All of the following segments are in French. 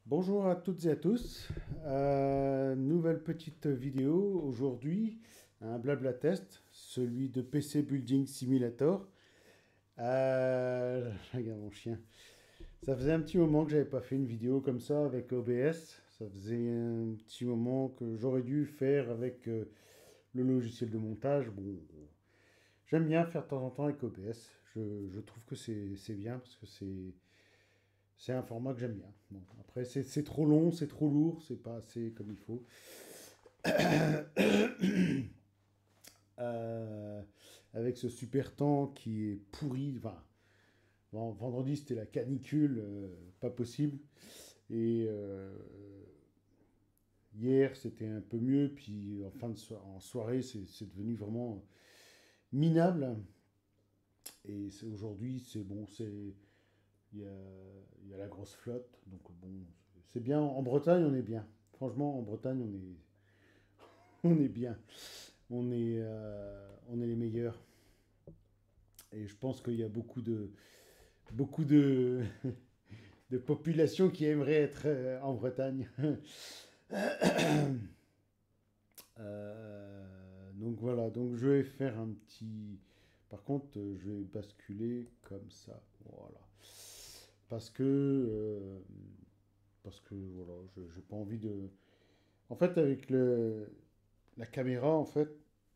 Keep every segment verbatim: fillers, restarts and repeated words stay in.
Bonjour à toutes et à tous. Euh, nouvelle petite vidéo aujourd'hui, un blabla test, celui de P C Building Simulator. Euh, regarde mon chien. Ça faisait un petit moment que j'avais pas fait une vidéo comme ça avec O B S. Ça faisait un petit moment que j'aurais dû faire avec euh, le logiciel de montage. Bon, j'aime bien faire de temps en temps avec O B S. Je, je trouve que c'est c'est bien parce que c'est c'est un format que j'aime bien. Bon, après, c'est c'est trop long, c'est trop lourd, c'est pas assez comme il faut. Euh, avec ce super temps qui est pourri. Enfin, vendredi, c'était la canicule, euh, pas possible. Et euh, hier, c'était un peu mieux. Puis en fin de so en soirée, c'est devenu vraiment minable. Et aujourd'hui, c'est bon, c'est il y a, il y a la grosse flotte. Donc bon, c'est bien. En Bretagne, on est bien. Franchement, en Bretagne, on est, on est bien. On est, euh, on est les meilleurs. Et je pense qu'il y a beaucoup de, beaucoup de, de populations qui aimeraient être euh, en Bretagne. Euh, donc voilà, donc je vais faire un petit... Par contre, euh, je vais basculer comme ça. Voilà. Parce que... euh, parce que voilà, je n'ai pas envie de... En fait, avec le, la caméra, en fait,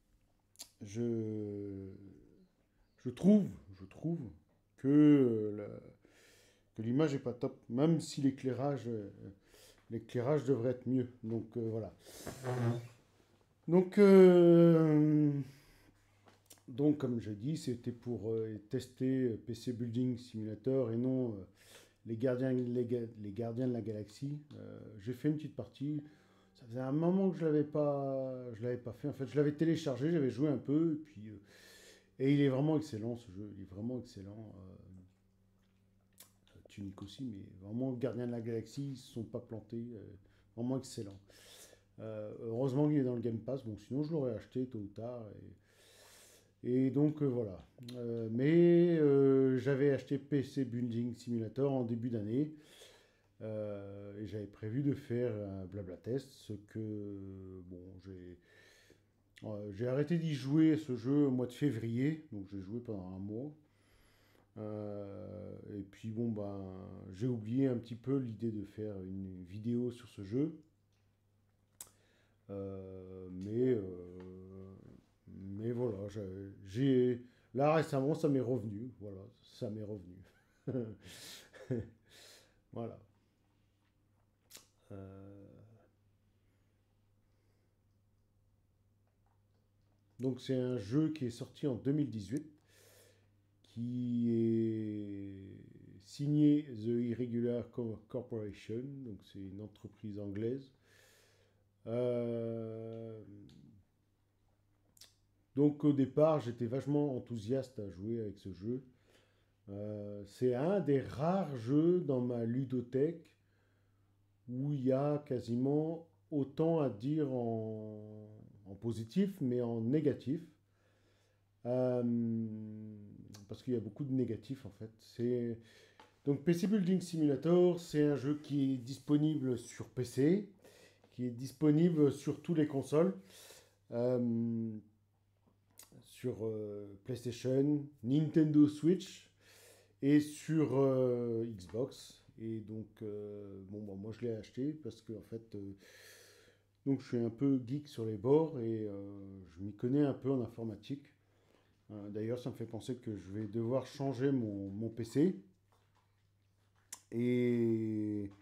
je, je trouve, je trouve que euh, la- que l'image est pas top, même si l'éclairage euh, l'éclairage devrait être mieux. Donc euh, voilà. Donc, euh, donc comme je dis, c'était pour euh, tester P C Building Simulator et non euh, les, gardiens, les, les gardiens de la galaxie. Euh, J'ai fait une petite partie. Ça faisait un moment que je l'avais pas, je l'avais pas fait. En fait, je l'avais téléchargé, j'avais joué un peu, et puis euh, et il est vraiment excellent ce jeu. Il est vraiment excellent. Euh, Tunic aussi, mais vraiment Gardien de la Galaxie, ils ne se sont pas plantés. Euh, vraiment excellent. Euh, heureusement qu'il est dans le Game Pass, bon sinon je l'aurais acheté tôt ou tard. Et, et donc euh, voilà. Euh, mais euh, j'avais acheté P C Building Simulator en début d'année. Euh, et j'avais prévu de faire un blabla test, ce que bon j'ai euh, j'ai arrêté d'y jouer à ce jeu au mois de février, donc j'ai joué pendant un mois. Euh, et puis bon, ben, j'ai oublié un petit peu l'idée de faire une vidéo sur ce jeu. Euh, mais, euh, mais voilà, j'ai là récemment, ça m'est revenu. Voilà, ça m'est revenu. Voilà. Euh, donc c'est un jeu qui est sorti en deux mille dix-huit, qui est signé The Irregular Corporation, donc c'est une entreprise anglaise. Euh, Donc au départ, j'étais vachement enthousiaste à jouer avec ce jeu. Euh, c'est un des rares jeux dans ma ludothèque où il y a quasiment autant à dire en, en positif, mais en négatif. Euh, Parce qu'il y a beaucoup de négatifs en fait. C'est... Donc P C Building Simulator, c'est un jeu qui est disponible sur P C, qui est disponible sur toutes les consoles. Euh, sur euh, PlayStation, Nintendo Switch et sur euh, Xbox. Et donc, euh, bon, bah, moi je l'ai acheté parce que en fait, euh, donc je suis un peu geek sur les bords et euh, je m'y connais un peu en informatique. Euh, D'ailleurs, ça me fait penser que je vais devoir changer mon, mon P C. Et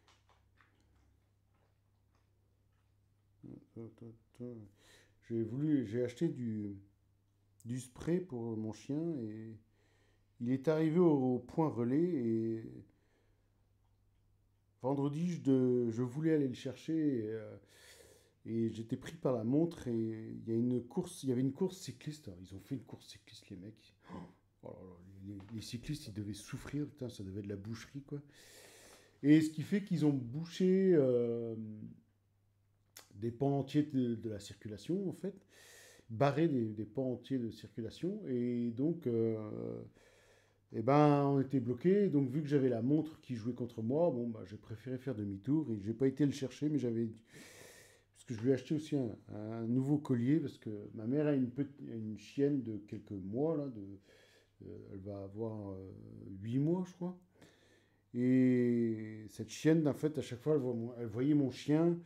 j'ai voulu, j'ai acheté du, du spray pour mon chien et il est arrivé au, au point relais et vendredi, je, de- je voulais aller le chercher et, euh, et j'étais pris par la montre et il y a une course, il y avait une course cycliste. Alors, ils ont fait une course cycliste, les mecs. Oh là là, les, les cyclistes, ils devaient souffrir, putain, ça devait être de la boucherie, quoi. Et ce qui fait qu'ils ont bouché euh, des pans entiers de, de la circulation, en fait, barré des, des pans entiers de circulation. Et donc, euh, Et ben, on était bloqué. Donc, vu que j'avais la montre qui jouait contre moi, bon, bah, j'ai préféré faire demi-tour. Et j'ai pas été le chercher, mais j'avais. Parce que je lui ai acheté aussi un, un nouveau collier. Parce que ma mère a une, petite, une chienne de quelques mois. Là, de, euh, elle va avoir euh, huit mois, je crois. Et cette chienne, en fait, à chaque fois, elle, voit mon- elle voyait mon chien.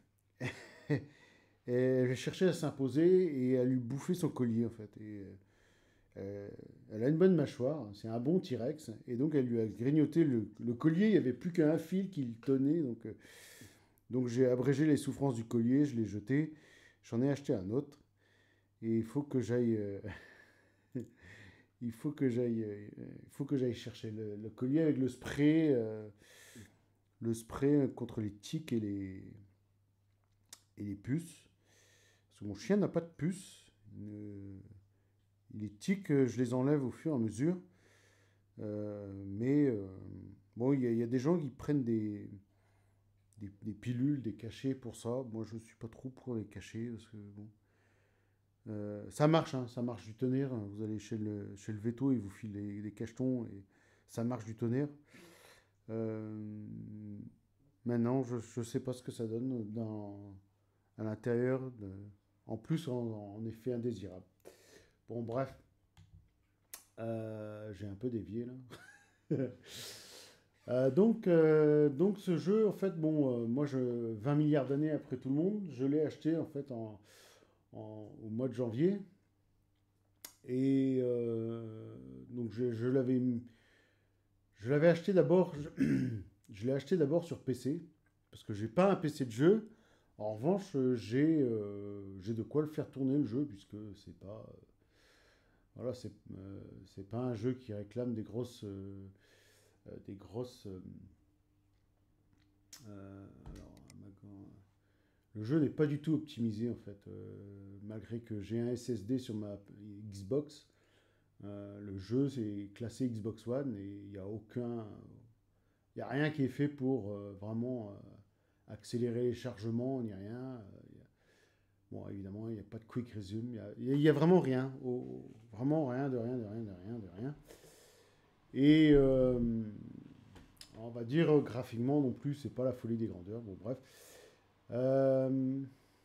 Et elle cherchait à s'imposer et à lui bouffer son collier, en fait. Et, euh, elle a une bonne mâchoire, c'est un bon T-Rex, et donc elle lui a grignoté le, le collier, il n'y avait plus qu'un fil qui le tenait, donc, euh, donc j'ai abrégé les souffrances du collier, je l'ai jeté, j'en ai acheté un autre, et il faut que j'aille... euh, il faut que j'aille euh, il faut que j'aille chercher le, le collier avec le spray, euh, le spray contre les tiques et les, et les puces. Parce que mon chien n'a pas de puces. Euh, les tiques, euh, je les enlève au fur et à mesure. Euh, mais euh, bon, il y, a- il y a des gens qui prennent des, des, des pilules, des cachets pour ça. Moi, je ne suis pas trop pour les cachets. Parce que, bon, euh, ça marche, hein, ça marche du tonnerre. Vous allez chez le, chez le veto, ils vous filent des, des cachetons et ça marche du tonnerre. Euh, Maintenant, je ne sais pas ce que ça donne dans, à l'intérieur, de- en plus en, en effet indésirable. Bon, bref, euh, j'ai un peu dévié là. Euh, donc, euh, donc ce jeu, en fait, bon, euh, moi, je, vingt milliards d'années après tout le monde, je l'ai acheté en fait en, en- au mois de janvier. Et euh, donc je, je l'avais, je l'avais acheté d'abord, je, je l'ai acheté d'abord sur P C parce que j'ai pas un P C de jeu. En revanche, euh, j'ai euh, j'ai de quoi le faire tourner le jeu puisque c'est pas euh, voilà, c'est euh, c'est pas un jeu qui réclame des grosses euh, euh, des grosses euh, euh, alors, le jeu n'est pas du tout optimisé en fait. Euh, malgré que j'ai un S S D sur ma Xbox, euh, le jeu c'est classé Xbox One et il n'y a aucun, il y a rien qui est fait pour euh, vraiment euh, accélérer les chargements ni rien. Euh, y a- bon, évidemment, il n'y a pas de quick resume, il y a, y a vraiment rien, oh, vraiment rien de rien de rien de rien de rien. Et euh, on va dire euh, graphiquement non plus, c'est pas la folie des grandeurs. Bon, bref. Euh,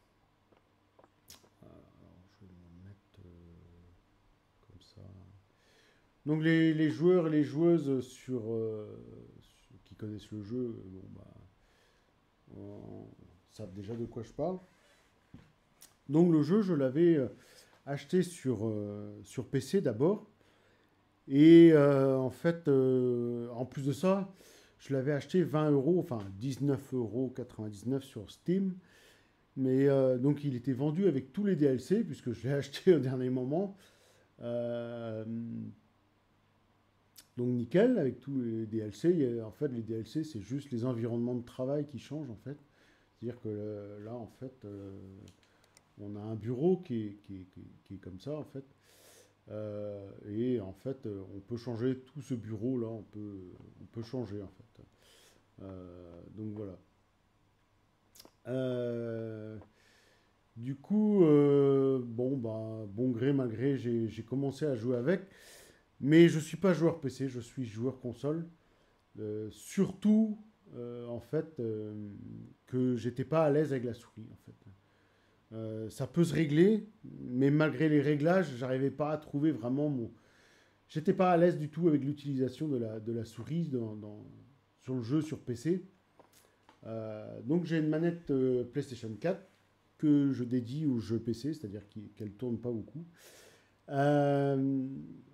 alors, je vais me mettre euh, comme ça. Donc les, les joueurs et les joueuses sur, euh, sur- qui connaissent le jeu, bon, bah, on- savent déjà de quoi je parle. Donc le jeu, je l'avais euh, acheté sur, euh, sur P C d'abord. Et euh, en fait, euh, en plus de ça, je l'avais acheté vingt euros, enfin dix-neuf euros quatre-vingt-dix-neuf sur Steam. Mais euh, donc il était vendu avec tous les D L C, puisque je l'ai acheté au dernier moment. Euh, donc nickel, avec tous les D L C. Il y a- en fait, les D L C, c'est juste les environnements de travail qui changent, en fait. C'est-à-dire que euh, là, en fait, euh, on a un bureau qui est, qui est- qui est- qui est comme ça, en fait. Euh, et en fait, euh, on peut changer tout ce bureau-là, on peut, on peut changer, en fait. Euh, donc voilà. Euh, du coup, euh, bon, bah, bon gré, mal gré, j'ai j'ai commencé à jouer avec. Mais je ne suis pas joueur P C, je suis joueur console. Euh, surtout, euh, en fait, euh, que j'étais pas à l'aise avec la souris, en fait. Euh, ça peut se régler, mais malgré les réglages, j'arrivais pas à trouver vraiment mon. J'étais pas à l'aise du tout avec l'utilisation de la, de la souris dans, dans- sur le jeu sur P C. Euh, donc j'ai une manette euh, PlayStation quatre que je dédie au jeu P C, c'est-à-dire qu'elle tourne pas beaucoup. Euh,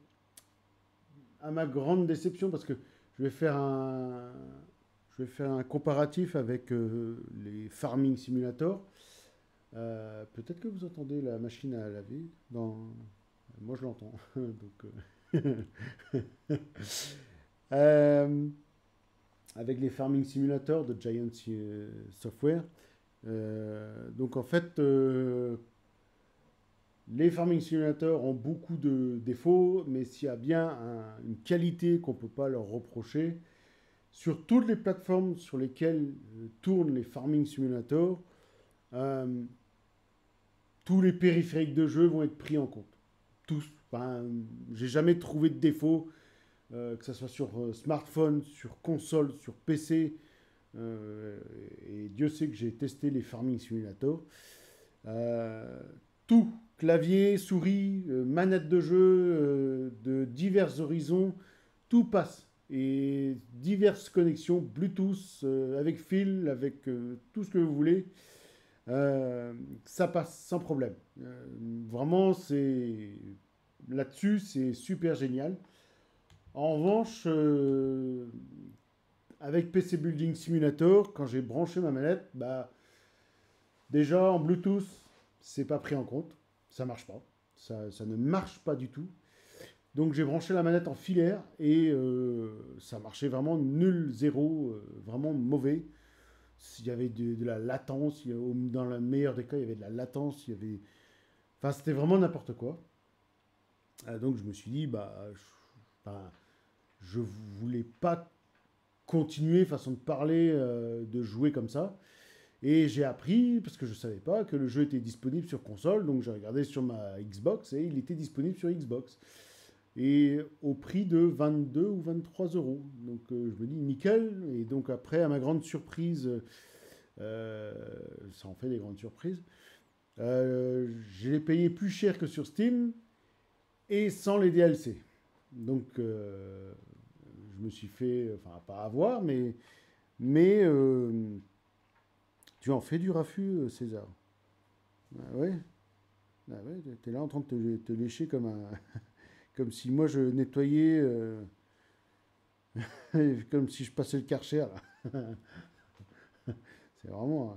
à ma grande déception, parce que je vais faire un, je vais faire un comparatif avec euh, les Farming Simulator. Euh, peut-être que vous entendez la machine à laver. Dans... Moi, je l'entends. Donc, euh, euh, avec les Farming Simulator de Giant euh, Software. Euh, donc, en fait, euh, les Farming Simulator ont beaucoup de défauts, mais s'il y a bien un- une qualité qu'on ne peut pas leur reprocher, sur toutes les plateformes sur lesquelles euh, tournent les Farming Simulator, euh, tous les périphériques de jeu vont être pris en compte. Tous. Enfin, j'ai jamais trouvé de défaut. euh, que ce soit sur euh, smartphone, sur console, sur P C. euh, et Dieu sait que j'ai testé les Farming Simulator. Euh, Tout, clavier, souris, euh, manette de jeu, euh, de divers horizons, tout passe. Et diverses connexions Bluetooth, euh, avec fil, avec euh, tout ce que vous voulez. Euh, Ça passe sans problème. Euh, vraiment, c'est là-dessus, c'est super génial. En revanche, euh, avec P C Building Simulator, quand j'ai branché ma manette, bah, déjà en Bluetooth, c'est pas pris en compte. Ça marche pas. Ça, ça ne marche pas du tout. Donc j'ai branché la manette en filaire et euh, ça marchait vraiment nul, zéro, euh, vraiment mauvais. Il y avait de, de la latence, il y a- dans le meilleur des cas, il y avait de la latence, il y avait... Enfin, c'était vraiment n'importe quoi. Euh, donc je me suis dit, bah, je, enfin, je voulais pas continuer, façon de parler, euh, de jouer comme ça. Et j'ai appris, parce que je ne savais pas, que le jeu était disponible sur console. Donc j'ai regardé sur ma Xbox et il était disponible sur Xbox. Et au prix de vingt-deux ou vingt-trois euros. Donc euh, je me dis nickel. Et donc après, à ma grande surprise, euh, ça en fait des grandes surprises, euh, j'ai payé plus cher que sur Steam et sans les D L C. Donc euh, je me suis fait, enfin pas avoir, mais, mais euh, tu en fais du raffut, César. Ah ouais, ah ouais, t'es là en train de te, te lécher comme un, comme si moi je nettoyais, euh, comme si je passais le Karcher là. C'est vraiment.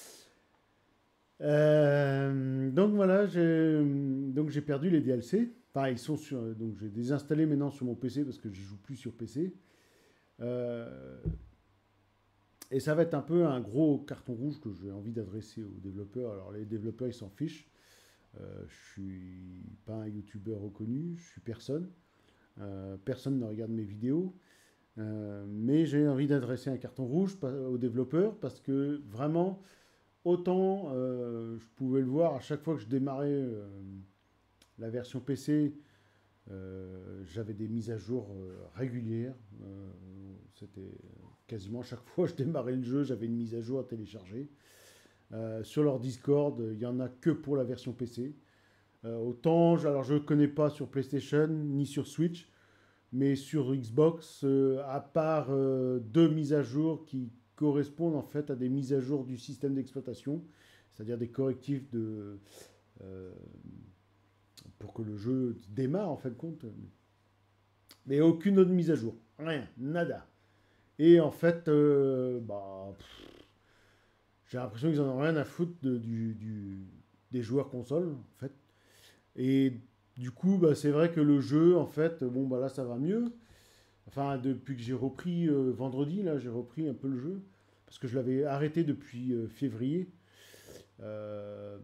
Euh, donc voilà, j'ai donc j'ai perdu les D L C. Enfin, ils sont sur, donc j'ai désinstallé maintenant sur mon P C parce que je joue plus sur P C. Euh, et ça va être un peu un gros carton rouge que j'ai envie d'adresser aux développeurs. Alors les développeurs ils s'en fichent. Euh, je suis pas un youtubeur reconnu, je suis personne. Euh, personne ne regarde mes vidéos. Euh, mais j'ai envie d'adresser un carton rouge aux développeurs parce que vraiment, autant euh, je pouvais le voir à chaque fois que je démarrais euh, la version P C, euh, j'avais des mises à jour euh, régulières. Euh, C'était quasiment chaque fois que je démarrais le jeu, j'avais une mise à jour à télécharger. Euh, sur leur Discord, il n'y en a que pour la version P C. Euh, autant, alors je ne connais pas sur PlayStation ni sur Switch, mais sur Xbox, euh, à part euh, deux mises à jour qui correspondent en fait à des mises à jour du système d'exploitation, c'est-à-dire des correctifs de, euh, pour que le jeu démarre en fin de compte, mais aucune autre mise à jour, rien, nada. Et en fait, euh, bah, pff, j'ai l'impression qu'ils en ont rien à foutre de- du, du- des joueurs console, en fait. Et du coup, bah, c'est vrai que le jeu, en fait, bon, bah là, ça va mieux. Enfin, depuis que j'ai repris euh, vendredi, là, j'ai repris un peu le jeu. Parce que je l'avais arrêté depuis euh, février. Euh,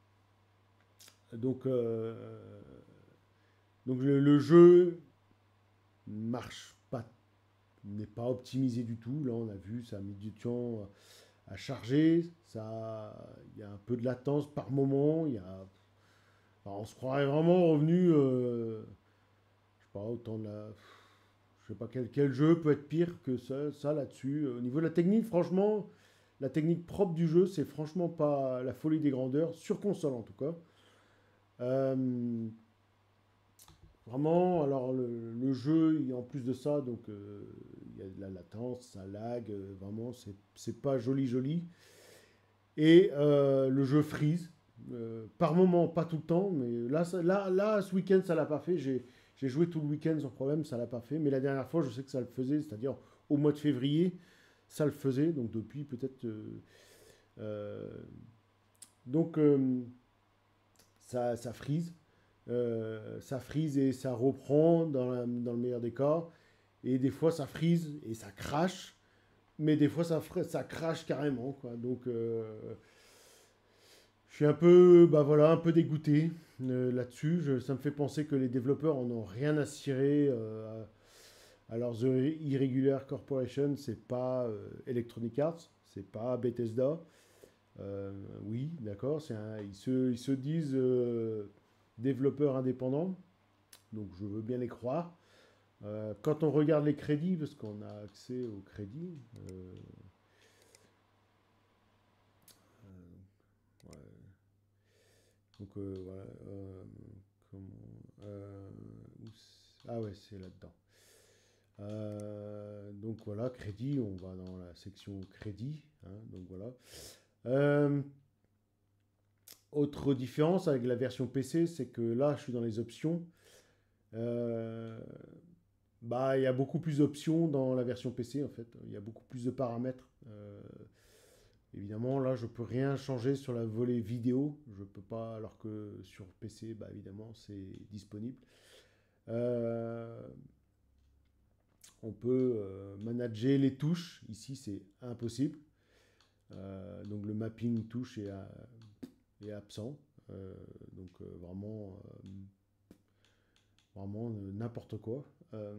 donc, euh, donc le, le jeu marche pas, n'est pas optimisé du tout. Là, on a vu, ça a mis du temps à charger. Ça, il y a un peu de latence par moment. Il y a, enfin, on se croirait vraiment revenu, euh, je sais pas, autant de la, je sais pas quel, quel jeu peut être pire que ça, ça là-dessus. Au niveau de la technique, franchement, la technique propre du jeu, c'est franchement pas la folie des grandeurs, sur console en tout cas. Euh, Vraiment, alors le, le jeu, en plus de ça, donc euh, il y a de la latence, ça lag, euh, vraiment, c'est c'est pas joli joli. Et euh, le jeu freeze. Euh, par moment, pas tout le temps, mais là, ça- là, là ce week-end, ça l'a pas fait. J'ai j'ai joué tout le week-end sans problème, ça l'a pas fait. Mais la dernière fois, je sais que ça le faisait, c'est-à-dire au mois de février, ça le faisait. Donc depuis, peut-être. euh, euh, donc euh, ça, ça freeze. Euh, ça freeze et ça reprend dans, la- dans le meilleur des cas. Et des fois, ça freeze et ça crache. Mais des fois, ça, fr- ça crache carrément, quoi. Donc. euh, Je suis un peu, bah voilà, un peu dégoûté euh, là-dessus. Je- ça me fait penser que les développeurs en ont rien à cirer. Euh, alors, The Irregular Corporation, c'est pas euh, Electronic Arts, c'est pas Bethesda. Euh, oui, d'accord, c'est un- ils, se, ils se disent euh, développeurs indépendants, donc je veux bien les croire. Euh, quand on regarde les crédits, parce qu'on a accès aux crédits, euh, ouais, donc euh, voilà, euh, comment, euh, où c'est- ah ouais, c'est là-dedans. Euh, donc voilà, crédit, on va dans la section crédit, hein, donc voilà. Euh, Autre différence avec la version P C, c'est que là, je suis dans les options. Euh, Bah, il y a beaucoup plus d'options dans la version P C en fait. Il y a beaucoup plus de paramètres. Euh, évidemment, là, je peux rien changer sur la volée vidéo. Je peux pas, alors que sur P C, bah évidemment, c'est disponible. Euh, on peut euh, manager les touches. Ici, c'est impossible. Euh, donc le mapping touche est, euh, est absent. Euh, donc euh, vraiment, euh, vraiment euh, n'importe quoi. Euh,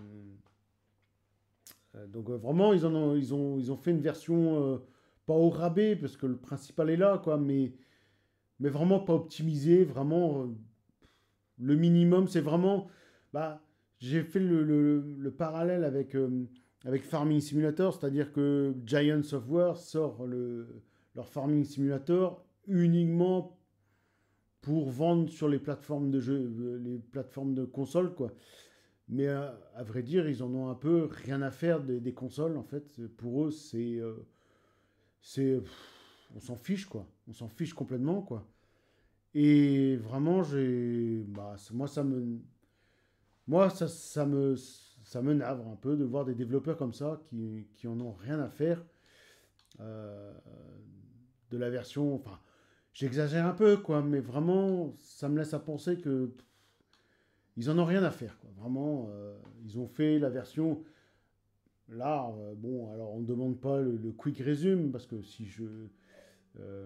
Euh, donc euh, vraiment, ils, en ont, ils, ont, ils ont fait une version euh, pas au rabais, parce que le principal est là, quoi, mais, mais vraiment pas optimisé, vraiment euh, le minimum, c'est vraiment... Bah, j'ai fait le, le- le parallèle avec, euh, avec Farming Simulator, c'est-à-dire que Giant Software sort le, leur Farming Simulator uniquement pour vendre sur les plateformes de jeux, euh, les plateformes de console, quoi. Mais à, à vrai dire, ils en ont un peu rien à faire des, des consoles, en fait. Pour eux, c'est. euh, c'est on s'en fiche, quoi. On s'en fiche complètement, quoi. Et vraiment, j'ai. Bah, moi, ça me. Moi, ça, ça me. Ça me navre un peu de voir des développeurs comme ça qui, qui en ont rien à faire euh, de la version. Enfin, j'exagère un peu, quoi, mais vraiment, ça me laisse à penser que ils en ont rien à faire, quoi. Vraiment, euh, ils ont fait la version. Là, euh, bon, alors on ne demande pas le, le quick resume, parce que si je. euh,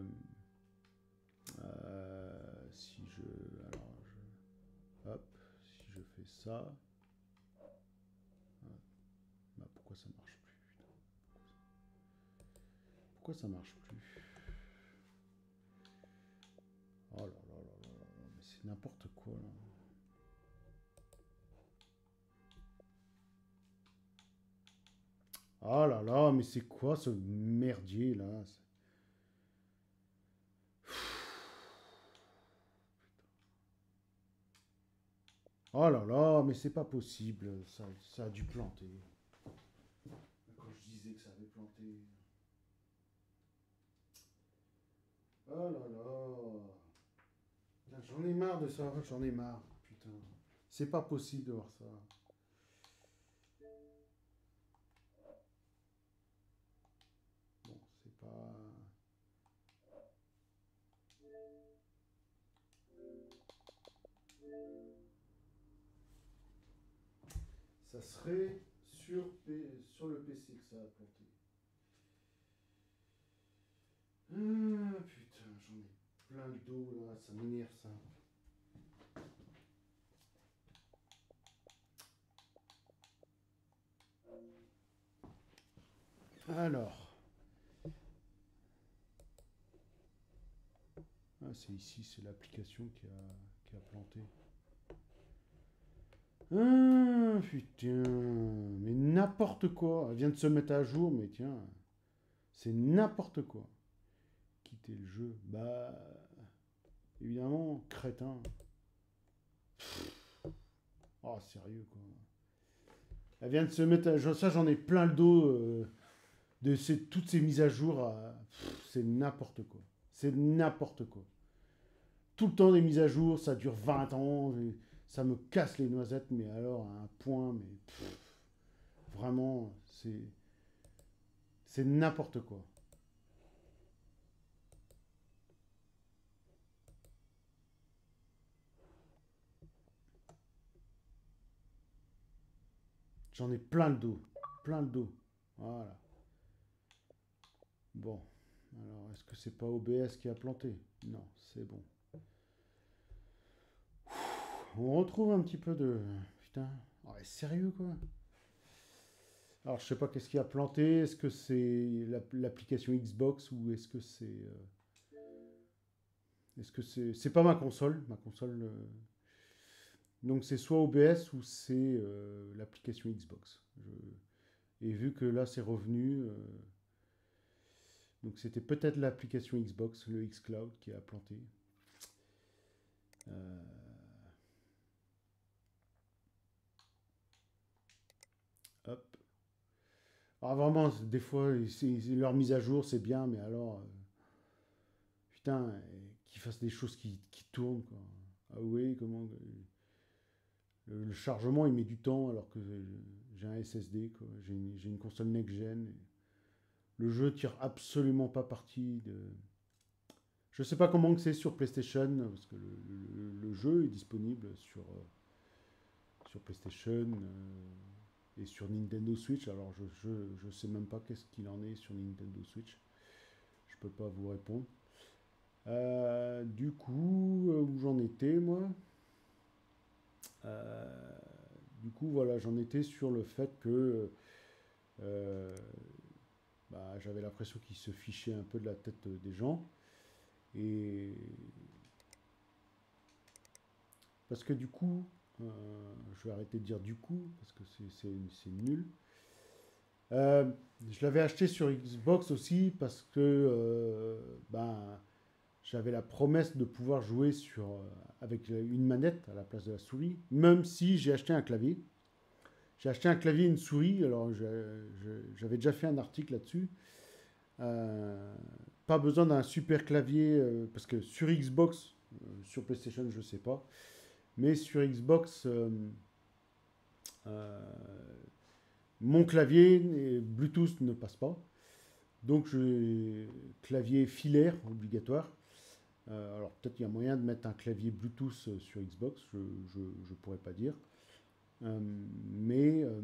euh, si je. Alors, je- hop, si je fais ça. Bah, pourquoi ça marche plus? Pourquoi ça marche plus? Oh là là là là là, mais c'est n'importe quoi là. Oh là là, mais c'est quoi ce merdier là? Oh là là, mais c'est pas possible, ça, ça a dû planter. Quand je disais que ça avait planté. Oh là là. J'en ai marre de ça, j'en ai marre, putain. C'est pas possible de voir ça. Bon, c'est pas. Ça serait sur, P- sur le P C que ça a planté. Ah, putain, j'en ai plein le dos là, ça m'énerve ça. Alors, ah, c'est ici, c'est l'application qui a, qui a planté. Ah, putain, mais n'importe quoi. Elle vient de se mettre à jour, mais tiens, c'est n'importe quoi. Quitter le jeu, bah, évidemment, crétin. Oh, sérieux quoi. Elle vient de se mettre à jour, ça j'en ai plein le dos euh, de ces, toutes ces mises à jour. à- pff, C'est n'importe quoi. C'est n'importe quoi. Tout le temps des mises à jour, ça dure vingt ans, et ça me casse les noisettes, mais alors à un point, mais pff, vraiment, c'est c'est n'importe quoi. J'en ai plein le dos, plein le dos. Voilà. Bon, alors est-ce que c'est pas O B S qui a planté? Non, c'est bon. On retrouve un petit peu de... Putain, ouais, sérieux quoi. Alors je sais pas qu'est-ce qui a planté, est-ce que c'est l'application Xbox ou est-ce que c'est... euh, est-ce que c'est... C'est pas ma console, ma console... euh, Donc c'est soit O B S ou c'est euh, l'application Xbox. Je- Et vu que là c'est revenu, euh, donc c'était peut-être l'application Xbox, le xCloud qui a planté. Euh, hop. Alors vraiment, des fois, c'est- c'est- leur mise à jour c'est bien, mais alors, euh, putain, euh, qu'ils fassent des choses qui, qui tournent, quoi. Ah oui, comment. Le, le chargement il met du temps alors que j'ai un S S D, quoi. J'ai une, j'ai une console next-gen. Le jeu tire absolument pas parti de. Je sais pas comment que c'est sur PlayStation, parce que le, le- le jeu est disponible sur, euh, sur PlayStation euh, et sur Nintendo Switch. Alors je, je, je sais même pas qu'est-ce qu'il en est sur Nintendo Switch. Je peux pas vous répondre. Euh, du coup, euh, où j'en étais, moi Euh, Du coup, voilà, j'en étais sur le fait que euh, bah, j'avais l'impression qu'il se fichait un peu de la tête des gens. Et parce que du coup, euh, je vais arrêter de dire du coup, parce que c'est c'est- c'est nul. Euh, je l'avais acheté sur Xbox aussi parce que euh, ben, j'avais la promesse de pouvoir jouer sur, euh, avec une manette à la place de la souris, même si j'ai acheté un clavier. J'ai acheté un clavier et une souris, alors je- je- j'avais déjà fait un article là-dessus. Euh, Pas besoin d'un super clavier, euh, parce que sur Xbox, euh, sur PlayStation, je ne sais pas, mais sur Xbox, euh, euh, mon clavier et Bluetooth ne passe pas. Donc, j'ai clavier filaire obligatoire. Euh, alors, peut-être qu'il y a moyen de mettre un clavier Bluetooth euh, sur Xbox, je ne pourrais pas dire. Euh, mais euh,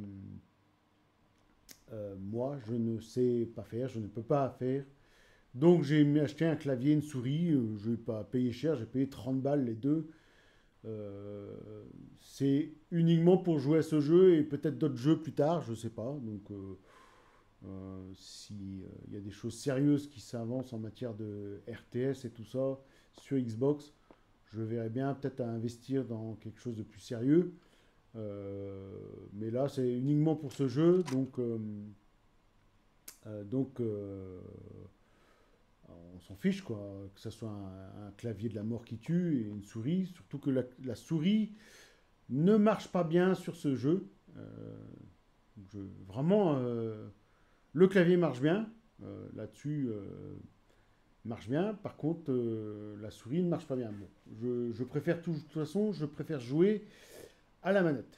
euh, moi, je ne sais pas faire, je ne peux pas faire. Donc, j'ai acheté un clavier, une souris. euh, je n'ai pas payé cher, j'ai payé trente balles les deux. Euh, c'est uniquement pour jouer à ce jeu et peut-être d'autres jeux plus tard, je sais pas. Donc, euh, euh, si il y a des choses sérieuses qui s'avancent en matière de R T S et tout ça sur Xbox, je verrais bien peut-être à investir dans quelque chose de plus sérieux. Euh, mais là, c'est uniquement pour ce jeu, donc euh, euh, donc euh, on s'en fiche quoi, que ce soit un, un clavier de la mort qui tue et une souris, surtout que la, la souris ne marche pas bien sur ce jeu. Euh, je- Vraiment, euh, le clavier marche bien. Euh, Là-dessus, euh, marche bien. Par contre, euh, la souris ne marche pas bien. Bon, je, je préfère tout- de toute façon, je préfère jouer à la manette.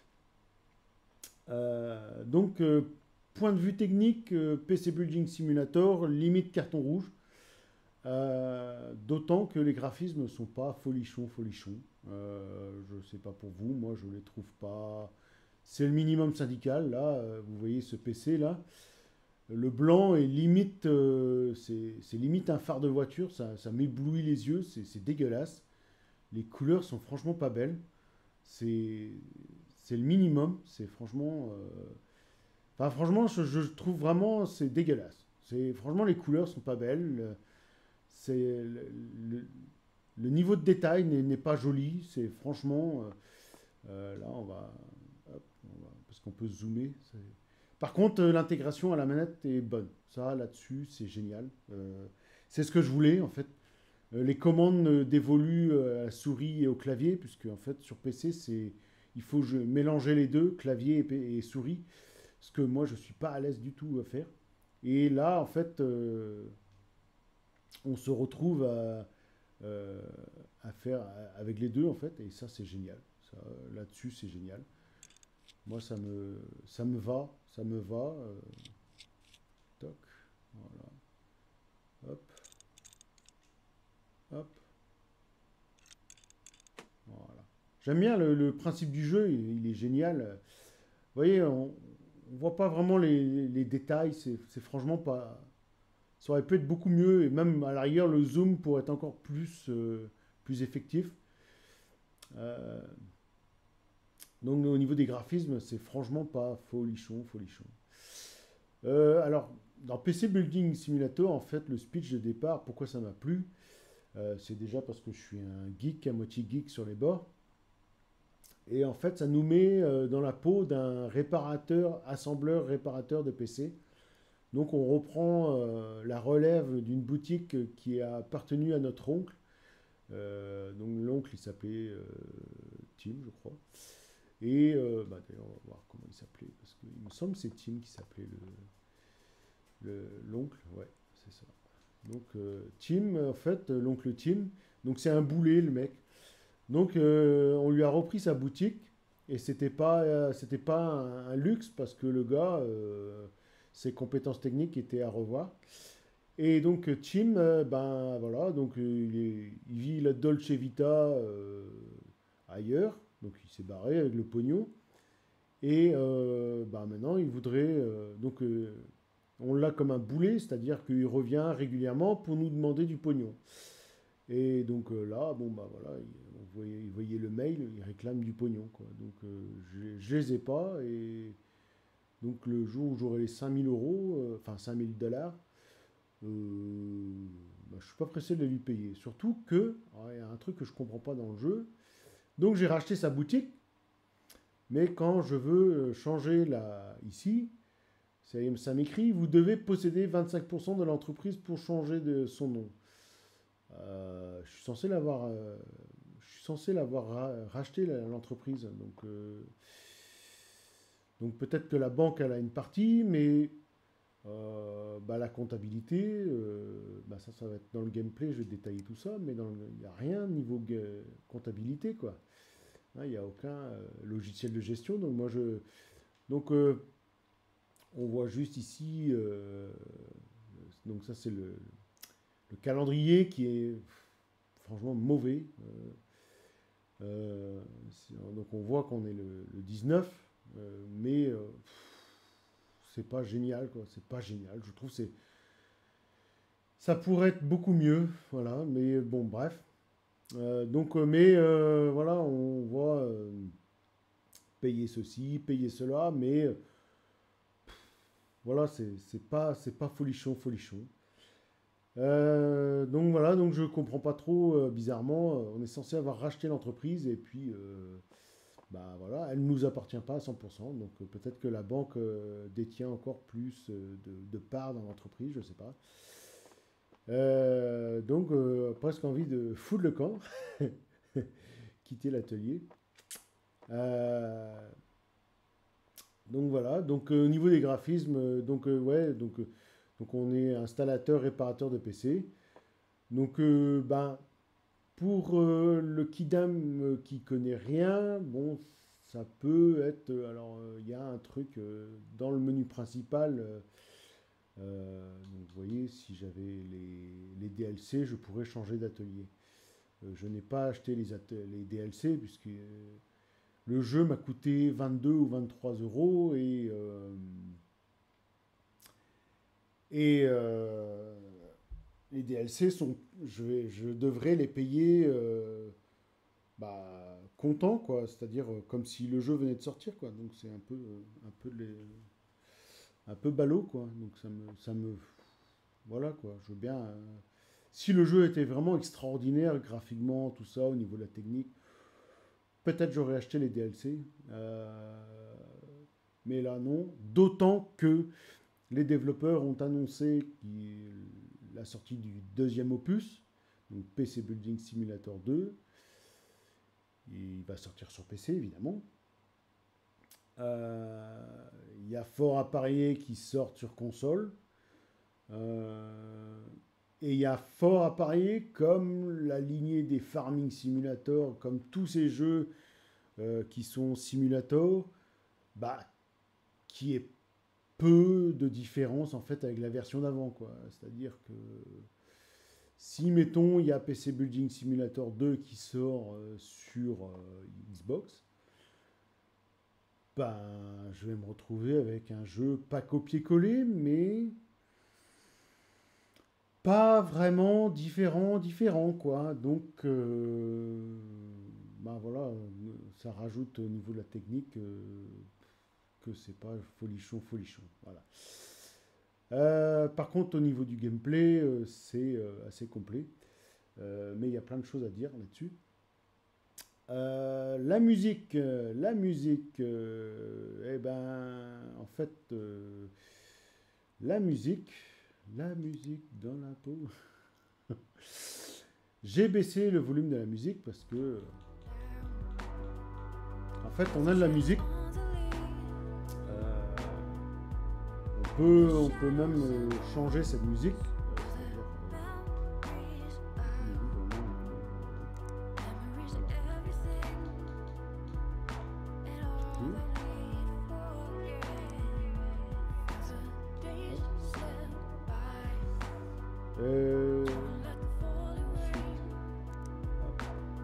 Euh, donc, euh, point de vue technique, euh, P C Building Simulator, limite carton rouge. Euh, D'autant que les graphismes ne sont pas folichons, folichons. Euh, je ne sais pas pour vous, moi je ne les trouve pas. C'est le minimum syndical, là, euh, vous voyez ce P C là. Le blanc est limite, euh, c'est c'est limite un phare de voiture, ça, ça m'éblouit les yeux, c'est c'est dégueulasse. Les couleurs sont franchement pas belles. C'est c'est le minimum, c'est franchement. euh, Enfin, franchement, je, je trouve vraiment c'est dégueulasse. C'est franchement les couleurs sont pas belles. C'est le, le- le niveau de détail n'est n'est pas joli. C'est franchement euh, euh, là on va, hop, on va- parce qu'on peut zoomer. c'est- Par contre, euh, l'intégration à la manette est bonne. Ça, là-dessus, c'est génial. Euh, c'est ce que je voulais, en fait. Euh, les commandes euh, dévolues euh, à la souris et au clavier, puisque, en fait, sur P C, c'est, il faut je- mélanger les deux, clavier et, P- et souris, ce que moi, je ne suis pas à l'aise du tout à faire. Et là, en fait, euh, on se retrouve à, euh, à faire avec les deux, en fait, et ça, c'est génial. Ça, là-dessus, c'est génial. Moi, ça me, ça me va, ça me va. euh, Toc, voilà. Hop, hop, voilà. J'aime bien le, le principe du jeu, il, il est génial. Vous voyez, on ne voit pas vraiment les, les détails, c'est c'est franchement pas. Ça aurait pu être beaucoup mieux, et même à l'arrière, le zoom pourrait être encore plus, euh, plus effectif. Euh, donc au niveau des graphismes, c'est franchement pas folichon, folichon. Euh, alors, dans P C Building Simulator, en fait, le speech de départ, pourquoi ça m'a plu, euh, c'est déjà parce que je suis un geek, à moitié geek sur les bords. Et en fait, ça nous met euh, dans la peau d'un réparateur, assembleur, réparateur de P C. Donc on reprend euh, la relève d'une boutique qui a appartenu à notre oncle. Euh, donc l'oncle, il s'appelait euh, Tim, je crois. Et euh, bah, d'ailleurs, on va voir comment il s'appelait, parce qu'il me semble que c'est Tim qui s'appelait le, le- l'oncle. Ouais, c'est ça. Donc euh, Tim, en fait, euh, l'oncle Tim, donc c'est un boulet, le mec. Donc euh, on lui a repris sa boutique, et c'était pas, euh, c'était pas un, un luxe, parce que le gars, euh, ses compétences techniques étaient à revoir. Et donc euh, Tim, euh, ben voilà, donc euh, il, est- il vit la Dolce Vita euh, ailleurs, donc il s'est barré avec le pognon. Et euh, ben maintenant il voudrait, euh, donc euh, on l'a comme un boulet, c'est-à-dire qu'il revient régulièrement pour nous demander du pognon. Et donc euh, là, bon bah voilà, il, on voyait, il voyait le mail, il réclame du pognon, quoi. Donc euh, je, je les ai pas, et donc le jour où j'aurai les cinq mille euros, euh, enfin cinq mille dollars, euh, bah, je suis pas pressé de lui payer. Surtout que, alors, il y a un truc que je comprends pas dans le jeu. Donc j'ai racheté sa boutique, mais quand je veux changer la ici, ça, ça m'écrit, vous devez posséder vingt-cinq pour cent de l'entreprise pour changer de son nom. Euh, je suis censé l'avoir, euh, je suis censé l'avoir ra- racheté la- l'entreprise. Donc, euh, donc peut-être que la banque elle a une partie, mais euh, bah, la comptabilité, euh, bah, ça, ça va être dans le gameplay, je vais détailler tout ça, mais dans le- il n'y a rien niveau ga- comptabilité, quoi. Hein, il n'y a aucun euh, logiciel de gestion. Donc moi je, donc euh, on voit juste ici, euh, donc ça c'est le, le calendrier qui est franchement mauvais. Euh, euh, donc on voit qu'on est le, le dix-neuf, euh, mais euh, c'est pas génial, quoi. C'est pas génial. Je trouve que c'est, ça pourrait être beaucoup mieux, voilà. Mais bon, bref. Euh, donc, euh, mais euh, voilà, on voit euh, payer ceci, payer cela, mais euh, voilà, c'est c'est pas, c'est pas folichon, folichon. Euh, donc voilà, donc je comprends pas trop, euh, bizarrement, euh, on est censé avoir racheté l'entreprise, et puis euh, bah voilà, elle ne nous appartient pas à cent pour cent, donc euh, peut-être que la banque euh, détient encore plus euh, de, de parts dans l'entreprise, je sais pas. Euh, donc euh, presque envie de foutre le camp, quitter l'atelier. Euh, donc voilà, donc euh, au niveau des graphismes, euh, donc euh, ouais, donc, euh, donc on est installateur, réparateur de P C. Donc euh, ben, pour euh, le kidam euh, qui connaît rien, bon, ça peut être. euh, Alors, euh, il y a un truc euh, dans le menu principal. Euh, euh, donc, vous voyez, si j'avais les, les D L C, je pourrais changer d'atelier. Euh, je n'ai pas acheté les, at- les D L C puisque euh, le jeu m'a coûté vingt-deux ou vingt-trois euros, et, euh, et euh, les D L C sont, je, vais- je devrais les payer euh, bah, content, quoi. C'est-à-dire euh, comme si le jeu venait de sortir, quoi. Donc c'est un peu, euh, un peu, les, un peu ballot, quoi. Donc ça me, ça me, voilà, quoi. Je veux bien. euh, si le jeu était vraiment extraordinaire graphiquement, tout ça, au niveau de la technique, peut-être j'aurais acheté les D L C. Euh, mais là, non. D'autant que les développeurs ont annoncé qu'il- la sortie du deuxième opus, donc P C Building Simulator deux. Il va sortir sur P C, évidemment. Euh, Il y a fort à parier qu'ils sortent sur console. Euh, et il y a fort à parier, comme la lignée des Farming Simulator, comme tous ces jeux euh, qui sont simulators, bah, qui est peu de différence en fait avec la version d'avant, quoi. C'est-à-dire que si, mettons, il y a P C Building Simulator deux qui sort euh, sur euh, Xbox, ben, je vais me retrouver avec un jeu pas copié-collé, mais pas vraiment différent, différent, quoi. Donc, euh, ben voilà, euh, ça rajoute au niveau de la technique euh, que c'est pas folichon, folichon. Voilà. Euh, par contre, au niveau du gameplay, euh, c'est euh, assez complet. Euh, mais il y a plein de choses à dire là-dessus. Euh, la musique, euh, la musique, euh, eh ben, en fait, euh, la musique, la musique dans la peau. J'ai baissé le volume de la musique parce que, en fait, on a de la musique. euh, on peut, on peut même euh, changer cette musique. Euh, c'est-à-dire, euh, vraiment, euh, voilà. Euh, ensuite, hop,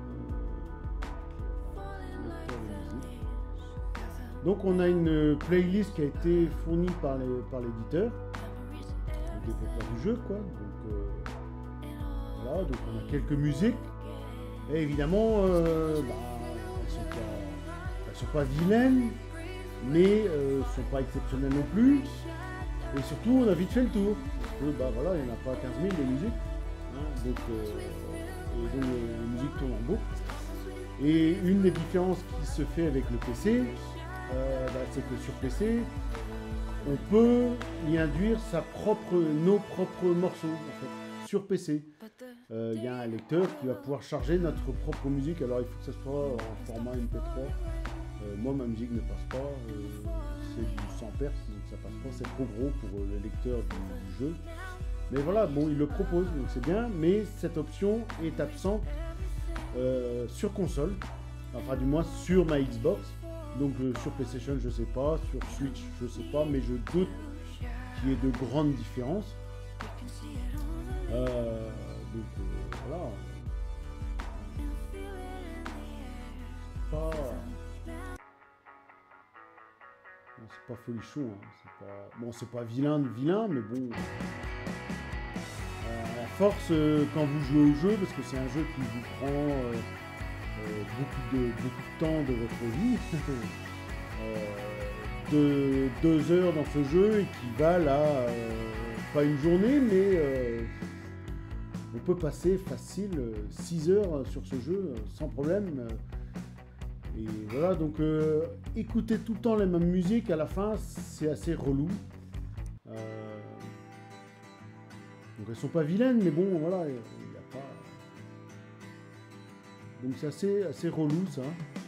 euh, donc on a une playlist qui a été fournie par les- par l'éditeur, le développeur du jeu, quoi. Donc euh, voilà, donc on a quelques musiques. Et évidemment, euh, bah, elles sont pas, elles sont pas vilaines, mais euh, sont pas exceptionnelles non plus. Et surtout, on a vite fait le tour. Parce que bah voilà, il n'y en a pas quinze mille de musique. Hein, donc, euh, et donc euh, la musique tourne en boucle. Et une des différences qui se fait avec le P C, euh, bah, c'est que sur P C, on peut y induire sa propre, nos propres morceaux en fait, sur P C. Il euh, y a un lecteur qui va pouvoir charger notre propre musique. Alors il faut que ça soit en format M P trois. Euh, moi, ma musique ne passe pas. Euh, c'est du sans perte, donc ça passe pas. C'est trop gros pour euh, le lecteur du, du jeu. Mais voilà, bon, il le propose, donc c'est bien. Mais cette option est absente euh, sur console. Enfin, du moins sur ma Xbox. Donc euh, sur PlayStation, je sais pas. Sur Switch, je sais pas. Mais je doute qu'il y ait de grandes différences. Euh, donc euh, voilà. Pas... Non, c'est pas folichon, hein. C'est pas... Bon, c'est pas vilain de vilain, mais bon. Euh, à force, euh, quand vous jouez au jeu, parce que c'est un jeu qui vous prend euh, euh, beaucoup, de, beaucoup de temps de votre vie, euh, de deux heures dans ce jeu, et qui valent à euh, pas une journée, mais euh, on peut passer facile euh, six heures sur ce jeu euh, sans problème. euh, Et voilà, donc euh, écouter tout le temps les mêmes musiques à la fin, c'est assez relou. Euh, donc elles sont pas vilaines, mais bon, voilà, il n'y a pas. Donc c'est assez, assez relou ça.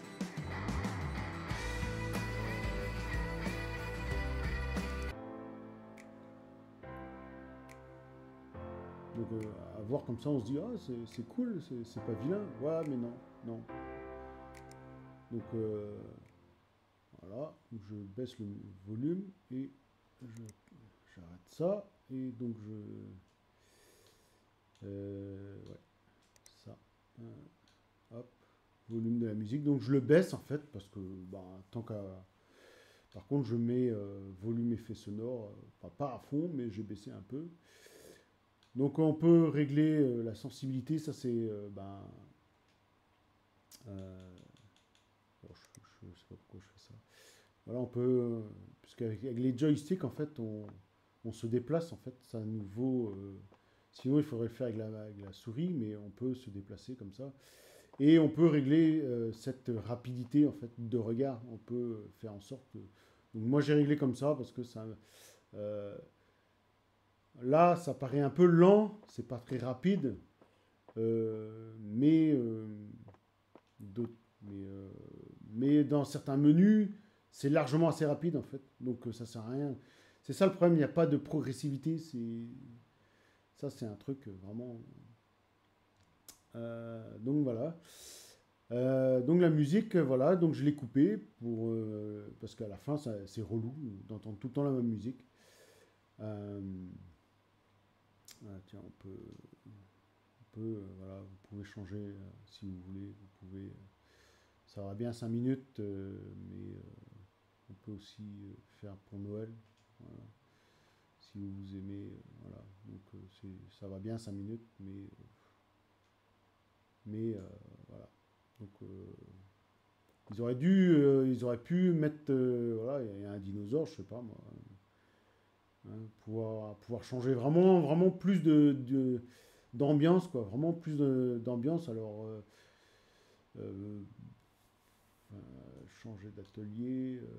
Donc euh, à voir comme ça, on se dit, ah, c'est c'est cool, c'est c'est pas vilain. Ouais, mais non, non. Donc euh, voilà, je baisse le volume et je- j'arrête ça. Et donc je. Euh, ouais, ça. Euh, hop, volume de la musique. Donc je le baisse en fait parce que bah, tant qu'à. Par contre, je mets euh, volume effet sonore, euh, enfin, pas à fond, mais j'ai baissé un peu. Donc on peut régler euh, la sensibilité, ça c'est. Euh, ben, euh, bon, je, ne sais pas pourquoi je fais ça. Voilà, on peut. Euh, puisqu'avec avec les joysticks, en fait, on, on se déplace, en fait, c'est un nouveau. Euh, sinon, il faudrait le faire avec la, avec la souris, mais on peut se déplacer comme ça. Et on peut régler euh, cette rapidité en fait de regard. On peut faire en sorte que. Donc moi j'ai réglé comme ça parce que ça. euh, là, ça paraît un peu lent, c'est pas très rapide, euh, mais, euh, d'autres- mais, euh, mais dans certains menus, c'est largement assez rapide en fait. Donc euh, ça sert à rien. C'est ça le problème, il n'y a pas de progressivité. C'est ça, c'est un truc euh, vraiment. Euh, donc voilà. Euh, donc la musique, euh, voilà, donc je l'ai coupée pour, euh, parce qu'à la fin, ça- c'est relou d'entendre tout le temps la même musique. Euh, ah, tiens, on peut, on peut euh, voilà, vous pouvez changer euh, si vous voulez, vous pouvez. euh, ça aura bien cinq minutes, euh, mais euh, on peut aussi euh, faire pour Noël, voilà, si vous aimez, euh, voilà. Donc euh, c'est, ça va bien cinq minutes, mais, euh, mais euh, voilà. Donc euh, ils auraient dû, euh, ils auraient pu mettre, euh, voilà, il y a un dinosaure, je sais pas moi, hein, pouvoir, pouvoir changer vraiment, vraiment plus de, de- d'ambiance, quoi, vraiment plus de- d'ambiance. Alors, euh, euh, enfin, changer d'atelier. Euh,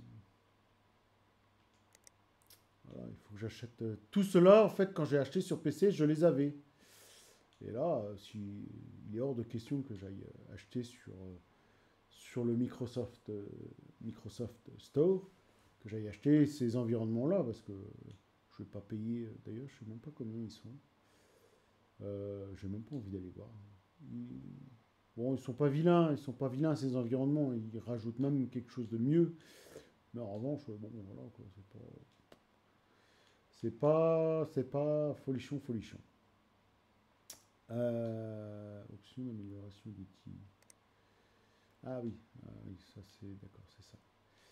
voilà, il faut que j'achète. Euh, tout cela, en fait, quand j'ai acheté sur P C, je les avais. Et là, euh, si, il est hors de question que j'aille euh, acheter sur, euh, sur le Microsoft, euh, Microsoft Store, que j'aille acheter ces environnements-là, parce que je ne vais pas payer. euh, D'ailleurs, je ne sais même pas combien ils sont. Euh, j'ai même pas envie d'aller voir. Ils- Bon, ils sont pas vilains, ils sont pas vilains ces environnements. Ils rajoutent même quelque chose de mieux. Mais en revanche, bon, voilà quoi, c'est pas, c'est pas, c'est pas folichon, folichon. Euh, option d'amélioration d'outils. Ah oui, ah oui, ça c'est d'accord, c'est ça.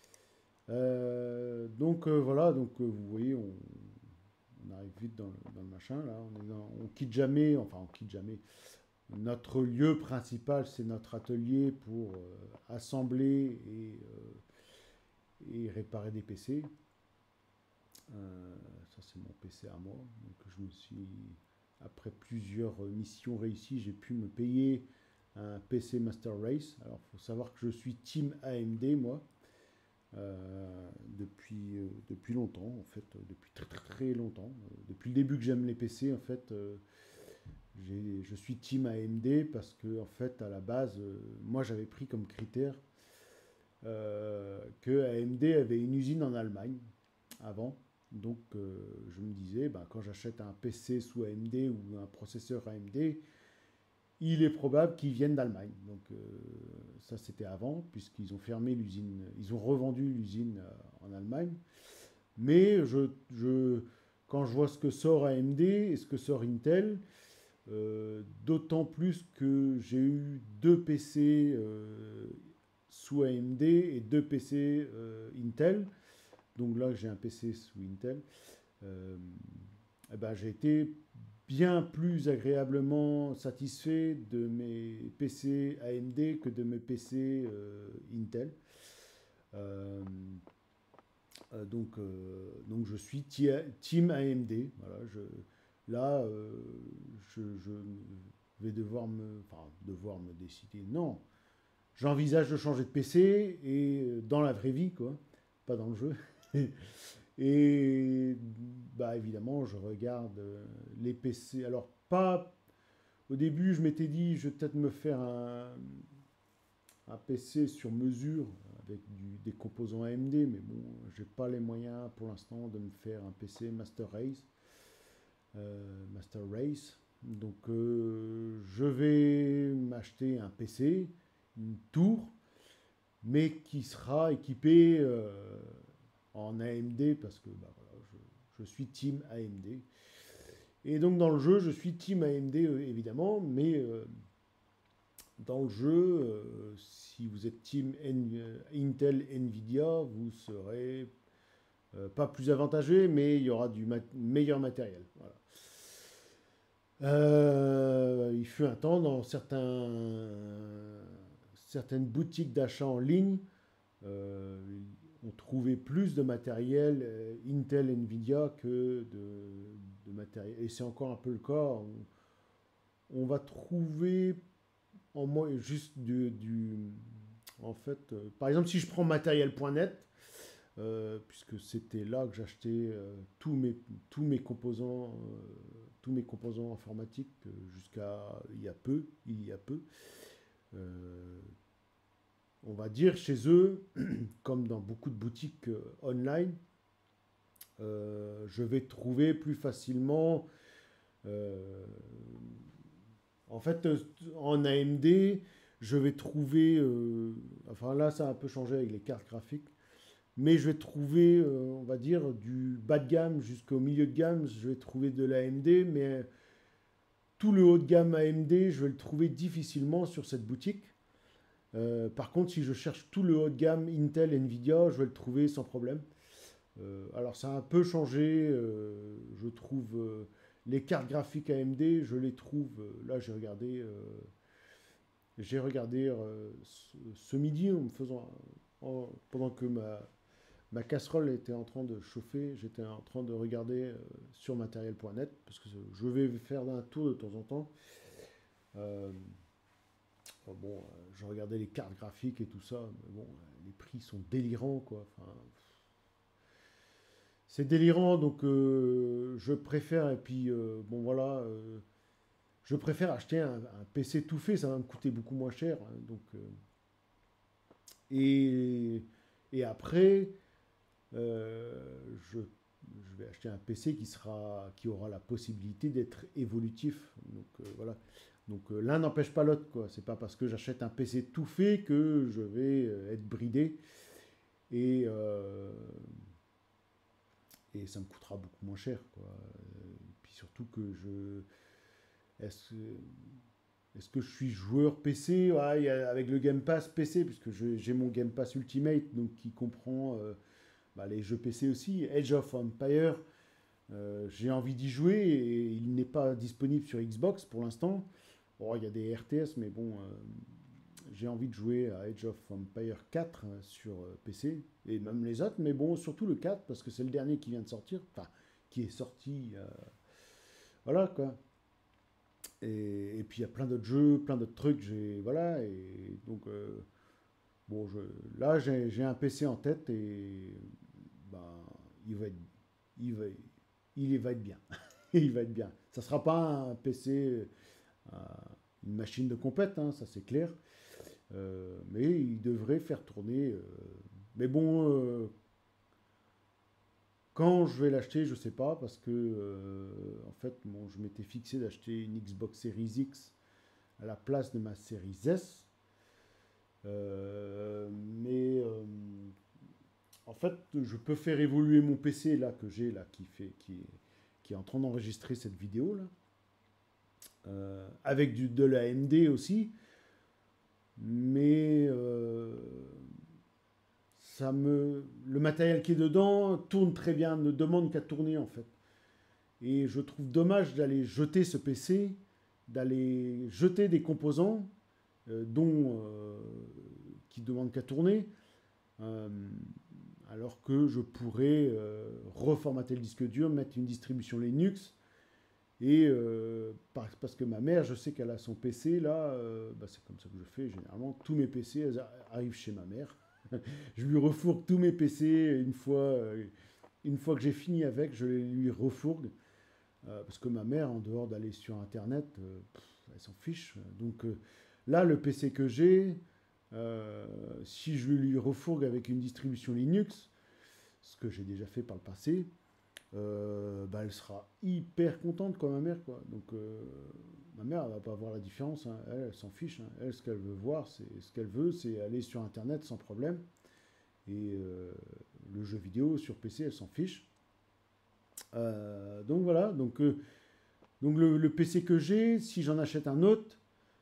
Euh, donc euh, voilà, donc euh, vous voyez, on, on arrive vite dans le, dans le machin là. On est dans- on quitte jamais, enfin on quitte jamais. Notre lieu principal, c'est notre atelier pour euh, assembler et, euh, et réparer des P C. Euh, ça, c'est mon P C à moi. Donc, je me suis, après plusieurs missions réussies, j'ai pu me payer un P C Master Race. Alors, il faut savoir que je suis team A M D, moi, euh, depuis, euh, depuis longtemps, en fait, euh, depuis très très très longtemps. Euh, depuis le début que j'aime les P C, en fait, euh, j'ai- je suis team A M D parce que, en fait, à la base, euh, moi, j'avais pris comme critère euh, que A M D avait une usine en Allemagne avant. Donc, euh, je me disais, bah, quand j'achète un P C sous A M D ou un processeur A M D, il est probable qu'il vienne d'Allemagne. Donc, euh, ça, c'était avant, puisqu'ils ont fermé l'usine, ils ont revendu l'usine euh, en Allemagne. Mais je, je, quand je vois ce que sort A M D et ce que sort Intel, euh, d'autant plus que j'ai eu deux P C euh, sous A M D et deux P C euh, Intel. Donc là, j'ai un P C sous Intel. Euh, eh ben, j'ai été bien plus agréablement satisfait de mes P C A M D que de mes P C euh, Intel. Euh, euh, donc, euh, donc je suis team A M D. Voilà, je, là, euh, je, je vais devoir me, enfin, devoir me décider. Non, j'envisage de changer de P C et euh, dans la vraie vie, quoi, pas dans le jeu. Et bah évidemment, je regarde euh, les P C. Alors pas au début, je m'étais dit, je vais peut-être me faire un, un P C sur mesure avec du- des composants A M D, mais bon, j'ai pas les moyens pour l'instant de me faire un P C Master Race. euh, Master Race. Donc euh, je vais m'acheter un P C, une tour, mais qui sera équipé euh, en A M D parce que bah, voilà, je, je suis team A M D. Et donc dans le jeu, je suis team A M D euh, évidemment, mais euh, dans le jeu, euh, si vous êtes team N- euh, Intel Nvidia, vous serez euh, pas plus avantagé, mais il y aura du mat- meilleur matériel. Voilà. Euh, il fut un temps dans certains, certaines boutiques d'achat en ligne, euh, on trouvait plus de matériel euh, Intel Nvidia que de, de matériel. Et c'est encore un peu le cas. On, on va trouver en moi juste du, du en fait, euh, par exemple, si je prends matériel point net, euh, puisque c'était là que j'achetais euh, tous mes tous mes composants, euh, tous mes composants informatiques euh, jusqu'à il y a peu, il y a peu. Euh, on va dire chez eux, comme dans beaucoup de boutiques euh, online, euh, je vais trouver plus facilement. euh, en fait, euh, en A M D, je vais trouver. euh, enfin là, ça a un peu changé avec les cartes graphiques. Mais je vais trouver, euh, on va dire, du bas de gamme jusqu'au milieu de gamme. Je vais trouver de l'A M D, mais tout le haut de gamme A M D, je vais le trouver difficilement sur cette boutique. Euh, par contre, si je cherche tout le haut de gamme Intel, Nvidia, je vais le trouver sans problème. Euh, alors ça a un peu changé, euh, je trouve euh, les cartes graphiques A M D, je les trouve, euh, là j'ai regardé, euh, j'ai regardé euh, ce, ce midi en me faisant, en- pendant que ma, ma casserole était en train de chauffer, j'étais en train de regarder euh, sur matériel point net, parce que je vais faire un tour de temps en temps. Euh, Oh, bon, euh, je regardais les cartes graphiques et tout ça, mais bon, euh, les prix sont délirants, quoi. Enfin, c'est délirant, donc euh, je préfère, et puis euh, bon voilà, euh, je préfère acheter un, un P C tout fait, ça va me coûter beaucoup moins cher. Hein, donc, euh, et, et après, euh, je, je vais acheter un P C qui sera, qui aura la possibilité d'être évolutif. Donc euh, voilà. Donc euh, l'un n'empêche pas l'autre, quoi. C'est pas parce que j'achète un P C tout fait que je vais euh, être bridé. Et, euh, et ça me coûtera beaucoup moins cher, quoi. Et puis surtout que je. Est-ce, est-ce que je suis joueur P C? Ouais, avec le Game Pass P C, puisque je- j'ai mon Game Pass Ultimate, donc qui comprend euh, bah, les jeux P C aussi. Age of Empire, euh, j'ai envie d'y jouer et il n'est pas disponible sur Xbox pour l'instant. Bon, il y a des R T S, mais bon, euh, j'ai envie de jouer à Age of Empire quatre euh, sur euh, P C et même les autres, mais bon, surtout le quatre parce que c'est le dernier qui vient de sortir, enfin, qui est sorti. Euh, voilà quoi. Et, et puis il y a plein d'autres jeux, plein d'autres trucs. J'ai voilà et donc euh, bon, je, là j'ai j'ai un P C en tête et ben il va être, il va, il va être bien. Il va être bien. Ça sera pas un P C, euh, une machine de compète, hein, ça c'est clair. Euh, mais il devrait faire tourner. euh, mais bon, euh, quand je vais l'acheter, je sais pas parce que euh, en fait, bon, je m'étais fixé d'acheter une Xbox Series X à la place de ma Series S. Euh, mais euh, en fait, je peux faire évoluer mon P C là que j'ai là qui fait qui est, qui est en train d'enregistrer cette vidéo là euh, avec du, de la A M D aussi, mais euh, ça me le matériel qui est dedans tourne très bien, ne demande qu'à tourner en fait. Et je trouve dommage d'aller jeter ce P C, d'aller jeter des composants euh, dont euh, qui demandent qu'à tourner. Euh, alors que je pourrais euh, reformater le disque dur, mettre une distribution Linux. Et euh, parce que ma mère, je sais qu'elle a son P C, là, euh, bah, c'est comme ça que je fais généralement. Tous mes P C arrivent chez ma mère. Je lui refourgue tous mes P C une fois, euh, une fois que j'ai fini avec, je les lui refourgue. Euh, parce que ma mère, en dehors d'aller sur Internet, euh, pff, elle s'en fiche. Donc euh, là, le P C que j'ai, euh, si je lui refourgue avec une distribution Linux, ce que j'ai déjà fait par le passé, euh, bah, elle sera hyper contente quoi, ma mère. Quoi. Donc euh, ma mère, elle va pas voir la différence. Hein. Elle, elle s'en fiche. Hein. Elle, ce qu'elle veut voir, c'est ce qu'elle veut, c'est aller sur Internet sans problème. Et euh, le jeu vidéo sur P C, elle s'en fiche. Euh, donc voilà. Donc, euh, donc le, le P C que j'ai, si j'en achète un autre,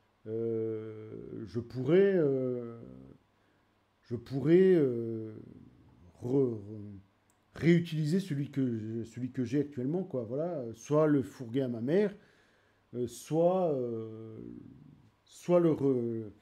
euh, je pourrais, euh, je pourrais euh, re- re- réutiliser celui que, celui que j'ai actuellement, quoi. Voilà, soit le fourguer à ma mère, euh, soit, euh, soit le re- euh,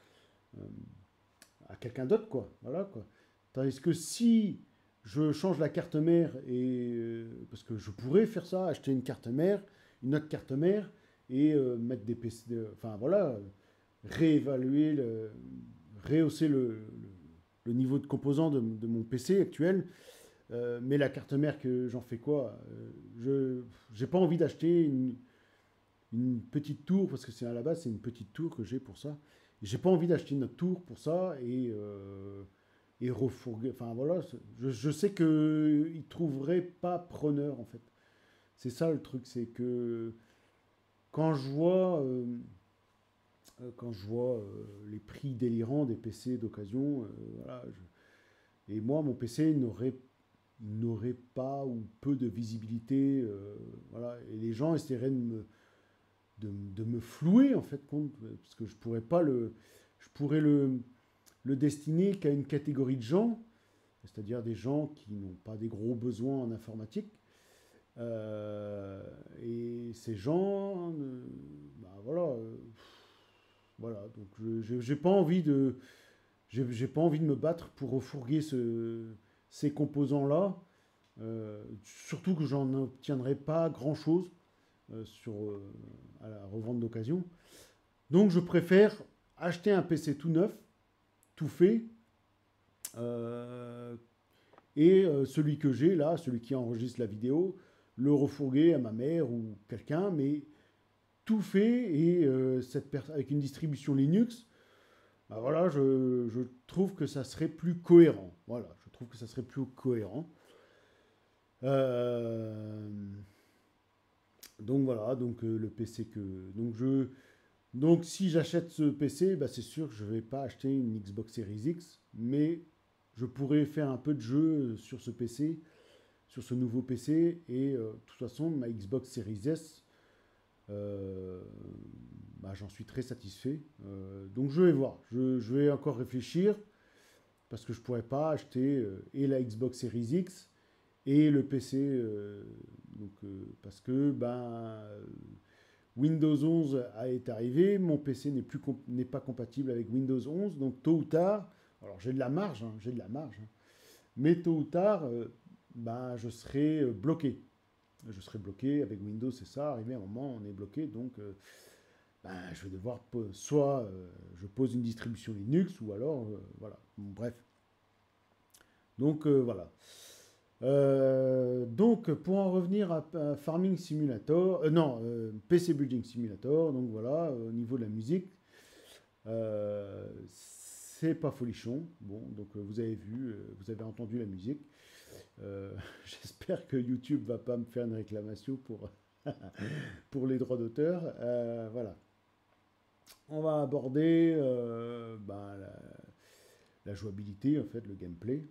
à quelqu'un d'autre, quoi. Voilà, quoi. Tandis que si je change la carte mère et euh, parce que je pourrais faire ça, acheter une carte mère, une autre carte mère et euh, mettre des P C, de- enfin voilà, réévaluer, le, rehausser le, le- le niveau de composants de, de mon P C actuel. Euh, mais la carte mère, que j'en fais quoi? Euh, Je n'ai pas envie d'acheter une, une petite tour, parce que c'est à la base, c'est une petite tour que j'ai pour ça. J'ai pas envie d'acheter une autre tour pour ça et, euh, et refourguer. Enfin voilà, je, je sais qu'ils ne trouveraient pas preneur en fait. C'est ça le truc, c'est que quand je vois, euh, euh, quand je vois euh, les prix délirants des P C d'occasion, euh, voilà, je- et moi mon P C n'aurait n'aurait pas ou peu de visibilité, euh, voilà, et les gens essaieraient de me, de, de me flouer en fait compte, parce que je pourrais pas le, je pourrais le, le destiner qu'à une catégorie de gens, c'est-à-dire des gens qui n'ont pas des gros besoins en informatique. Euh, et ces gens, euh, bah voilà, euh, voilà. Donc je j'ai pas envie de, j'ai j'ai pas envie de me battre pour refourguer ce, ces composants-là. Euh, surtout que j'en obtiendrai pas grand-chose euh, sur euh, à la revente d'occasion. Donc je préfère acheter un P C tout neuf, tout fait, euh, et euh, celui que j'ai là, celui qui enregistre la vidéo, le refourguer à ma mère ou quelqu'un, mais tout fait et euh, cette avec une distribution Linux, bah voilà, je, je trouve que ça serait plus cohérent. Voilà, je trouve que ça serait plus cohérent. Euh, donc voilà, donc euh, le P C que donc je donc si j'achète ce P C, bah, c'est sûr que je vais pas acheter une Xbox Series X, mais je pourrais faire un peu de jeu sur ce P C, sur ce nouveau P C, et euh, de toute façon ma Xbox Series S, euh, bah, j'en suis très satisfait. Euh, donc je vais voir, je, je vais encore réfléchir parce que je pourrais pas acheter euh, et la Xbox Series X et le P C, euh, donc, euh, parce que ben, Windows onze est arrivé, mon P C n'est plus n'est pas compatible avec Windows onze, donc tôt ou tard, alors j'ai de la marge, hein, j'ai de la marge, hein, mais tôt ou tard, euh, ben, je serai euh, bloqué. Je serai bloqué avec Windows, c'est ça, arrivé à un moment, on est bloqué, donc euh, ben, je vais devoir, soit euh, je pose une distribution Linux, ou alors, euh, voilà, bon, bref. Donc euh, voilà. Euh, donc, pour en revenir à, à Farming Simulator, euh, non, euh, P C Building Simulator, donc voilà, au niveau de la musique, euh, c'est pas folichon. Bon, donc euh, vous avez vu, euh, vous avez entendu la musique. Euh, J'espère que YouTube va pas me faire une réclamation pour, pour les droits d'auteur. Euh, voilà. On va aborder euh, ben, la, la jouabilité, en fait, le gameplay.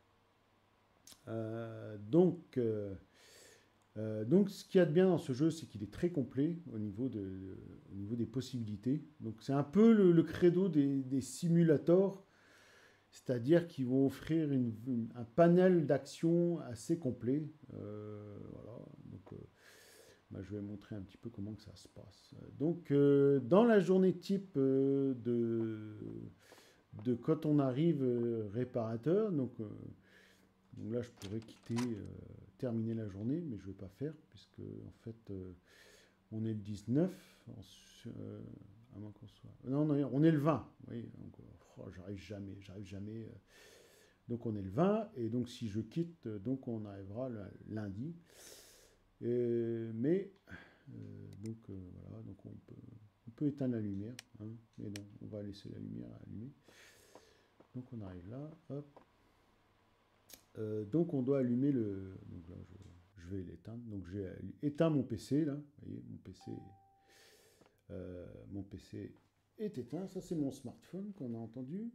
Euh, donc, euh, euh, donc, ce qu'il y a de bien dans ce jeu, c'est qu'il est très complet au niveau, de, au niveau des possibilités. Donc, c'est un peu le, le credo des, des simulators, c'est-à-dire qu'ils vont offrir une, une, un panel d'actions assez complet. Euh, voilà. Donc, euh, bah, je vais montrer un petit peu comment que ça se passe. Donc, euh, dans la journée type euh, de, de quand on arrive euh, réparateur, donc euh, donc là, je pourrais quitter, euh, terminer la journée, mais je ne vais pas faire, puisque en fait, euh, on est le dix-neuf, en, euh, à moins qu'on soit... Non, non, on est le vingt, oui, donc, oh, j'arrive jamais, j'arrive jamais. Euh, donc on est le vingt, et donc si je quitte, euh, donc on arrivera le, lundi. Et, mais, euh, donc euh, voilà, donc on peut, on peut éteindre la lumière, hein, mais non, on va laisser la lumière allumée. Donc on arrive là, hop. Euh, donc on doit allumer le... Donc là, je, je vais l'éteindre. Donc j'ai éteint mon P C, là. Vous voyez, mon P C, euh, mon P C est éteint. Ça, c'est mon smartphone qu'on a entendu.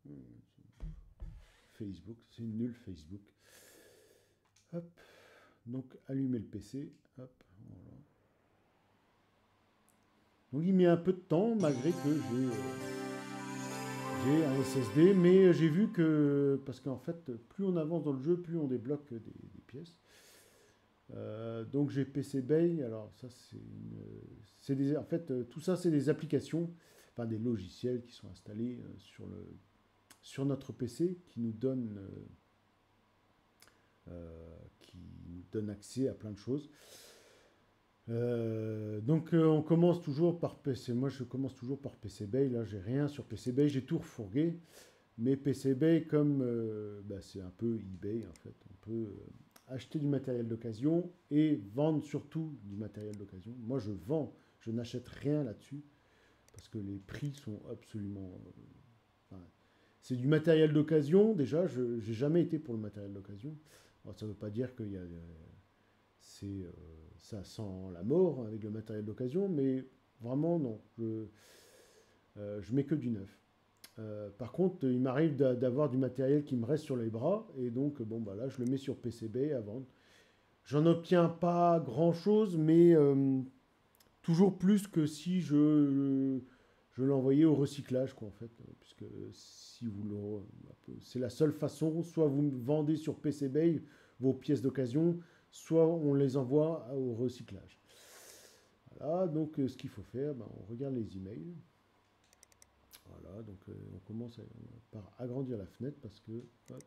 Facebook, c'est nul Facebook. Hop. Donc allumer le P C. Hop. Voilà. Donc il met un peu de temps, malgré que j'ai... Euh, j'ai un S S D, mais j'ai vu que, parce qu'en fait, plus on avance dans le jeu, plus on débloque des, des pièces. Euh, donc j'ai P C Bay, alors ça c'est des, en fait euh, tout ça c'est des applications, enfin des logiciels qui sont installés euh, sur, le, sur notre P C qui nous donnent, euh, euh, qui nous donnent accès à plein de choses. Euh, donc euh, on commence toujours par P C, moi je commence toujours par P C Bay, là j'ai rien sur P C Bay, j'ai tout refourgué, mais P C Bay comme euh, bah, c'est un peu eBay en fait, on peut euh, acheter du matériel d'occasion et vendre surtout du matériel d'occasion. Moi je vends, je n'achète rien là-dessus, parce que les prix sont absolument... Euh, enfin, c'est du matériel d'occasion, déjà je n'ai jamais été pour le matériel d'occasion. Alors, ça ne veut pas dire qu'il y a... Euh, c'est... Euh, ça sent la mort avec le matériel d'occasion, mais vraiment non, je, euh, je mets que du neuf. Euh, par contre, il m'arrive d'avoir du matériel qui me reste sur les bras, et donc bon bah là je le mets sur P C Bay à vendre. J'en obtiens pas grand chose, mais euh, toujours plus que si je, je l'envoyais au recyclage, quoi, en fait, puisque si vous le, c'est la seule façon, soit vous vendez sur P C Bay vos pièces d'occasion, soit on les envoie au recyclage. Voilà, donc euh, ce qu'il faut faire, ben, on regarde les emails. Voilà, donc euh, on commence à, par agrandir la fenêtre parce que, hop,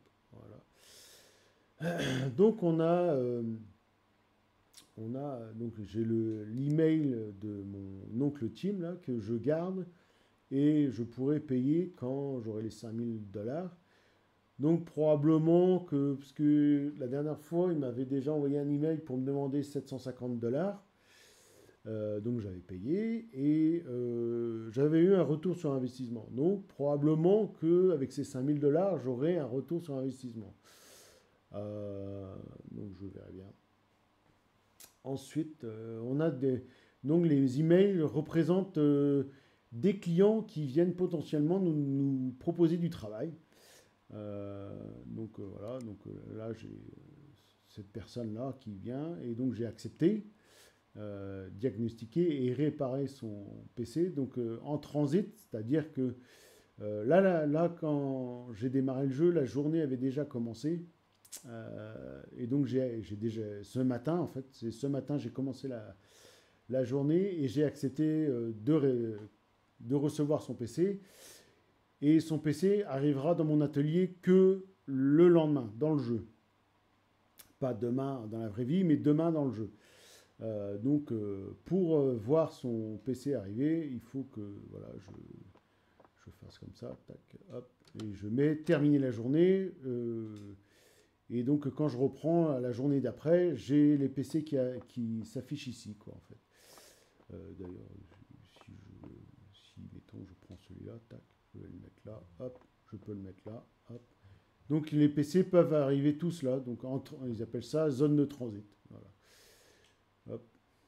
voilà. Donc on a, euh, on a donc j'ai le l'email de mon oncle Tim là que je garde et je pourrais payer quand j'aurai les cinq mille dollars. Donc probablement que, parce que la dernière fois, il m'avait déjà envoyé un email pour me demander sept cent cinquante dollars. Euh, donc j'avais payé et euh, j'avais eu un retour sur investissement. Donc probablement qu'avec ces cinq mille dollars, j'aurai un retour sur investissement. Euh, donc je verrai bien. Ensuite, euh, on a des... Donc les emails représentent euh, des clients qui viennent potentiellement nous, nous proposer du travail. Euh, donc euh, voilà, donc euh, là j'ai cette personne-là qui vient et donc j'ai accepté, euh, diagnostiqué et réparé son P C. Donc euh, en transit, c'est-à-dire que euh, là, là, là, quand j'ai démarré le jeu, la journée avait déjà commencé. Euh, et donc j'ai j'ai déjà ce matin en fait, c'est ce matin j'ai commencé la, la journée et j'ai accepté euh, de, ré- de recevoir son P C. Et son P C arrivera dans mon atelier que le lendemain, dans le jeu. Pas demain dans la vraie vie, mais demain dans le jeu. Euh, donc, euh, pour euh, voir son P C arriver, il faut que voilà, je, je fasse comme ça, tac, hop, et je mets terminer la journée. Euh, et donc, quand je reprends la journée d'après, j'ai les P C qui, a- qui s'affichent ici, quoi, en fait. Euh, D'ailleurs, si, je, si, mettons, je prends celui-là, tac, je vais le mettre là, hop, je peux le mettre là, hop. Donc les P C peuvent arriver tous là, donc entre, ils appellent ça zone de transit. Voilà. Hop,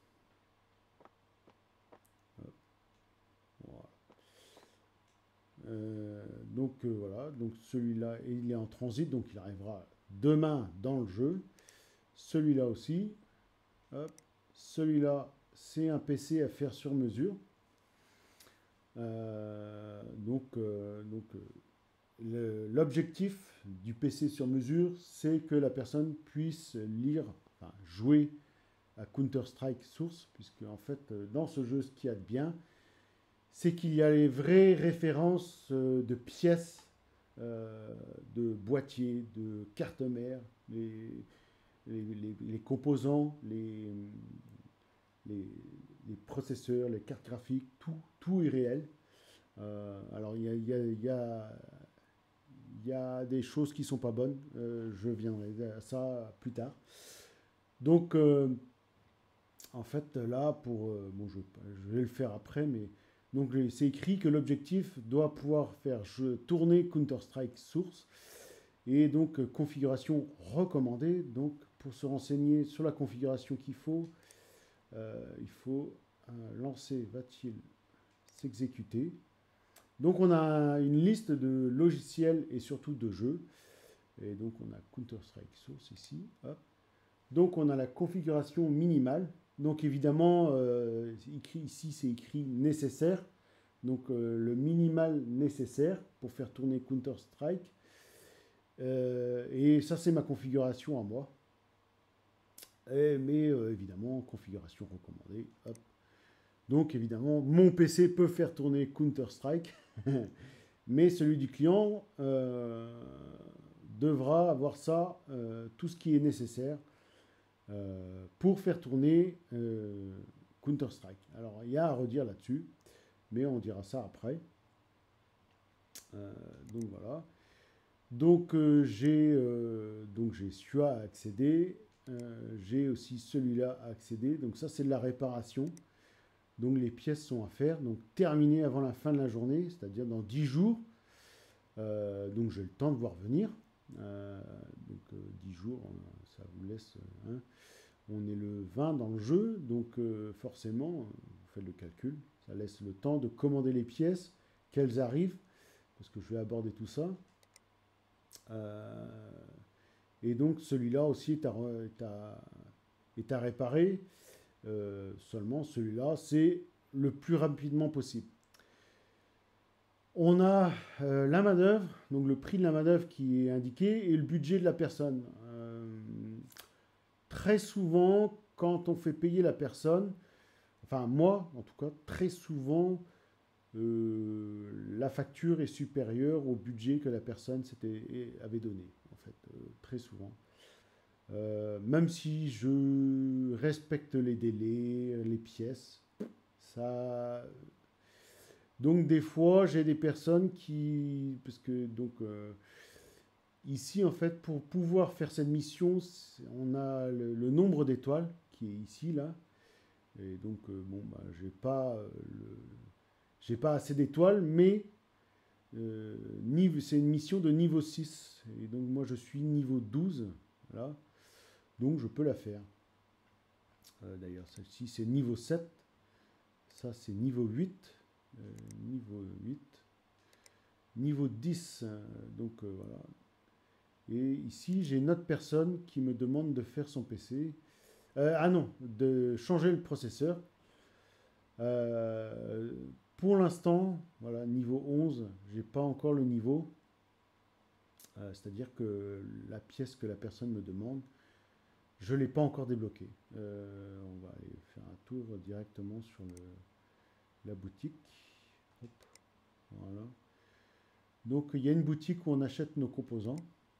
hop, voilà. Euh, donc euh, voilà, donc celui-là, il est en transit, donc il arrivera demain dans le jeu. Celui-là aussi, hop, celui-là, c'est un P C à faire sur mesure. Euh, donc, euh, donc euh, l'objectif du P C sur mesure, c'est que la personne puisse lire, enfin, jouer à Counter-Strike Source, puisque en fait, dans ce jeu, ce qu'il y a de bien, c'est qu'il y a les vraies références euh, de pièces, euh, de boîtiers, de cartes mères, les, les, les, les composants, les, les, les, processeurs, les cartes graphiques, tout, tout est réel. Euh, alors, il y a, y, a, y, a, y a des choses qui sont pas bonnes, euh, je viendrai à ça plus tard. Donc, euh, en fait, là, pour. Euh, bon, je, je, vais le faire après, mais. Donc, c'est écrit que l'objectif doit pouvoir faire je, tourner Counter-Strike Source. Et donc, euh, configuration recommandée. Donc, pour se renseigner sur la configuration qu'il faut, euh, il faut euh, lancer va-t-il s'exécuter. Donc, on a une liste de logiciels et surtout de jeux. Et donc, on a Counter-Strike Source ici. Hop. Donc, on a la configuration minimale. Donc évidemment, euh, écrit, ici c'est écrit nécessaire. Donc euh, le minimal nécessaire pour faire tourner Counter-Strike. Euh, et ça c'est ma configuration à moi. Et, mais euh, évidemment, configuration recommandée. Hop. Donc évidemment, mon P C peut faire tourner Counter-Strike. Mais celui du client euh, devra avoir ça, euh, tout ce qui est nécessaire. Euh, pour faire tourner euh, Counter-Strike. Alors, il y a à redire là-dessus, mais on dira ça après. Euh, donc voilà. Donc euh, j'ai euh, donc j'ai celui-là à accéder. Euh, j'ai aussi celui-là à accéder. Donc ça, c'est de la réparation. Donc les pièces sont à faire. Donc terminées avant la fin de la journée, c'est-à-dire dans dix jours. Euh, donc j'ai le temps de voir venir. Euh, donc euh, dix jours, ça vous laisse... Hein, on est le vingt dans le jeu, donc euh, forcément, vous faites le calcul, ça laisse le temps de commander les pièces, qu'elles arrivent, parce que je vais aborder tout ça. Euh, et donc celui-là aussi est à, est à, est à réparer, euh, seulement celui-là, c'est le plus rapidement possible. On a euh, la main-d'œuvre, donc le prix de la main-d'œuvre qui est indiqué, et le budget de la personne. Euh, très souvent, quand on fait payer la personne, enfin moi en tout cas, très souvent, euh, la facture est supérieure au budget que la personne avait donné, en fait, euh, très souvent. Euh, même si je respecte les délais, les pièces, ça... Donc des fois, j'ai des personnes qui... Parce que donc... euh, ici, en fait, pour pouvoir faire cette mission, c'est- on a le, le nombre d'étoiles qui est ici, là. Et donc, euh, bon, bah, j'ai pas, euh, le- j'ai pas assez d'étoiles, mais euh, niveau- c'est une mission de niveau six. Et donc, moi, je suis niveau douze. Voilà. Donc, je peux la faire. Euh, D'ailleurs, celle-ci, c'est niveau sept. Ça, c'est niveau huit. Euh, niveau huit. Niveau dix. euh, donc, euh, voilà. Et ici, j'ai une autre personne qui me demande de faire son P C. Euh, ah non, de changer le processeur. Euh, pour l'instant, voilà, niveau onze, j'ai pas encore le niveau. Euh, c'est-à-dire que la pièce que la personne me demande, je ne l'ai pas encore débloquée. Euh, on va aller faire un tour directement sur le, la boutique. Hop, voilà. Donc il y a une boutique où on achète nos composants.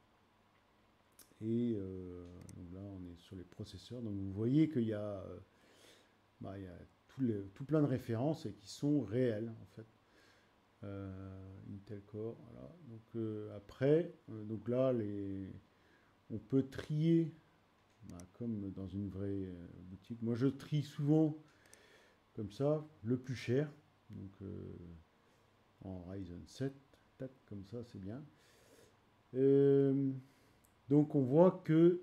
Et euh, donc là, on est sur les processeurs. Donc vous voyez qu'il y a, euh, bah, il y a tout, les- tout plein de références et qui sont réelles en fait. Euh, Intel Core, voilà. Donc euh, après, euh, donc là, les, on peut trier, bah, comme dans une vraie euh, boutique. Moi, je trie souvent comme ça, le plus cher. Donc euh, en Ryzen sept, tac, comme ça, c'est bien. Euh, donc on voit que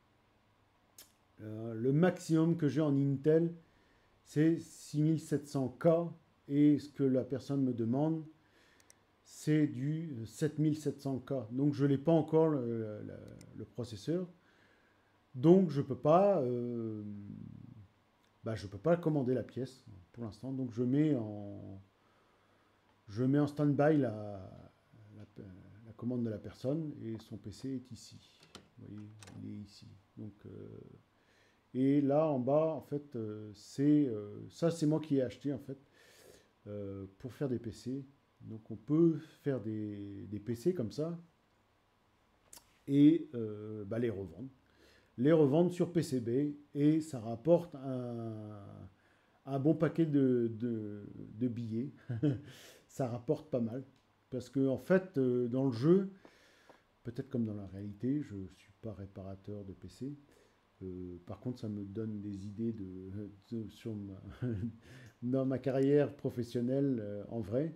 euh, le maximum que j'ai en Intel, c'est six mille sept cents K. Et ce que la personne me demande, c'est du sept mille sept cents K. Donc je n'ai pas encore le, le- le processeur. Donc je peux pas, euh, bah, je peux pas commander la pièce pour l'instant. Donc je mets en, je mets en stand-by la, la, la commande de la personne et son P C est ici. Vous voyez, il est ici. Donc euh, et là en bas, en fait, euh, c'est euh, ça, c'est moi qui ai acheté en fait euh, pour faire des P C. Donc on peut faire des, des P C comme ça et euh, bah, les revendre. Les revendre sur P C B et ça rapporte un, un bon paquet de, de, de billets. Ça rapporte pas mal. Parce que en fait, euh, dans le jeu, peut-être comme dans la réalité, je ne suis pas réparateur de P C. Euh, par contre, ça me donne des idées de, de- sur ma, dans ma carrière professionnelle euh, en vrai.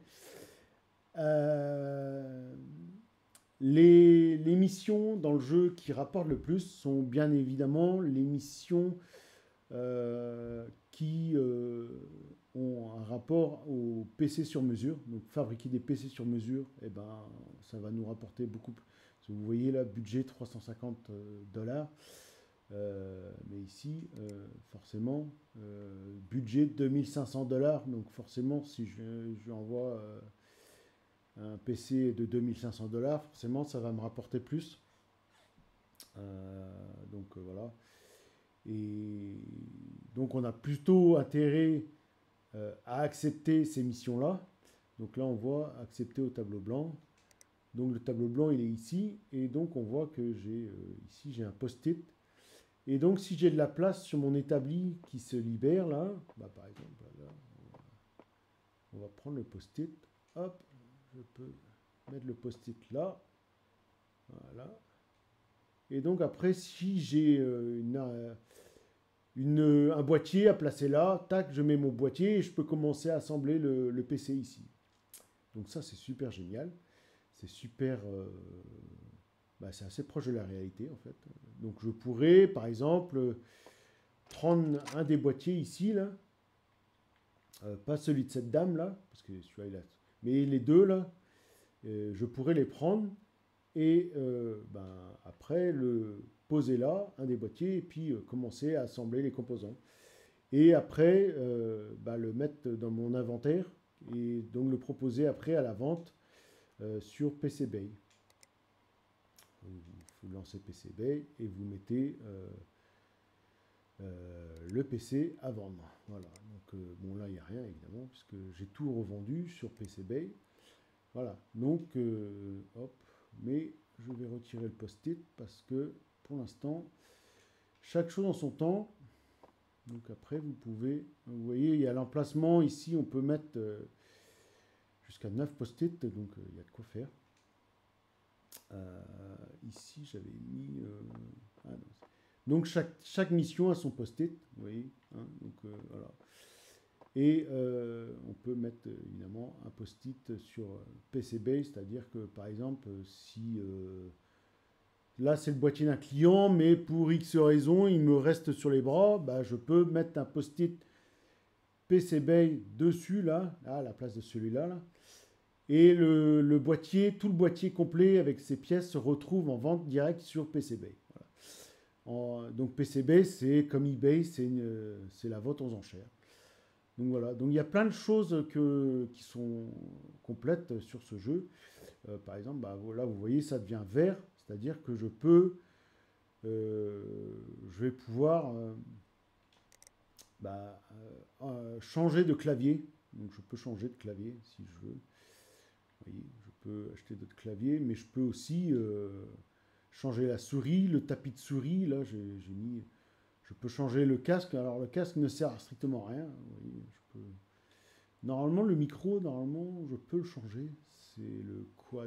Euh, les, les missions dans le jeu qui rapportent le plus sont bien évidemment les missions euh, qui euh, ont un rapport au P C sur mesure. Donc fabriquer des P C sur mesure, eh ben, ça va nous rapporter beaucoup plus. Vous voyez là, budget trois cent cinquante dollars. Euh, mais ici, euh, forcément, euh, budget deux mille cinq cents dollars. Donc forcément, si je, je envoie euh, un P C de deux mille cinq cents dollars, forcément, ça va me rapporter plus. Euh, donc euh, voilà. Et donc on a plutôt intérêt euh, à accepter ces missions-là. Donc là on voit accepter au tableau blanc. Donc le tableau blanc il est ici et donc on voit que j'ai euh, ici j'ai un post-it. Et donc si j'ai de la place sur mon établi qui se libère là, bah, par exemple là, on va prendre le post-it. Hop, je peux mettre le post-it là. Voilà. Et donc après si j'ai euh, une, euh, une, un boîtier à placer là, tac, je mets mon boîtier et je peux commencer à assembler le, le P C ici. Donc ça, c'est super génial. C'est super... euh, bah, c'est assez proche de la réalité, en fait. Donc je pourrais, par exemple, prendre un des boîtiers ici, là. Euh, pas celui de cette dame, là, parce que celui-là, il a... Mais les deux, là, euh, je pourrais les prendre et euh, ben, après le poser là, un des boîtiers, et puis euh, commencer à assembler les composants. Et après, euh, bah, le mettre dans mon inventaire et donc le proposer après à la vente euh, sur P C Bay. Vous, vous lancez P C Bay et vous mettez euh, euh, le P C à vendre. Voilà. Donc euh, bon là il n'y a rien évidemment puisque j'ai tout revendu sur P C Bay. Voilà. Donc euh, hop. Mais je vais retirer le post-it parce que pour l'instant chaque chose en son temps. Donc après, vous pouvez, vous voyez, il y a l'emplacement ici, on peut mettre, euh, jusqu'à neuf post-it, donc il euh, y a de quoi faire. Euh, ici, j'avais mis... Euh, ah non, donc, chaque, chaque mission a son post-it, vous voyez. Hein, donc, euh, voilà. Et euh, on peut mettre, évidemment, un post-it sur P C Base, c'est-à-dire que, par exemple, si... Euh, là, c'est le boîtier d'un client, mais pour X raison, il me reste sur les bras, bah, je peux mettre un post-it P C Base dessus, là, là, à la place de celui-là, là. Et le, le boîtier, tout le boîtier complet avec ses pièces se retrouve en vente directe sur P C Base. Voilà. En, donc P C Base, c'est comme eBay, c'est la vente aux enchères. Donc voilà, donc il y a plein de choses que, qui sont complètes sur ce jeu. Euh, par exemple, bah, là vous voyez, ça devient vert, c'est-à-dire que je peux, euh, je vais pouvoir euh, bah, euh, euh, changer de clavier. Donc je peux changer de clavier si je veux. Vous voyez, je peux acheter d'autres claviers, mais je peux aussi euh, changer la souris, le tapis de souris. Là, j'ai mis, je peux changer le casque. Alors le casque ne sert à strictement rien. Vous voyez, je peux... Normalement, le micro, normalement, je peux le changer. C'est le quad.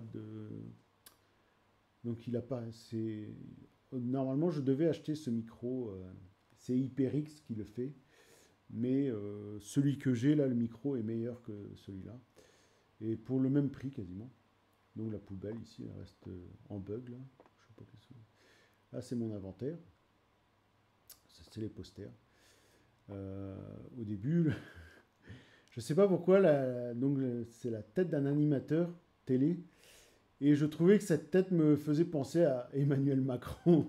Donc il a pas. C'est normalement, je devais acheter ce micro. Euh, c'est HyperX qui le fait, mais euh, celui que j'ai là, le micro est meilleur que celui-là. Et pour le même prix quasiment. Donc la poubelle ici, elle reste en bug là. Je sais pas qu'est-ce que... Là c'est mon inventaire. Ça c'est les posters. Euh, au début, je sais pas pourquoi, la... donc c'est la tête d'un animateur télé. Et je trouvais que cette tête me faisait penser à Emmanuel Macron.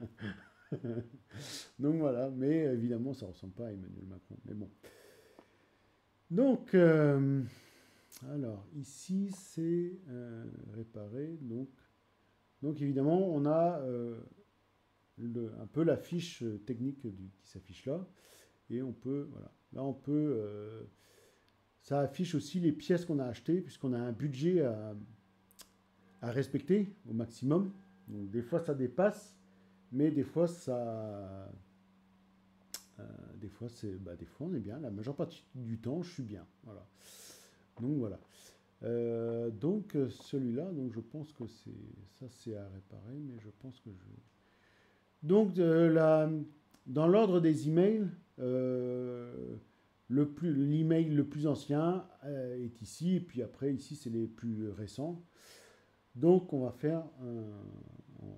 Donc voilà, mais évidemment ça ressemble pas à Emmanuel Macron. Mais bon. Donc... Euh... Alors, ici, c'est euh, réparé. Donc, donc, évidemment, on a euh, le, un peu la fiche technique du, qui s'affiche là. Et on peut, voilà. Là, on peut... Euh, ça affiche aussi les pièces qu'on a achetées, puisqu'on a un budget à, à respecter au maximum. Donc, des fois, ça dépasse, mais des fois, ça... Euh, des fois, c'est, bah, des fois, on est bien. La majeure partie du temps, je suis bien. Voilà. Donc, voilà. Euh, donc celui-là, donc je pense que c'est ça c'est à réparer, mais je pense que je. Donc euh, la, dans l'ordre des emails, euh, le plus l'email le plus ancien euh, est ici, et puis après ici c'est les plus récents. Donc on va faire un, on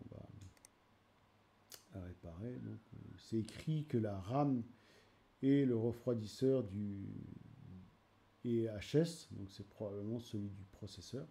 va réparer. Donc c'est écrit que la RAM et le refroidisseur du et H S, donc c'est probablement celui du processeur.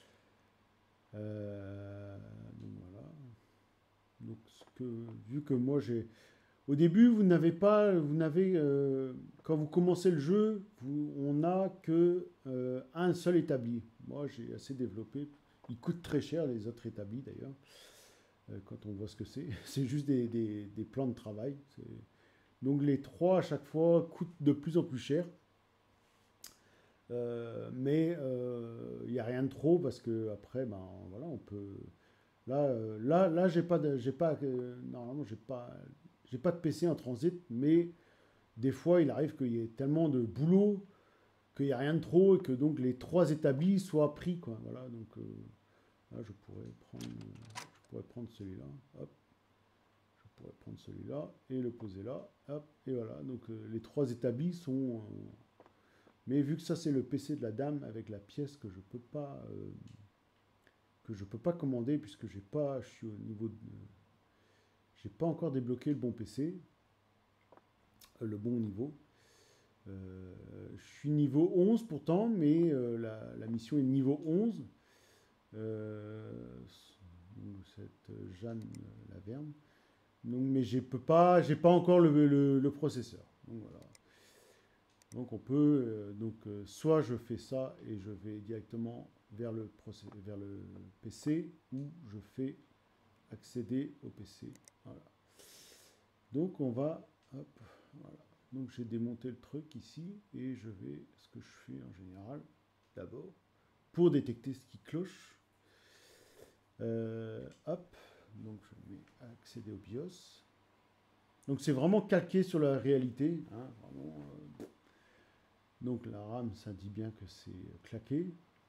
Euh, donc voilà. Donc ce que, vu que moi j'ai, au début vous n'avez pas, vous n'avez, euh, quand vous commencez le jeu, vous, on n'a que euh, un seul établi. Moi j'ai assez développé. Il coûte très cher les autres établis d'ailleurs. Euh, quand on voit ce que c'est, c'est juste des, des, des plans de travail. Donc les trois à chaque fois coûtent de plus en plus cher. Euh, mais il euh, n'y a rien de trop parce que après ben voilà on peut là euh, là là j'ai pas de, j'ai pas euh, normalement j'ai pas j'ai pas de P C en transit, mais des fois il arrive qu'il y ait tellement de boulot qu'il n'y a rien de trop et que donc les trois établis soient pris quoi. Voilà, donc euh, là je pourrais prendre je pourrais prendre celui-là, hop, je pourrais prendre celui-là et le poser là, hop, et voilà, donc euh, les trois établis sont euh, mais vu que ça c'est le P C de la dame avec la pièce que je peux pas euh, que je peux pas commander puisque j'ai pas, je suis au niveau de, j'ai pas encore débloqué le bon P C, euh, le bon niveau. Euh, je suis niveau onze pourtant, mais euh, la, la, mission est niveau onze. Euh, cette Jeanne Laverne. Donc, mais j'ai peux pas, j'ai pas encore le, le, le processeur. Donc voilà. Donc on peut, euh, donc euh, soit je fais ça et je vais directement vers le, vers le P C, ou je fais accéder au P C. Voilà. Donc on va, hop, voilà. Donc j'ai démonté le truc ici et je vais, ce que je fais en général, d'abord, pour détecter ce qui cloche. Euh, hop, donc je vais accéder au BIOS. Donc c'est vraiment calqué sur la réalité, hein, vraiment. Euh, Donc la RAM, ça dit bien que c'est claqué.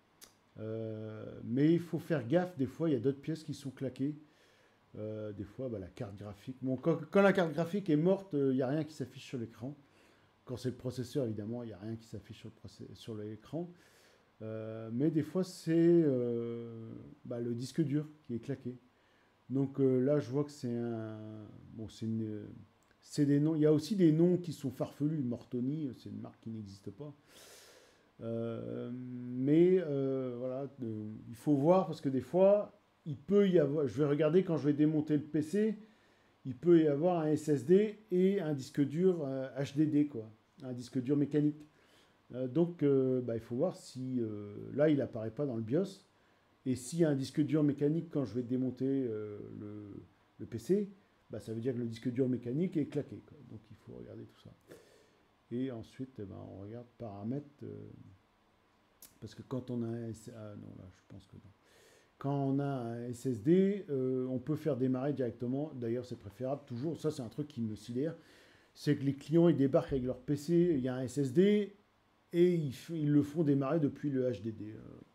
Euh, mais il faut faire gaffe, des fois, il y a d'autres pièces qui sont claquées. Euh, des fois, bah, la carte graphique. Bon, quand, quand la carte graphique est morte, il n'y a rien qui s'affiche sur l'écran. Quand c'est le processeur, évidemment, il n'y a rien qui s'affiche sur, sur l'écran. Euh, mais des fois, c'est euh, bah, le disque dur qui est claqué. Donc euh, là, je vois que c'est un. Bon, c'est une. C'est des noms. Il y a aussi des noms qui sont farfelus. Mortoni, c'est une marque qui n'existe pas. Euh, mais euh, voilà, euh, il faut voir parce que des fois, il peut y avoir. Je vais regarder quand je vais démonter le P C, il peut y avoir un S S D et un disque dur euh, H D D, quoi, un disque dur mécanique. Euh, donc, euh, bah, il faut voir si euh, là, il apparaît pas dans le BIOS. Et s'il y a un disque dur mécanique quand je vais démonter euh, le, le P C, bah, ça veut dire que le disque dur mécanique est claqué, quoi. Donc, il faut regarder tout ça. Et ensuite, eh ben, on regarde paramètres. Euh, parce que quand on a un S S D, ah non, là, je pense que non. Quand on a un S S D, euh, on peut faire démarrer directement. D'ailleurs, c'est préférable toujours. Ça, c'est un truc qui me sidère. C'est que les clients, ils débarquent avec leur P C, il y a un S S D, et ils, ils le font démarrer depuis le H D D.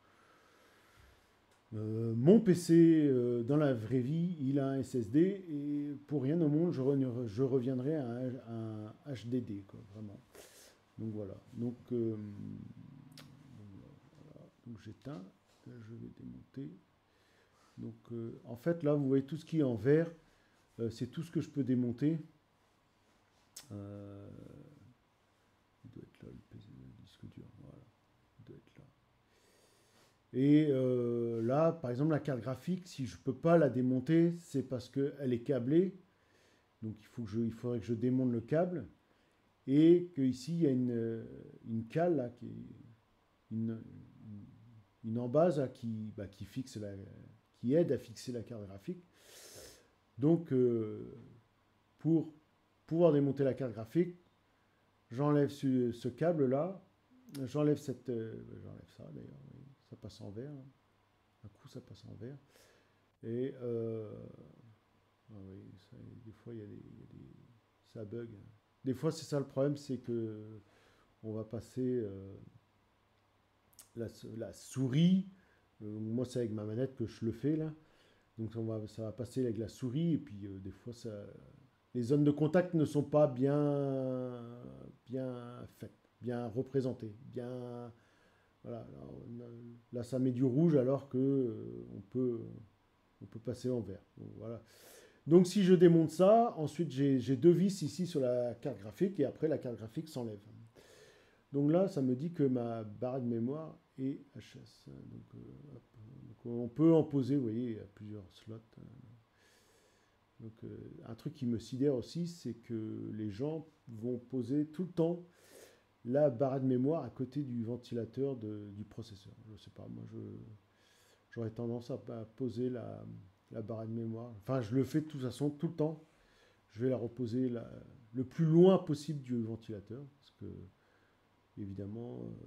Euh, mon P C, euh, dans la vraie vie, il a un S S D, et pour rien au monde, je, re- je reviendrai à un, à un H D D, quoi, vraiment. Donc voilà. Donc, euh, donc, voilà. Donc j'éteins. Là, je vais démonter. Donc, euh, en fait, là, vous voyez tout ce qui est en vert, euh, c'est tout ce que je peux démonter. Euh, il doit être là, le, P C, le disque dur. Voilà, il doit être là. Et euh, là, par exemple, la carte graphique, si je ne peux pas la démonter, c'est parce qu'elle est câblée. Donc, il, faut que je, il faudrait que je démonte le câble. Et qu'ici, il y a une, une cale, là, qui est une, une, une embase là, qui, bah, qui, fixe la, qui aide à fixer la carte graphique. Donc, euh, pour pouvoir démonter la carte graphique, j'enlève ce, ce câble-là, j'enlève cette... Euh, j'enlève ça, d'ailleurs, oui, ça passe en vert. Hein. Un coup, ça passe en vert. Et... Euh, ah oui, ça, des fois, il y a des, il y a des... Ça bug. Des fois, c'est ça le problème, c'est que on va passer euh, la, la souris. Euh, moi, c'est avec ma manette que je le fais, là. Donc, on va, ça va passer avec la souris. Et puis, euh, des fois, ça, les zones de contact ne sont pas bien, bien faites, bien représentées, bien... Voilà, là, là, ça met du rouge alors que euh, on, peut, on peut passer en vert. Donc, voilà. Donc si je démonte ça, ensuite j'ai deux vis ici sur la carte graphique et après la carte graphique s'enlève. Donc là, ça me dit que ma barre de mémoire est H S. Donc, euh, hop. Donc on peut en poser, vous voyez, à plusieurs slots. Donc, euh, un truc qui me sidère aussi, c'est que les gens vont poser tout le temps la barre de mémoire à côté du ventilateur de, du processeur. Je ne sais pas, moi, j'aurais tendance à, à poser la, la barre de mémoire. Enfin, je le fais de toute façon tout le temps. Je vais la reposer la, le plus loin possible du ventilateur, parce que, évidemment, euh,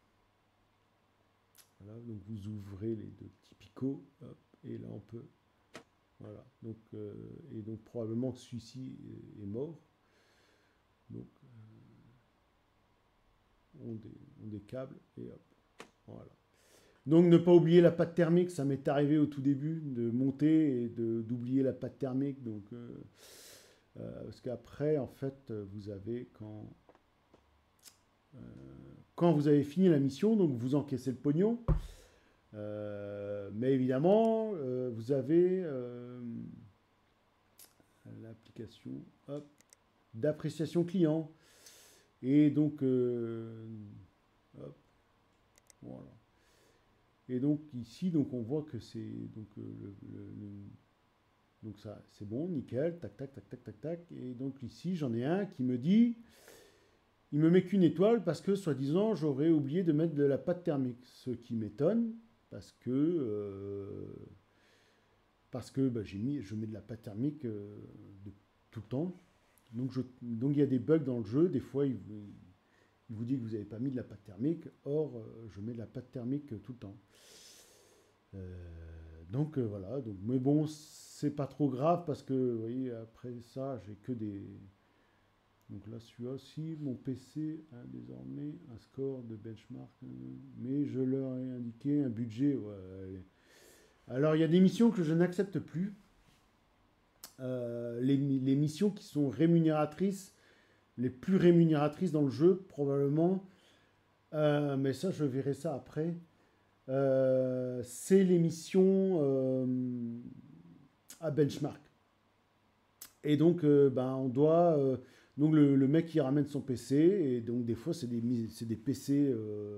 voilà, donc vous ouvrez les deux petits picots, hop, et là on peut... Voilà, donc, euh, et donc probablement que celui-ci est, est mort. Donc, euh, on, dé, on décable et hop, voilà. Donc ne pas oublier la pâte thermique, ça m'est arrivé au tout début de monter et d'oublier la pâte thermique. Donc, euh, euh, parce qu'après, en fait, vous avez quand, euh, quand vous avez fini la mission, donc vous encaissez le pognon. Euh, mais évidemment, euh, vous avez euh, l'application d'appréciation client. Et donc, euh, hop, voilà. Et donc ici, donc on voit que c'est donc euh, le, le, le, donc ça, c'est bon, nickel, tac, tac, tac, tac, tac, tac. Et donc ici, j'en ai un qui me dit, il me met qu'une étoile parce que soi-disant, j'aurais oublié de mettre de la pâte thermique, ce qui m'étonne parce que euh, parce que bah, j'ai mis, je mets de la pâte thermique euh, de, tout le temps. Donc, je, donc il y a des bugs dans le jeu. Des fois, il, il vous dit que vous n'avez pas mis de la pâte thermique. Or, euh, je mets de la pâte thermique euh, tout le temps. Euh, donc euh, voilà. Donc, mais bon, c'est pas trop grave parce que, vous voyez, après ça, j'ai que des, Donc là, celui-là aussi, mon P C a désormais un score de benchmark, euh, mais je leur ai indiqué un budget. Ouais. Alors, il y a des missions que je n'accepte plus. Euh, les, les missions qui sont rémunératrices, les plus rémunératrices dans le jeu, probablement. Euh, mais ça, je verrai ça après. Euh, c'est les missions euh, à benchmark. Et donc, euh, ben, on doit. Euh, donc, le, le mec, il ramène son P C. Et donc, des fois, c'est des, c'est des P C. Euh,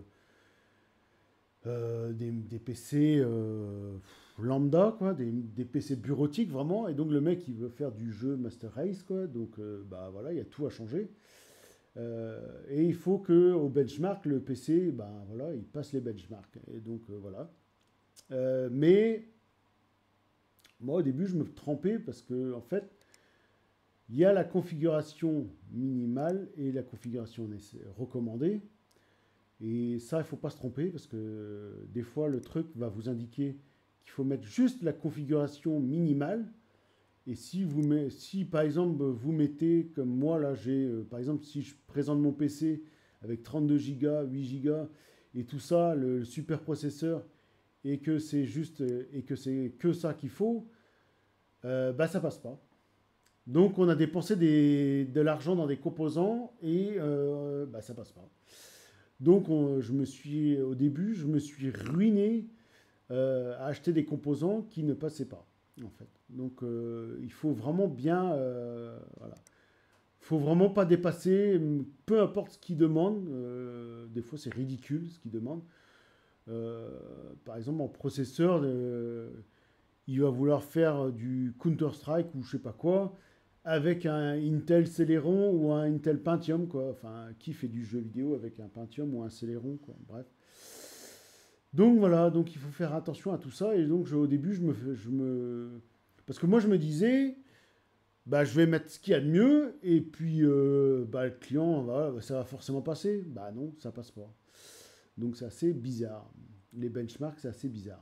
euh, des, des P C euh, lambda, quoi, des, des P C bureautiques, vraiment. Et donc, le mec, il veut faire du jeu Master Race, quoi. Donc, euh, bah voilà, il y a tout à changer. Euh, et il faut que au benchmark, le P C, ben voilà, il passe les benchmarks. Et donc, euh, voilà. Euh, mais moi, au début, je me trompais parce que, en fait, il y a la configuration minimale et la configuration recommandée. Et ça, il ne faut pas se tromper parce que des fois, le truc va vous indiquer qu'il faut mettre juste la configuration minimale. Et si, vous met, si par exemple, vous mettez, comme moi, là, j'ai, euh, par exemple, si je présente mon P C avec trente-deux gigas, huit gigas et tout ça, le, le super processeur, et que c'est juste, et que c'est que ça qu'il faut, euh, bah ça passe pas. Donc on a dépensé des, de l'argent dans des composants et euh, bah, ça passe pas. Donc on, je me suis, au début, je me suis ruiné euh, à acheter des composants qui ne passaient pas, en fait. Donc euh, il faut vraiment bien, euh, voilà, faut vraiment pas dépasser, peu importe ce qu'ils demandent. Euh, des fois c'est ridicule ce qu'ils demandent. Euh, par exemple, en processeur, euh, il va vouloir faire du Counter-Strike ou je sais pas quoi avec un Intel Celeron ou un Intel Pentium, quoi. Enfin, qui fait du jeu vidéo avec un Pentium ou un Celeron, quoi. Bref. Donc voilà, donc il faut faire attention à tout ça. Et donc je, au début, je me, je me, parce que moi je me disais, bah je vais mettre ce qu'il y a de mieux et puis euh, bah, le client, voilà, ça va forcément passer. Bah non, ça passe pas. Donc c'est assez bizarre. Les benchmarks, c'est assez bizarre.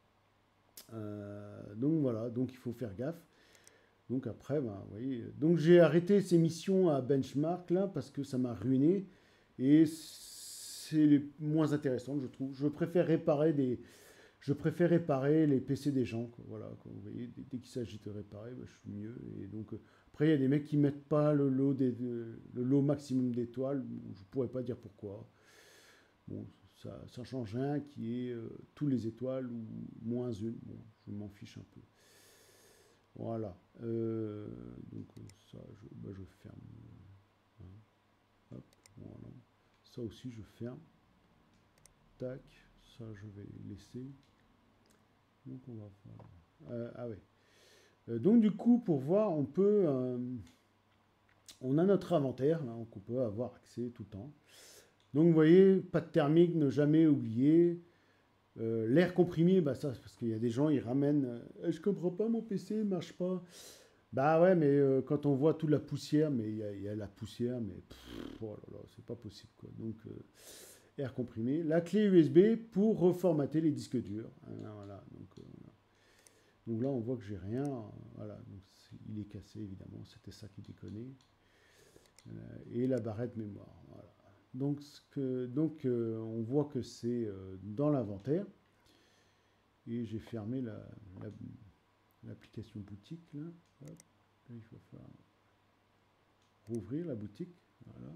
Euh, donc voilà, donc il faut faire gaffe. Donc après, ben, vous voyez, donc j'ai arrêté ces missions à benchmark là parce que ça m'a ruiné et c'est les moins intéressantes, je trouve. Je préfère réparer des, je préfère réparer les P C des gens, quoi. Voilà, quoi. Vous voyez, dès, dès qu'il s'agit de réparer, ben, je suis mieux. Et donc euh, après, il y a des mecs qui mettent pas le lot des, de- le lot maximum d'étoiles. Je pourrais pas dire pourquoi. Bon, ça, ça change rien, qui est euh, tous les étoiles ou moins une. Bon, je m'en fiche un peu. Voilà. Euh, donc euh, ça, je, bah, je ferme. Hein. Hop, voilà. Ça aussi, je ferme. Tac. Ça, je vais laisser. Donc on va faire. Euh, ah ouais. Euh, donc du coup, pour voir, on peut, euh, on a notre inventaire, là, donc on peut avoir accès tout le temps. Donc vous voyez, pas de thermique, ne jamais oublier. Euh, l'air comprimé, bah ça, parce qu'il y a des gens, ils ramènent. Euh, je comprends pas, mon P C ne marche pas. Bah ouais, mais euh, quand on voit toute la poussière, mais il y, y, a la poussière, mais pff, oh là là, c'est pas possible quoi. Donc euh, air comprimé. La clé U S B pour reformater les disques durs. Hein, voilà. Donc, euh, voilà. Donc là, on voit que j'ai rien. Voilà. Donc il est cassé évidemment. C'était ça qui déconnait. Euh, et la barrette mémoire. Voilà. Donc, ce que, donc euh, on voit que c'est euh, dans l'inventaire. Et j'ai fermé la, la, l'application boutique là. Hop. Là, il faut faire rouvrir la boutique, voilà,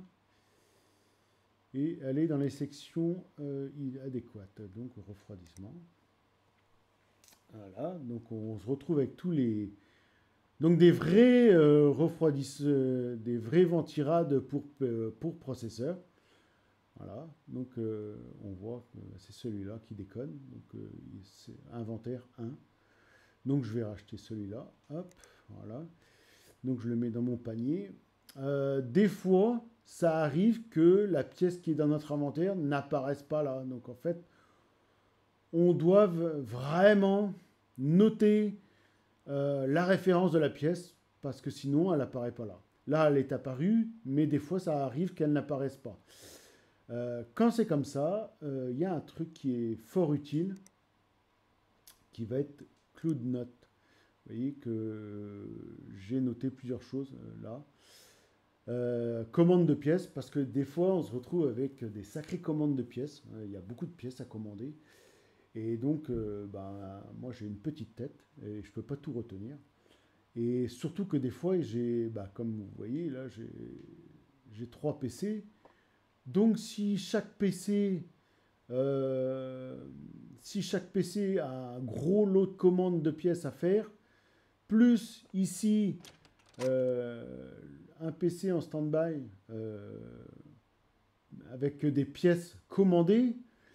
et aller dans les sections euh, adéquates, donc refroidissement. Voilà, donc on se retrouve avec tous les, donc des vrais euh, refroidisseurs, euh, des vrais ventirades pour euh, pour processeur. Voilà, donc euh, on voit que c'est celui-là qui déconne, donc euh, c'est inventaire un. Donc je vais racheter celui-là, hop, voilà. Donc je le mets dans mon panier. Euh, des fois, ça arrive que la pièce qui est dans notre inventaire n'apparaisse pas là. Donc en fait, on doit vraiment noter euh, la référence de la pièce parce que sinon, elle n'apparaît pas là. Là, elle est apparue, mais des fois, ça arrive qu'elle n'apparaisse pas. Euh, quand c'est comme ça, il euh, y a un truc qui est fort utile qui va être Cloud Note. Vous voyez que j'ai noté plusieurs choses euh, là. Euh, commande de pièces, parce que des fois, on se retrouve avec des sacrées commandes de pièces. Euh, Il y a beaucoup de pièces à commander. Et donc, euh, ben, moi, j'ai une petite tête et je peux pas tout retenir. Et surtout que des fois, j'ai, bah, comme vous voyez, là, j'ai j'ai trois P C. Donc, si chaque P C, euh, si chaque P C a un gros lot de commandes de pièces à faire, plus ici, euh, un P C en stand-by euh, avec des pièces commandées,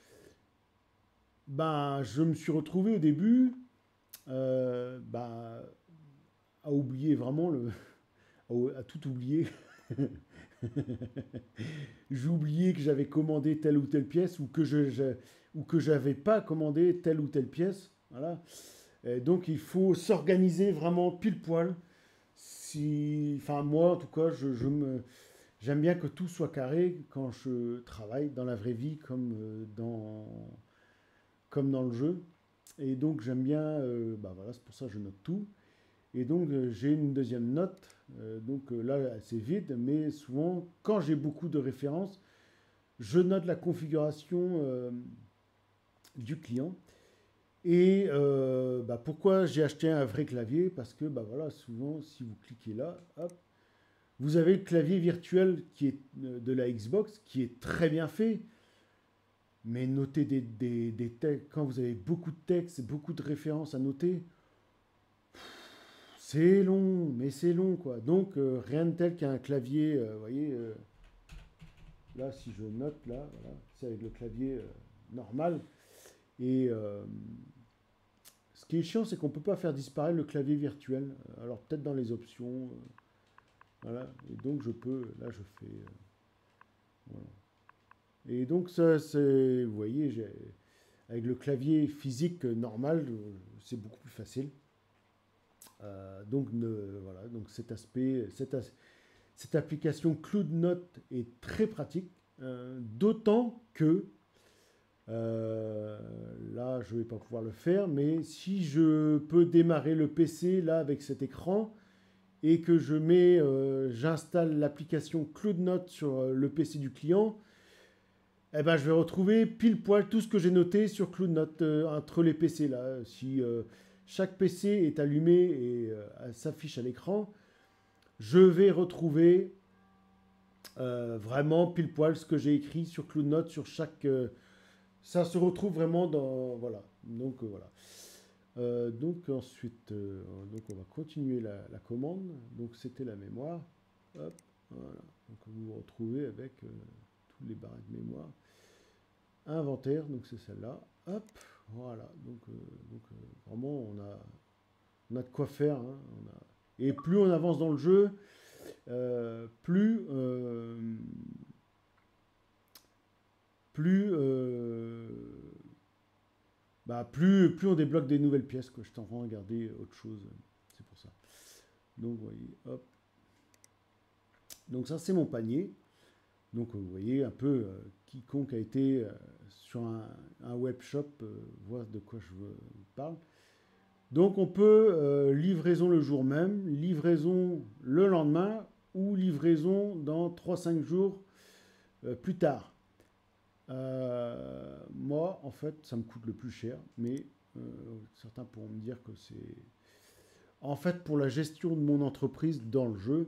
ben, je me suis retrouvé au début euh, ben, à oublier vraiment le, à tout oublier. J'ai oublié que j'avais commandé telle ou telle pièce ou que je, je ou que j'avais pas commandé telle ou telle pièce. Voilà. Et donc il faut s'organiser vraiment pile poil. Si, enfin moi en tout cas, je, je me, j'aime bien que tout soit carré quand je travaille dans la vraie vie comme euh, dans comme dans le jeu. Et donc j'aime bien, euh, bah voilà, c'est pour ça que je note tout. Et donc, euh, j'ai une deuxième note. Euh, donc euh, là, c'est vide, mais souvent, quand j'ai beaucoup de références, je note la configuration euh, du client. Et euh, bah, pourquoi j'ai acheté un vrai clavier? Parce que bah, voilà, souvent, si vous cliquez là, hop, vous avez le clavier virtuel qui est euh, de la Xbox, qui est très bien fait. Mais noter des, des, des textes, quand vous avez beaucoup de textes, beaucoup de références à noter, c'est long, mais c'est long, quoi. Donc, euh, rien de tel qu'un clavier, euh, vous voyez, euh, là, si je note, là, voilà, c'est avec le clavier euh, normal. Et euh, ce qui est chiant, c'est qu'on ne peut pas faire disparaître le clavier virtuel. Alors, peut-être dans les options, euh, voilà. Et donc, je peux, là, je fais, euh, voilà. Et donc, ça, c'est, vous voyez, j'ai, avec le clavier physique normal, euh, c'est beaucoup plus facile. Euh, donc, ne, voilà, donc cet aspect, cet as- cette application CloudNote est très pratique, euh, d'autant que euh, là, je ne vais pas pouvoir le faire, mais si je peux démarrer le P C là avec cet écran et que je mets, euh, j'installe l'application CloudNote sur euh, le P C du client, eh ben, je vais retrouver pile poil tout ce que j'ai noté sur CloudNote euh, entre les P C là. Si euh, chaque P C est allumé et euh, s'affiche à l'écran, je vais retrouver euh, vraiment pile poil ce que j'ai écrit sur CloudNote sur chaque. Euh, ça se retrouve vraiment dans. Voilà. Donc euh, voilà. Euh, donc ensuite, euh, donc on va continuer la, la commande. Donc c'était la mémoire. Hop, voilà. Donc vous vous retrouvez avec euh, tous les barres de mémoire. Inventaire, donc c'est celle-là. Hop, voilà. Donc, euh, donc euh, vraiment on a, on a de quoi faire. Hein. On a... Et plus on avance dans le jeu, euh, plus euh, plus, euh, bah, plus, plus on débloque des nouvelles pièces. Quoi. Je t'en rends à regarder autre chose. C'est pour ça. Donc, vous voyez, hop. Donc, ça, c'est mon panier. Donc, vous voyez un peu, euh, quiconque a été euh, sur un, un web shop euh, voit de quoi je veux, parle. Donc, on peut euh, livraison le jour même, livraison le lendemain ou livraison dans trois cinq jours euh, plus tard. Euh, moi, en fait, ça me coûte le plus cher, mais euh, certains pourront me dire que c'est... En fait, pour la gestion de mon entreprise dans le jeu,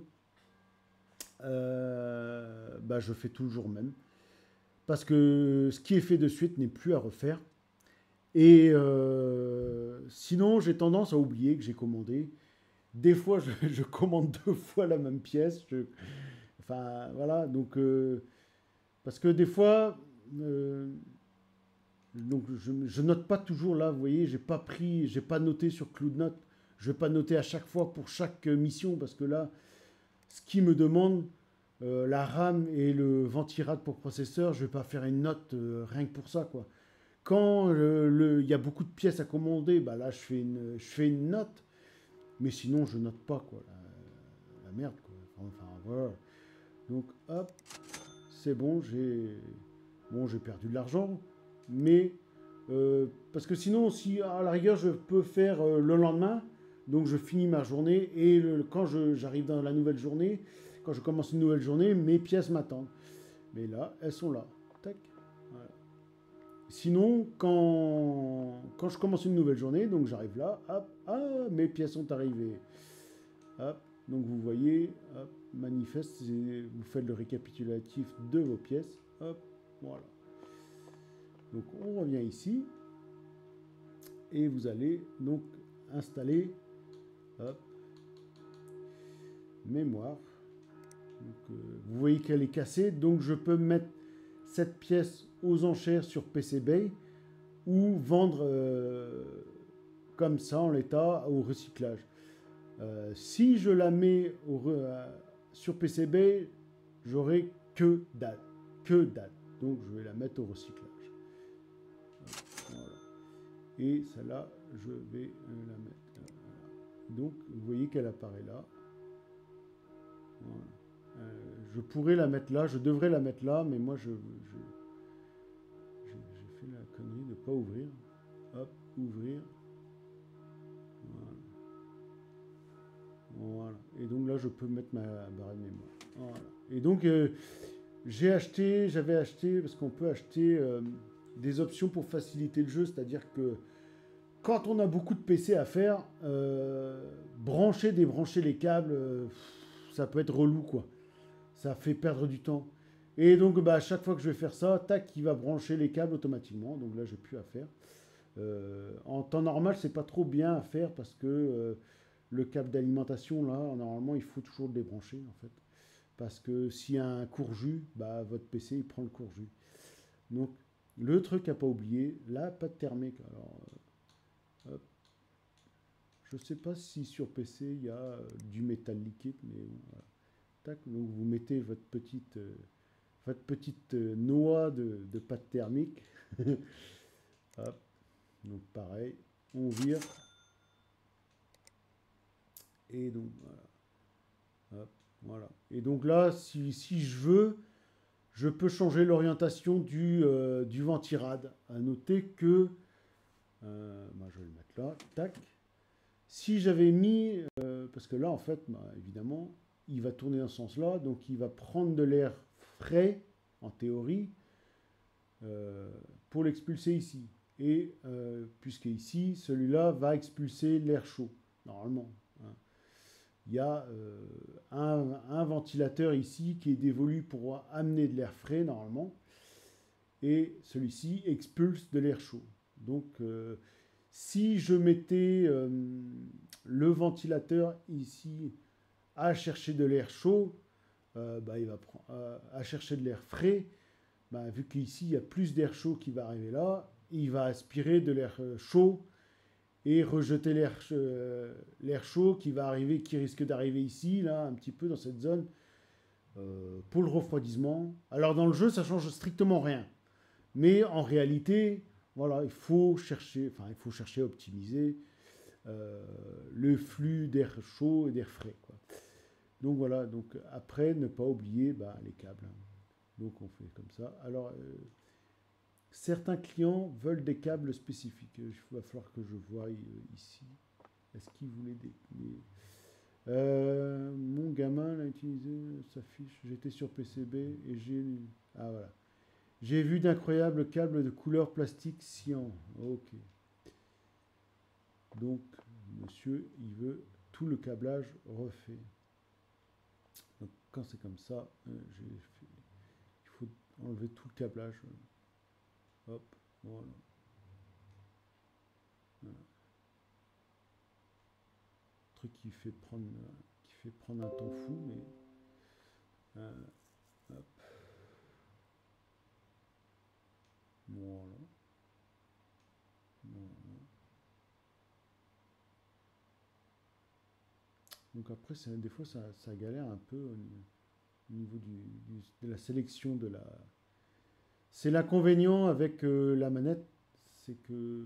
euh, bah, je fais toujours même. Parce que ce qui est fait de suite n'est plus à refaire. Et euh, sinon, j'ai tendance à oublier que j'ai commandé. Des fois, je, je commande deux fois la même pièce. Je- enfin, voilà. Donc, euh, parce que des fois, euh, donc je, je note pas toujours là, vous voyez, j'ai pas pris, j'ai pas noté sur CloudNote. Je vais pas noter à chaque fois pour chaque mission parce que là, ce qui me demande euh, la RAM et le ventirad pour processeur, je vais pas faire une note euh, rien que pour ça quoi. Quand euh, le- il y a beaucoup de pièces à commander, bah là je fais une, je fais une note, mais sinon je note pas quoi. La, la merde quoi. Enfin voilà. Donc hop, c'est bon, j'ai bon, j'ai perdu de l'argent, mais euh, parce que sinon, si à la rigueur je peux faire euh, le lendemain, donc je finis ma journée et le- quand je- j'arrive dans la nouvelle journée, quand je commence une nouvelle journée, mes pièces m'attendent. Mais là, elles sont là. Tac. Voilà. Sinon, quand, quand je commence une nouvelle journée, donc j'arrive là, hop, ah, mes pièces sont arrivées. Hop, donc vous voyez, hop, manifeste, vous faites le récapitulatif de vos pièces. Hop, voilà. Donc on revient ici. Et vous allez donc installer, hop, mémoire. Donc, euh, vous voyez qu'elle est cassée, donc je peux mettre cette pièce aux enchères sur P C Bay ou vendre euh, comme ça en l'état au recyclage. Euh, si je la mets au, euh, sur P C Bay, j'aurai que date, que date. Donc je vais la mettre au recyclage. Voilà. Et celle-là, je vais la mettre. Voilà. Donc vous voyez qu'elle apparaît là. Voilà. Euh, je pourrais la mettre là, je devrais la mettre là, mais moi je, je, j'ai fait la connerie de ne pas ouvrir. Hop, ouvrir. Voilà. Voilà. Et donc là je peux mettre ma barre de mémoire. Voilà. Et donc euh, j'ai acheté, j'avais acheté, parce qu'on peut acheter euh, des options pour faciliter le jeu, c'est-à-dire que quand on a beaucoup de P C à faire, euh, brancher, débrancher les câbles, euh, ça peut être relou quoi. Ça fait perdre du temps. Et donc, bah, à chaque fois que je vais faire ça, tac, il va brancher les câbles automatiquement. Donc là, j'ai plus à faire. Euh, en temps normal, c'est pas trop bien à faire parce que euh, le câble d'alimentation, là, normalement, il faut toujours le débrancher, en fait. Parce que s'il y a un court jus, bah, votre P C, il prend le court jus. Donc, le truc à pas oublier, là, pas de thermique. Alors, euh, hop. Je sais pas si sur P C, il y a euh, du métal liquide, mais bon, voilà. Tac, donc vous mettez votre petite, euh, votre petite euh, noix de, de pâte thermique. Hop, donc pareil, on vire. Et donc voilà. Hop, voilà. Et donc là, si, si je veux, je peux changer l'orientation du, euh, du ventirad. À noter que, euh, bah, je vais le mettre là, tac. Si j'avais mis, euh, parce que là en fait, bah, évidemment, il va tourner dans ce sens-là, donc il va prendre de l'air frais, en théorie, euh, pour l'expulser ici. Et euh, puisque ici, celui-là va expulser l'air chaud, normalement. Hein. Il y a euh, un, un ventilateur ici qui est dévolu pour amener de l'air frais, normalement, et celui-ci expulse de l'air chaud. Donc, euh, si je mettais euh, le ventilateur ici à chercher de l'air chaud, euh, bah, il va prendre, euh, à chercher de l'air frais, bah, vu qu'ici il y a plus d'air chaud qui va arriver là, il va aspirer de l'air chaud et rejeter l'air euh, l'air chaud qui va arriver, qui risque d'arriver ici, là, un petit peu dans cette zone, euh, pour le refroidissement. Alors dans le jeu, ça change strictement rien, mais en réalité, voilà, il faut chercher, enfin, il faut chercher à optimiser euh, le flux d'air chaud et d'air frais, quoi. Donc voilà, donc après, ne pas oublier bah, les câbles. Donc on fait comme ça. Alors, euh, certains clients veulent des câbles spécifiques. Il va falloir que je voie euh, ici. Est-ce qu'il voulait des... des... Euh, mon gamin l'a utilisé, sa fiche. J'étais sur P C B et j'ai... Ah voilà. J'ai vu d'incroyables câbles de couleur plastique cyan. Ok. Donc, monsieur, il veut tout le câblage refait. Donc, quand c'est comme ça, euh, j'ai fait... il faut enlever tout le câblage. Hop, voilà. Voilà. Truc qui fait prendre, qui fait prendre un temps fou, mais... Euh, hop. Voilà. Voilà. Donc après, des fois, ça, ça galère un peu au niveau du, du, de la sélection de la... C'est l'inconvénient avec euh, la manette, c'est que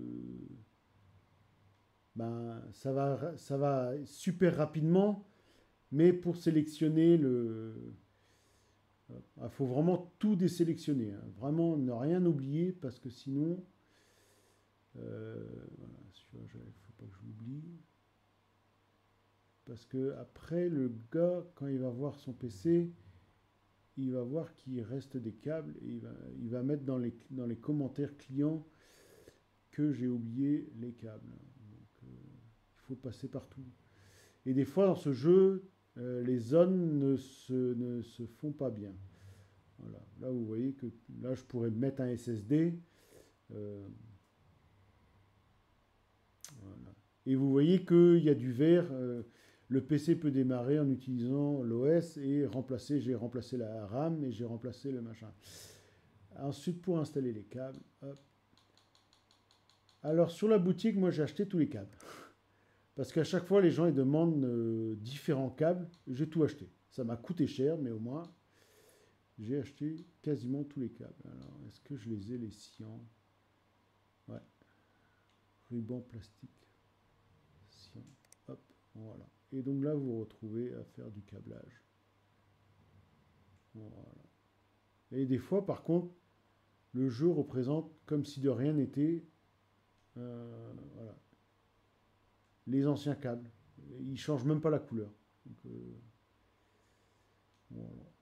ben, ça, va, ça va super rapidement, mais pour sélectionner le... Il faut vraiment tout désélectionner, hein. Vraiment ne rien oublier parce que sinon... Euh, voilà, il ne faut pas que je l'oublie. Parce que après, le gars, quand il va voir son P C, il va voir qu'il reste des câbles et il va, il va mettre dans les, dans les commentaires clients que j'ai oublié les câbles. Donc, euh, il faut passer partout. Et des fois, dans ce jeu, euh, les zones ne se, ne se font pas bien. Voilà. Là, vous voyez que là, je pourrais mettre un S S D. Euh, voilà. Et vous voyez qu'il y a du vert. Euh, le P C peut démarrer en utilisant l'O S et remplacer. J'ai remplacé la RAM et j'ai remplacé le machin. Ensuite, pour installer les câbles, hop. Alors, sur la boutique, moi, j'ai acheté tous les câbles. Parce qu'à chaque fois, les gens ils demandent euh, différents câbles. J'ai tout acheté. Ça m'a coûté cher, mais au moins, j'ai acheté quasiment tous les câbles. Alors, est-ce que je les ai, les Cyan? Ouais. Ruban plastique. Cyan. Hop, voilà. Et donc là, vous vous retrouvez à faire du câblage. Voilà. Et des fois, par contre, le jeu représente comme si de rien n'était. Euh, voilà. Les anciens câbles. Ils changent même pas la couleur. Donc, euh, voilà.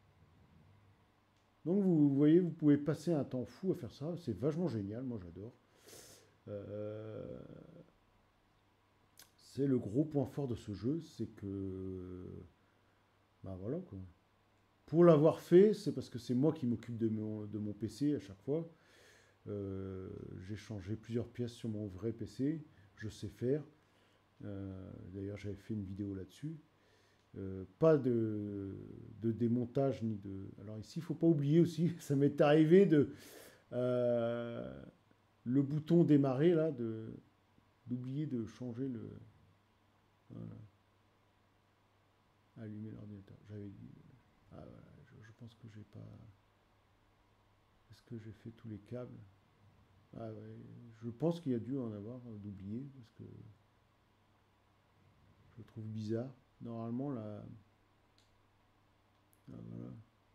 Donc vous voyez, vous pouvez passer un temps fou à faire ça. C'est vachement génial, moi j'adore. Euh, c'est le gros point fort de ce jeu, c'est que... Ben voilà quoi. Pour l'avoir fait, c'est parce que c'est moi qui m'occupe de mon, de mon P C à chaque fois. Euh, j'ai changé plusieurs pièces sur mon vrai P C. Je sais faire. Euh, D'ailleurs, j'avais fait une vidéo là-dessus. Euh, pas de, de démontage ni de... Alors ici, il ne faut pas oublier aussi, ça m'est arrivé de... Euh, le bouton démarrer, là, de, d'oublier de changer le... Voilà, allumer l'ordinateur. J'avais dit... Ah voilà, je, je pense que j'ai pas... Est-ce que j'ai fait tous les câbles? Ah ouais, je pense qu'il y a dû en avoir euh, d'oublier, parce que je le trouve bizarre. Normalement, là... Ah, voilà.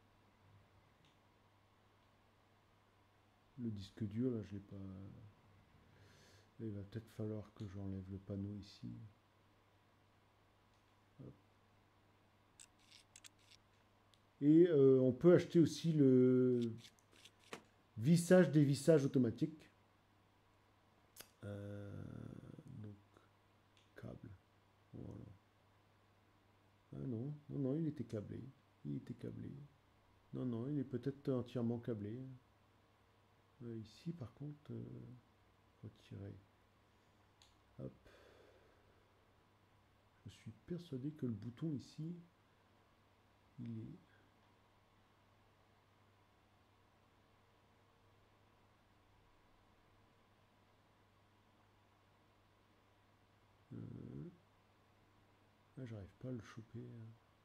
Le disque dur, là, je l'ai pas... Là, il va peut-être falloir que j'enlève le panneau ici. Hop. Et euh, on peut acheter aussi le vissage dévissage automatique. Euh, donc, câble. Voilà. Ah non, non, non, il était câblé. Il était câblé. Non, non, il est peut-être entièrement câblé. Euh, ici, par contre, euh, retirer. Hop. Je suis persuadé que le bouton ici, il est... Euh, ah, j'arrive pas à le choper. Hein.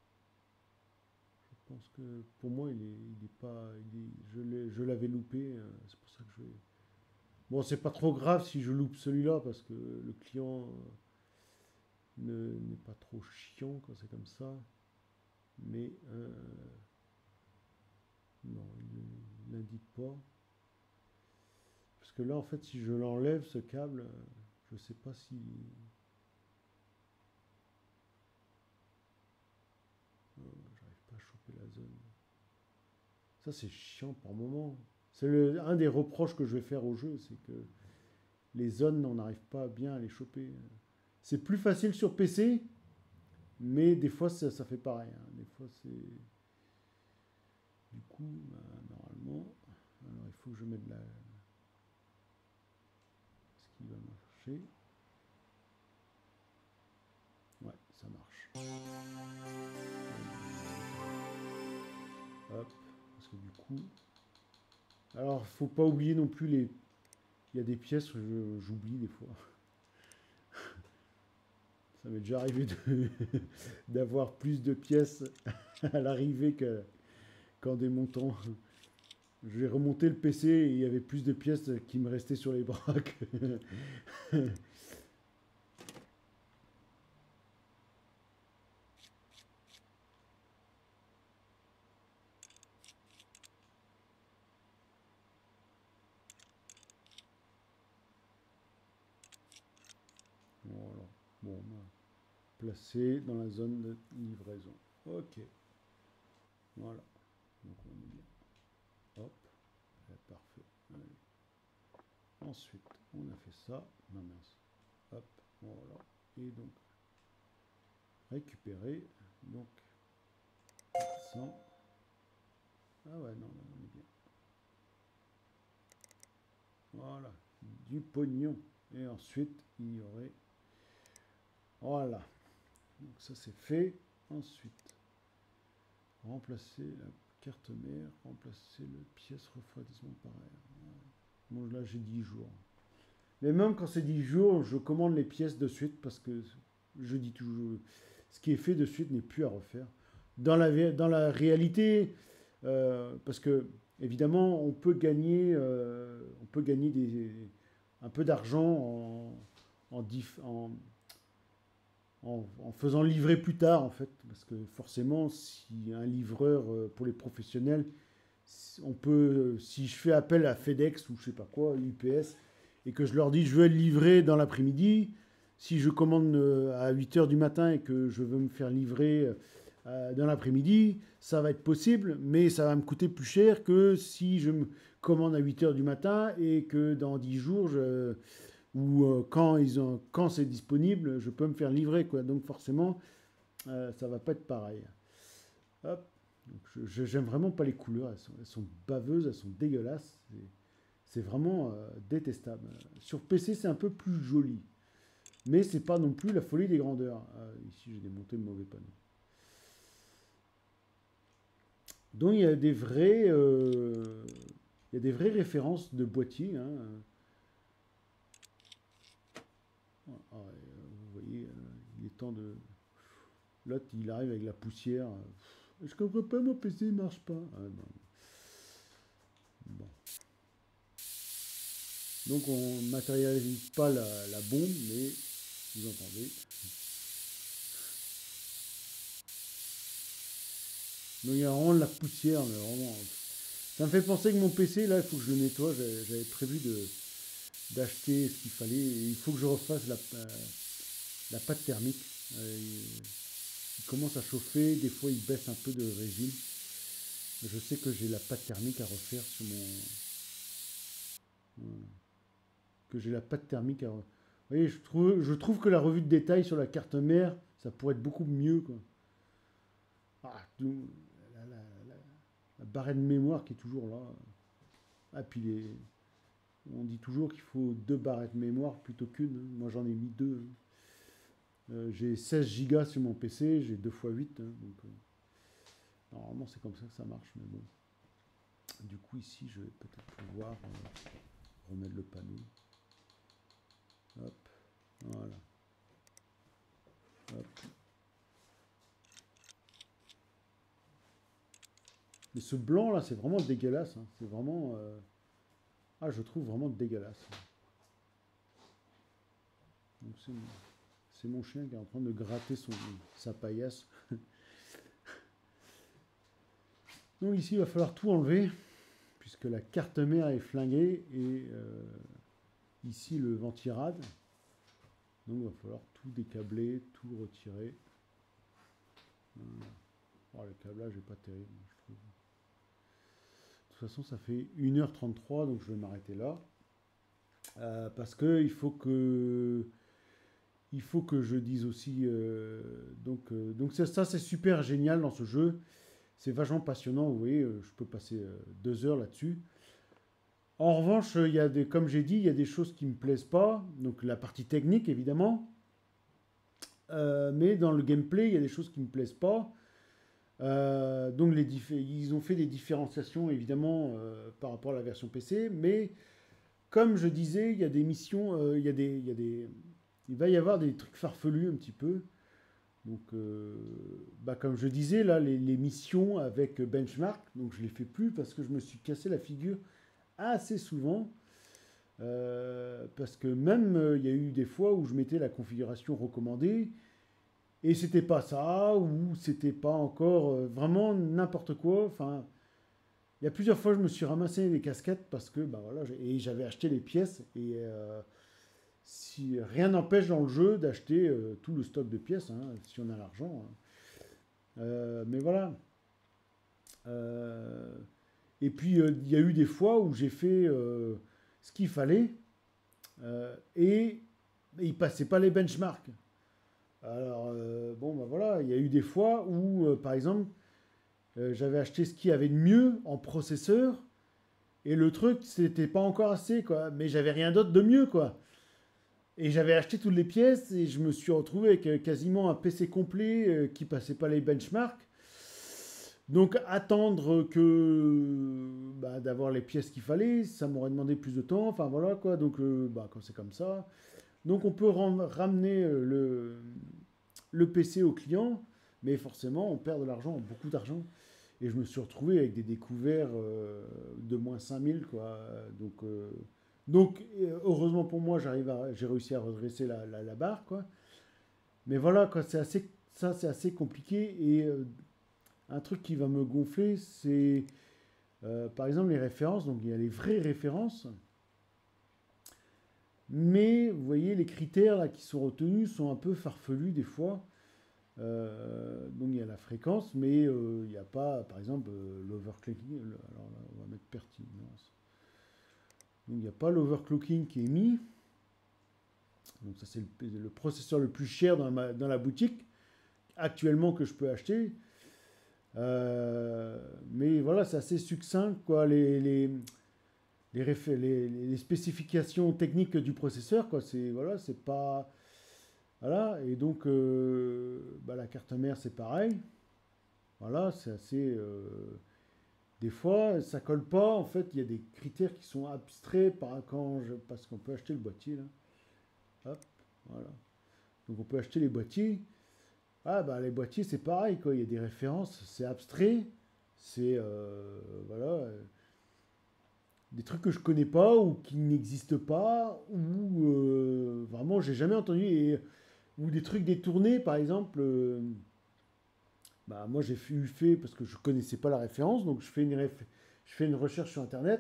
Je pense que pour moi, il est, il est pas, il est, je l'avais loupé. Hein, c'est pour ça que je vais. Bon, c'est pas trop grave si je loupe celui-là parce que le client n'est pas trop chiant quand c'est comme ça. Mais euh, non, il ne l'indique pas. Parce que là, en fait, si je l'enlève, ce câble, je sais pas si... Oh, j'arrive pas à choper la zone. Ça, c'est chiant par moment. C'est un des reproches que je vais faire au jeu, c'est que les zones, on n'arrive pas bien à les choper. C'est plus facile sur P C, mais des fois, ça, ça fait pareil. Hein. Des fois, c'est... Du coup, bah, normalement... Alors, il faut que je mette la... Est-ce qu'il va marcher? Ouais, ça marche. Hop, parce que du coup... Alors, faut pas oublier non plus les... Il y a des pièces que j'oublie des fois. Ça m'est déjà arrivé d'avoir plus de pièces à l'arrivée que qu'en démontant. J'ai remonté le P C et il y avait plus de pièces qui me restaient sur les bras que... Voilà. Bon, ben. placé dans la zone de livraison. Ok. Voilà. Donc on est bien. Hop. Et parfait. Allez. Ensuite, on a fait ça. Non, mince. Hop. Voilà. Et donc, récupérer. Donc, cent. Ah ouais, non, là, on est bien. Voilà. Du pognon. Et ensuite, il y aurait... Voilà. Donc ça, c'est fait. Ensuite, remplacer la carte mère, remplacer le pièce refroidissement par air. Bon, là, j'ai dix jours. Mais même quand c'est dix jours, je commande les pièces de suite parce que je dis toujours, ce qui est fait de suite n'est plus à refaire. Dans la, dans la réalité, euh, parce que évidemment, on peut gagner, euh, on peut gagner des, un peu d'argent en, en, diff, en, en, en faisant livrer plus tard, en fait. Parce que forcément, si un livreur, euh, pour les professionnels, on peut, si je fais appel à FedEx ou je sais pas quoi, U P S, et que je leur dis je veux le livrer dans l'après-midi, si je commande à huit heures du matin et que je veux me faire livrer dans l'après-midi, ça va être possible, mais ça va me coûter plus cher que si je me commande à huit heures du matin et que dans dix jours, je, ou quand, ils ont, quand c'est disponible, je peux me faire livrer, quoi. Donc forcément, euh, ça va pas être pareil. Hop. Je j'aime vraiment pas les couleurs, elles sont, elles sont baveuses, elles sont dégueulasses. C'est vraiment euh, détestable. Sur P C, c'est un peu plus joli. Mais c'est pas non plus la folie des grandeurs. Euh, ici, j'ai démonté le mauvais panneau. Donc, il y a des vrais, euh, il y a des vraies références de boîtiers. Hein. Ah, vous voyez, euh, il est temps de... L'autre, il arrive avec la poussière. Je comprends pas, mon P C ne marche pas. Ah, non. Bon. Donc on ne matérialise pas la, la bombe, mais vous entendez. Donc il y a vraiment de la poussière, mais vraiment. Ça me fait penser que mon P C, là, il faut que je le nettoie. J'avais prévu d'acheter ce qu'il fallait. Et il faut que je refasse la, la pâte thermique. Il, il commence à chauffer, des fois il baisse un peu de régime. Je sais que j'ai la pâte thermique à refaire sur mon... Voilà. Que j'ai la pâte thermique à... Vous voyez, je trouve, je trouve que la revue de détail sur la carte mère, ça pourrait être beaucoup mieux, quoi. Ah, tout, la, la, la, la barrette de mémoire qui est toujours là. Ah, puis les, on dit toujours qu'il faut deux barrettes de mémoire plutôt qu'une. Hein. Moi, j'en ai mis deux. Hein. Euh, j'ai seize gigas sur mon P C, j'ai deux fois huit. Hein, donc, euh, normalement, c'est comme ça que ça marche, mais bon. Du coup, ici, je vais peut-être pouvoir euh, remettre le panneau. Hop, voilà. Hop. Mais ce blanc là, c'est vraiment dégueulasse. Hein. C'est vraiment... Euh... Ah, je trouve vraiment dégueulasse. C'est mon... mon chien qui est en train de gratter son... sa paillasse. Donc ici, il va falloir tout enlever, puisque la carte mère est flinguée, et euh, ici le ventirad. Donc il va falloir tout décabler, tout retirer. Voilà. Oh, le câblage n'est pas terrible, je trouve. De toute façon, ça fait une heure trente-trois, donc je vais m'arrêter là. Euh, parce que il faut que... Il faut que je dise aussi... Euh, donc euh, donc ça, ça c'est super génial dans ce jeu. C'est vachement passionnant, vous voyez, je peux passer euh, deux heures là-dessus. En revanche, il y a des, comme j'ai dit, il y a des choses qui ne me plaisent pas. Donc la partie technique, évidemment. Euh, mais dans le gameplay, il y a des choses qui ne me plaisent pas. Euh, donc les ils ont fait des différenciations, évidemment, euh, par rapport à la version P C. Mais comme je disais, il y a des missions, euh, il, y a des, il, y a des, il va y avoir des trucs farfelus un petit peu. Donc, euh, bah, comme je disais, là, les, les missions avec Benchmark, donc je ne les fais plus parce que je me suis cassé la figure assez souvent. Euh, parce que même, euh, il y a eu des fois où je mettais la configuration recommandée et c'était pas ça, ou c'était pas encore euh, vraiment n'importe quoi. Enfin, il y a plusieurs fois, je me suis ramassé des casquettes parce que, bah voilà, et j'avais acheté les pièces et... Euh, si rien n'empêche dans le jeu d'acheter euh, tout le stock de pièces, hein, si on a l'argent. Hein. Euh, mais voilà. Euh, et puis, euh, il y a eu des fois où j'ai fait euh, ce qu'il fallait euh, et il passait pas les benchmarks. Alors, euh, bon, ben voilà, il y a eu des fois où, euh, par exemple, euh, j'avais acheté ce qu'il y avait de mieux en processeur et le truc, c'était pas encore assez, quoi. Mais j'avais rien d'autre de mieux, quoi. Et j'avais acheté toutes les pièces et je me suis retrouvé avec euh, quasiment un P C complet euh, qui passait pas les benchmarks. Donc attendre que bah, d'avoir les pièces qu'il fallait, ça m'aurait demandé plus de temps. Enfin voilà quoi. Donc euh, bah, quand c'est comme ça, donc on peut ram- ramener euh, le, le P C au client, mais forcément on perd de l'argent, beaucoup d'argent. Et je me suis retrouvé avec des découverts euh, de moins cinq mille quoi. Donc euh, donc euh, heureusement pour moi, j'arrive à, j'ai réussi à redresser la, la, la barre quoi. Mais voilà quoi, c'est assez, ça c'est assez compliqué et euh, un truc qui va me gonfler, c'est euh, par exemple les références. Donc il y a les vraies références, mais vous voyez les critères là qui sont retenus sont un peu farfelus des fois. Euh, donc il y a la fréquence, mais euh, il n'y a pas, par exemple, euh, l'overclocking. le- Alors là, on va mettre pertinence. Donc il n'y a pas l'overclocking qui est mis. Donc ça c'est le, le processeur le plus cher dans, ma- dans la boutique actuellement que je peux acheter. Euh, mais voilà, c'est assez succinct, quoi, les, les, les, réfé- les- les spécifications techniques du processeur, quoi. C'est voilà, c'est pas voilà. Et donc euh, bah, la carte mère, c'est pareil. Voilà, c'est assez. Euh, des fois, ça colle pas. En fait, il y a des critères qui sont abstraits par quand je, parce qu'on peut acheter le boîtier là. Hop, voilà. Donc on peut acheter les boîtiers. Ah bah les boîtiers c'est pareil quoi, il y a des références, c'est abstrait, c'est euh, voilà, euh, des trucs que je connais pas ou qui n'existent pas ou euh, vraiment j'ai jamais entendu et, ou des trucs détournés par exemple. Euh, bah moi j'ai eu fait parce que je connaissais pas la référence donc je fais une réf- je fais une recherche sur internet.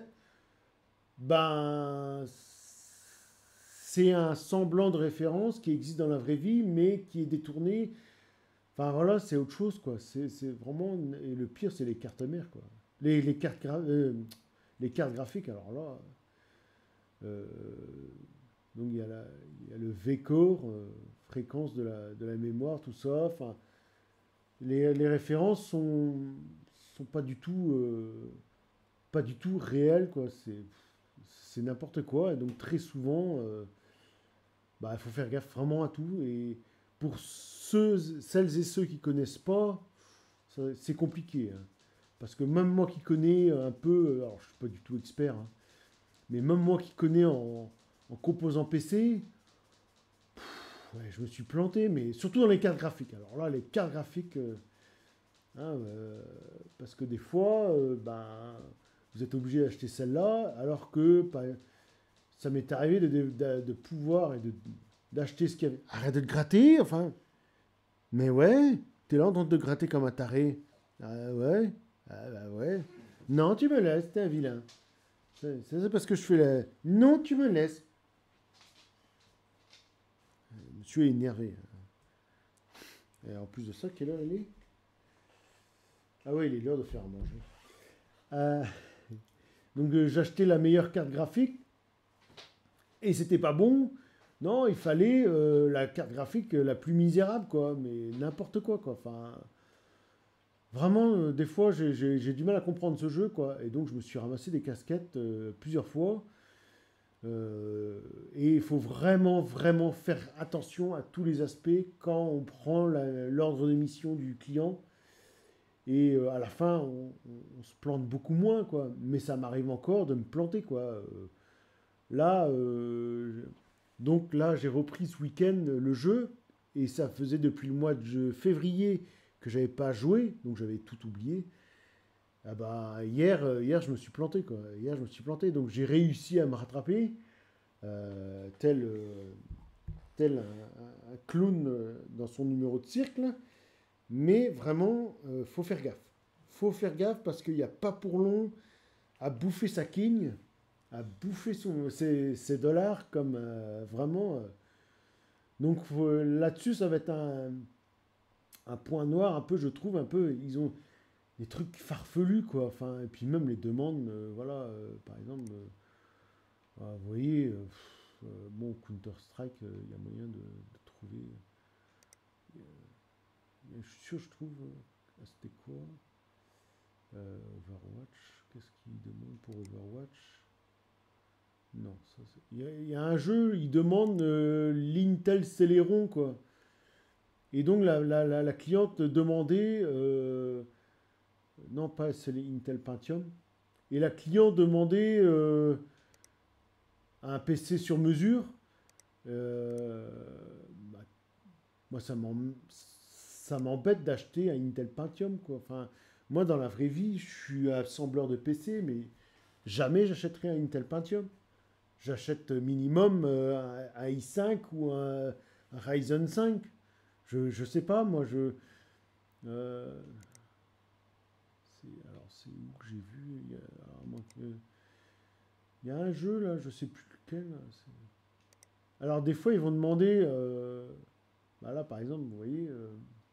Ben c'est un semblant de référence qui existe dans la vraie vie mais qui est détourné. Enfin voilà, c'est autre chose quoi. C'est c'est vraiment. Et le pire, c'est les cartes mères quoi. Les, les cartes, gra- euh, les cartes graphiques, alors là. euh, donc il y, a la- il y a le V-Core, euh, fréquence de la, de la mémoire, tout ça. Enfin, les, les références sont, sont pas du tout, euh, pas du tout réelles quoi. C'est, c'est n'importe quoi. Et donc très souvent, euh, bah, il faut faire gaffe vraiment à tout. Et pour ceux, celles et ceux qui connaissent pas, ça- c'est compliqué. Hein. Parce que même moi qui connais un peu, alors je suis pas du tout expert, hein, mais même moi qui connais en, en composant P C, ouais, je me suis planté, mais surtout dans les cartes graphiques. Alors là, les cartes graphiques, euh, hein, euh, parce que des fois, euh, ben, vous êtes obligé d'acheter celle-là, alors que par- ça m'est arrivé de, de- de- de pouvoir et de, d'acheter ce qu'il y avait. Arrête de te gratter, enfin. Mais ouais, t'es là en train de te gratter comme un taré. Ah ouais, ah bah ouais. Non, tu me laisses, t'es un vilain. C'est c'est parce que je fais la... Non, tu me laisses. Monsieur est énervé. Et en plus de ça, quelle heure il est? Ah ouais, il est l'heure de faire à manger. Euh, donc euh, j'ai acheté la meilleure carte graphique et c'était pas bon. Non, il fallait euh, la carte graphique la plus misérable, quoi. Mais n'importe quoi, quoi. Enfin, vraiment, euh, des fois, j'ai j'ai- j'ai du mal à comprendre ce jeu, quoi. Et donc, je me suis ramassé des casquettes euh, plusieurs fois. Euh, et il faut vraiment, vraiment faire attention à tous les aspects quand on prend la- l'ordre de mission du client. Et euh, à la fin, on, on- on se plante beaucoup moins, quoi. Mais ça m'arrive encore de me planter, quoi. Euh, là, euh, donc là, j'ai repris ce week-end le jeu. Et ça faisait depuis le mois de février que j'avais pas joué. Donc j'avais tout oublié. Ah bah, hier, euh, hier, je me suis planté, quoi. Hier, je me suis planté. Donc j'ai réussi à me rattraper. Euh, tel, euh, tel un, un clown euh, dans son numéro de cirque. Là. Mais vraiment, euh, faut faire gaffe. Faut faire gaffe parce qu'il n'y a pas pour long à bouffer sa quigne. à bouffer son, ses, ses dollars comme euh, vraiment. euh. Donc euh, là-dessus, ça va être un, un point noir, un peu, je trouve, un peu. Ils ont des trucs farfelus, quoi. Enfin, et puis même les demandes, euh, voilà, euh, par exemple, euh, ah, vous voyez, euh, pff, euh, bon, Counter-Strike, euh, il y a moyen de, de trouver. euh, je suis sûr, je trouve. euh, ah, C'était quoi? Euh, Overwatch. Qu'est-ce qu'il demande pour Overwatch? Non, ça c'est. Il y, a- il y a un jeu, il demande euh, l'Intel Celeron, quoi. Et donc la, la- la- la cliente demandait, euh, non pas c'est l'Intel Pentium, et la cliente demandait euh, un P C sur mesure. Euh, bah, moi ça m'em- ça m'embête d'acheter un Intel Pentium, quoi. Enfin, moi dans la vraie vie, je suis assembleur de P C, mais jamais j'achèterai un Intel Pentium. J'achète minimum euh, un, un i cinq ou un, un Ryzen cinq. Je, je sais pas, moi je. euh, c'est- alors c'est où que j'ai vu il y, a, alors, moi, que- il y a un jeu là, je sais plus lequel. Là, c'est- alors des fois ils vont demander. euh, bah là par exemple, vous voyez, euh,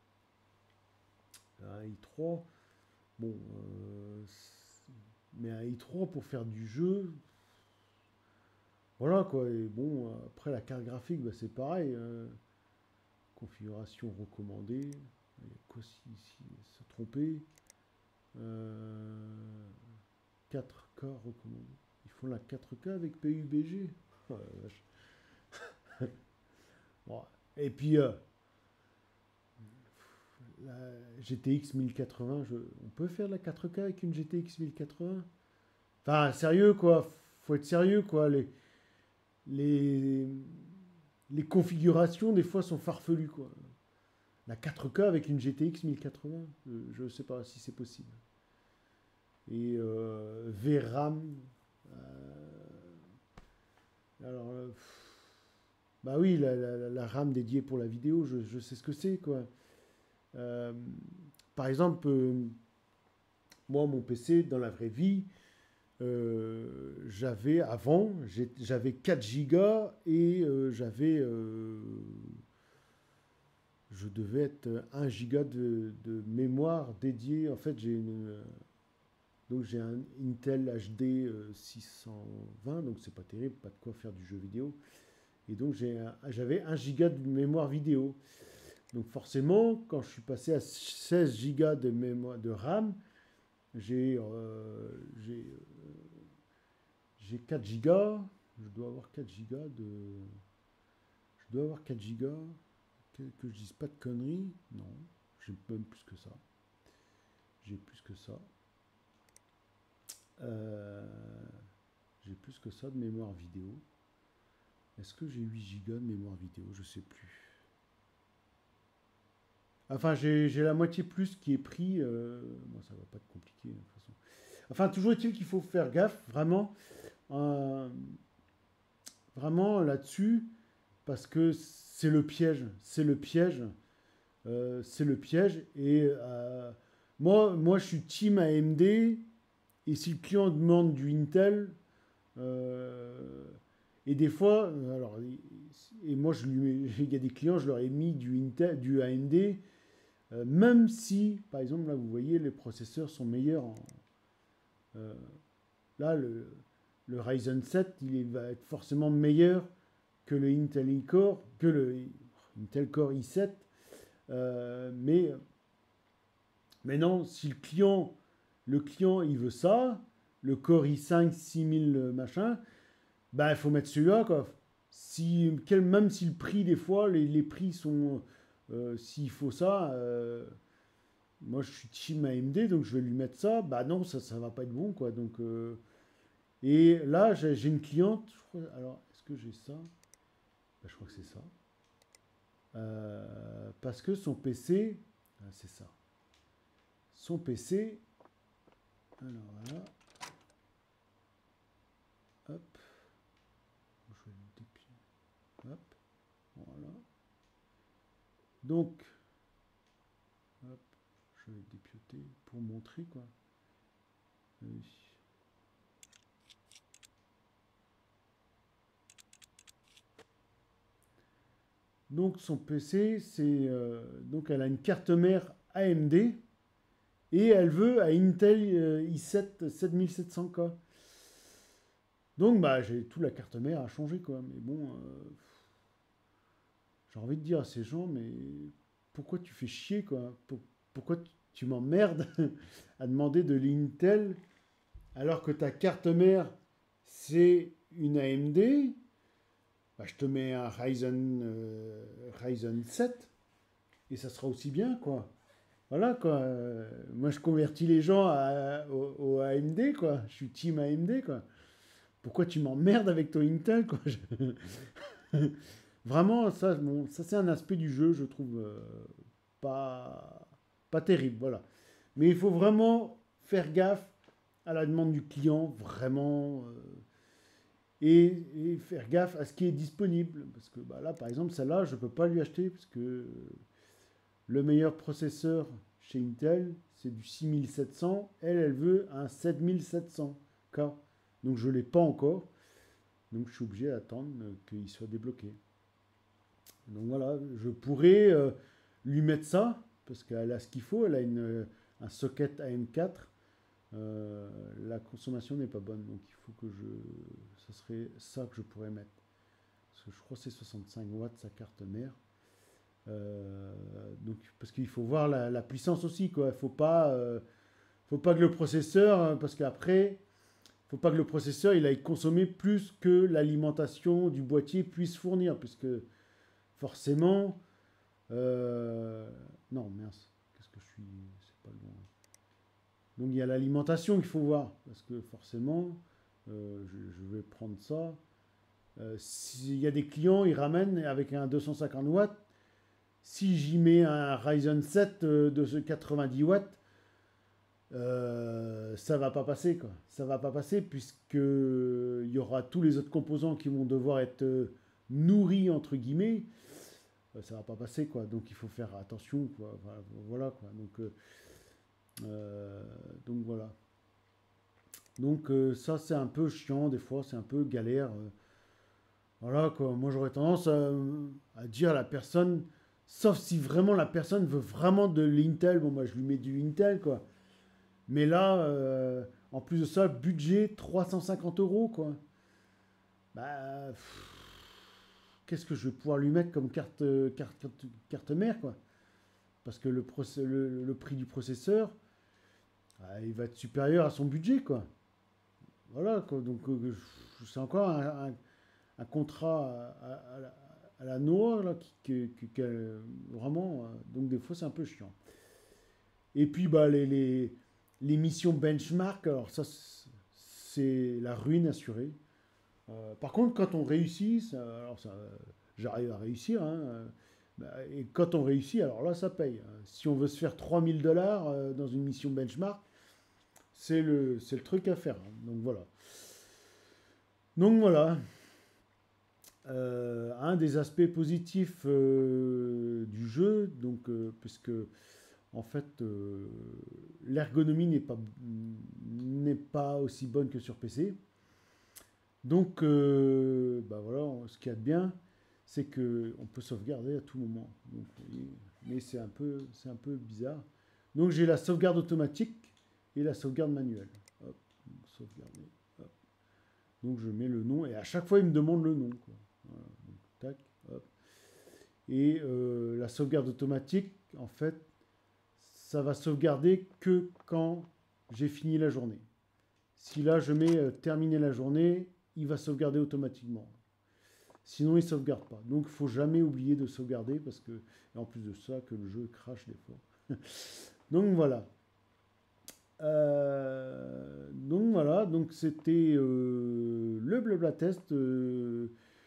un i trois. Bon, euh, c'est- mais un i trois pour faire du jeu, voilà quoi. Et bon, après la carte graphique, bah, c'est pareil, hein. Configuration recommandée. Il y a quoi si, si se tromper? Euh, quatre K recommandé. Ils font la quatre K avec P U B G. Oh la vache. Bon. Et puis, euh, la G T X mille quatre-vingts, je- on peut faire la quatre K avec une G T X mille quatre-vingts? Enfin, sérieux quoi, faut être sérieux quoi. Les, les, les configurations des fois sont farfelues quoi. La quatre K avec une G T X mille quatre-vingts, je ne sais pas si c'est possible. Et euh, V RAM, euh, alors, euh, bah oui, la, la- la RAM dédiée pour la vidéo, je, je sais ce que c'est, quoi. Euh, Par exemple, euh, moi, mon P C, dans la vraie vie, euh, j'avais, avant, j'ai- j'avais quatre gigas et euh, j'avais, euh, je devais être un giga de, de mémoire dédiée. En fait, j'ai une, donc j'ai un Intel H D euh, six cent vingt, donc c'est pas terrible, pas de quoi faire du jeu vidéo. Et donc j'ai un- j'avais un giga de mémoire vidéo. Donc forcément, quand je suis passé à seize gigas de mémoire de RAM, j'ai euh, j'ai euh, j'ai quatre gigas. Je dois avoir quatre gigas de. Je dois avoir quatre gigas. Que, que je dise pas de conneries. Non, j'ai même plus que ça. J'ai plus que ça. Euh, j'ai plus que ça de mémoire vidéo. Est-ce que j'ai huit gigas de mémoire vidéo? Je sais plus. Enfin, j'ai j'ai la moitié plus qui est pris. Euh, bon, ça va pas être compliqué, de toute façon. Enfin, toujours est-il qu'il faut faire gaffe, vraiment, euh, vraiment là-dessus, parce que c'est le piège. C'est le piège. euh, c'est le piège. Et euh, moi, moi, je suis team A M D. Et si le client demande du Intel, euh, et des fois, alors, et moi, je lui, il y a des clients, je leur ai mis du Intel, du A M D. Euh, même si, par exemple, là, vous voyez, les processeurs sont meilleurs. En, euh, là, le, le Ryzen sept, il va être forcément meilleur que le Intel Core, que le Intel Core i sept. Euh, mais, mais non, si le client, le client, il veut ça, le Core i cinq six mille machin, bah, il faut mettre celui-là, quoi. Si, quel, même si le prix, des fois, les, les prix sont... Euh, s'il faut ça... Euh, moi je suis team A M D, donc je vais lui mettre ça. Bah non, ça, ça va pas être bon, quoi. Donc, euh, et là, j'ai j'ai une cliente. Je crois, alors, est-ce que j'ai ça? Bah, je crois que c'est ça. Euh, parce que son P C, ah, c'est ça. Son P C, alors voilà, hop, je vais le dépiler. Hop, voilà. Donc, hop, je vais dépioter pour montrer, quoi. Oui. Donc son P C, c'est euh, donc elle a une carte mère A M D et elle veut à Intel euh, i sept sept mille sept cents K. Donc bah j'ai tout la carte mère à changer quoi. Mais bon, euh, j'ai envie de dire à ces gens, mais pourquoi tu fais chier quoi? Pour- pourquoi tu, tu m'emmerdes à demander de l'Intel alors que ta carte mère c'est une A M D? Bah, je te mets un Ryzen, euh, Ryzen sept et ça sera aussi bien quoi. Voilà quoi. Euh, moi je convertis les gens à- au, au A M D quoi. Je suis team A M D quoi. Pourquoi tu m'emmerdes avec ton Intel quoi? Je- Vraiment, ça, bon, ça c'est un aspect du jeu, je trouve euh, pas, pas terrible. Voilà. Mais il faut vraiment faire gaffe à la demande du client, vraiment. euh, et, et faire gaffe à ce qui est disponible. Parce que bah, là, par exemple, celle-là, je ne peux pas lui acheter parce que le meilleur processeur chez Intel, c'est du six mille sept cents. Elle, elle veut un sept mille sept cents K. Donc je ne l'ai pas encore. Donc je suis obligé d'attendre euh, qu'il soit débloqué. Donc voilà, je pourrais euh, lui mettre ça, parce qu'elle a ce qu'il faut. Elle a une, euh, un socket A M quatre. Euh, la consommation n'est pas bonne. Donc il faut que je... Ce serait ça que je pourrais mettre. Parce que je crois que c'est soixante-cinq watts sa carte mère. Euh, donc, parce qu'il faut voir la, la puissance aussi, quoi. Il faut pas, euh, faut pas que le processeur, euh, parce qu'après, faut pas que le processeur il aille consommer plus que l'alimentation du boîtier puisse fournir, puisque forcément, euh, non, mince, qu'est-ce que je suis, c'est pas le bon. Donc il y a l'alimentation qu'il faut voir, parce que forcément, euh, je, je vais prendre ça. Euh, S'il y a des clients, ils ramènent avec un deux cent cinquante watts. Si j'y mets un Ryzen sept euh, de ce quatre-vingt-dix watts, euh, ça va pas passer quoi. Ça va pas passer puisque il y aura tous les autres composants qui vont devoir être euh, nourris entre guillemets. Euh, ça va pas passer quoi. Donc il faut faire attention quoi. Voilà, voilà, quoi. Donc euh, euh, donc voilà. Donc euh, ça c'est un peu chiant des fois, c'est un peu galère. euh. Voilà quoi. Moi j'aurais tendance à, à dire à la personne, sauf si vraiment la personne veut vraiment de l'Intel, bon bah je lui mets du Intel quoi. Mais là, euh, en plus de ça, budget trois cent cinquante euros, quoi. Bah, pff, qu'est-ce que je vais pouvoir lui mettre comme carte, euh, carte, carte, carte mère, quoi. Parce que le, procé- le, le prix du processeur, ah, il va être supérieur à son budget, quoi. Voilà, quoi. Donc, euh, c'est encore un, un- un contrat à, à- à la, à la noix, là, qui, qui- qui- qui, euh, vraiment, euh, donc des fois, c'est un peu chiant. Et puis, bah, les, les, les missions benchmark, alors ça, c'est la ruine assurée. Euh, par contre, quand on réussit, ça- alors ça, j'arrive à réussir, hein, euh, bah, et quand on réussit, alors là, ça paye. Hein. Si on veut se faire trois mille dollars euh, dans une mission benchmark, c'est le, c'est le truc à faire. Hein. Donc voilà. Donc voilà. Euh, un des aspects positifs euh, du jeu, donc, euh, puisque en fait, euh, l'ergonomie n'est pas, n'est pas aussi bonne que sur P C. Donc, euh, bah voilà, ce qu'il y a de bien, c'est que on peut sauvegarder à tout moment. Donc, vous voyez, mais c'est un peu, c'est un peu bizarre. Donc, j'ai la sauvegarde automatique et la sauvegarde manuelle. Hop, donc, sauvegarder. Hop. Donc, je mets le nom et à chaque fois, il me demande le nom. Quoi. Voilà, donc, tac, hop. Et euh, la sauvegarde automatique, en fait, ça va sauvegarder que quand j'ai fini la journée. Si là, je mets euh, terminer la journée, il va sauvegarder automatiquement. Sinon, il ne sauvegarde pas. Donc, il ne faut jamais oublier de sauvegarder parce que, et en plus de ça, que le jeu crache des fois. Donc, voilà. Euh, donc, voilà. Donc, c'était euh, le blabla test euh,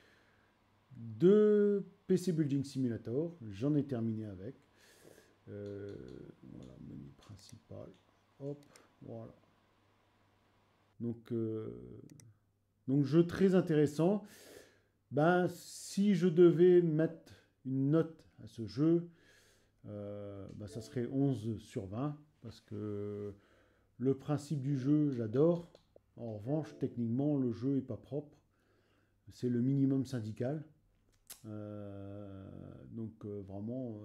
de P C Building Simulator. J'en ai terminé avec. Euh, voilà, menu principal. Hop, voilà. Donc, euh, donc jeu très intéressant. Ben, si je devais mettre une note à ce jeu, euh, ben, ça serait onze sur vingt, parce que le principe du jeu, j'adore. En revanche, techniquement, le jeu est pas propre. C'est le minimum syndical. Euh, donc euh, vraiment,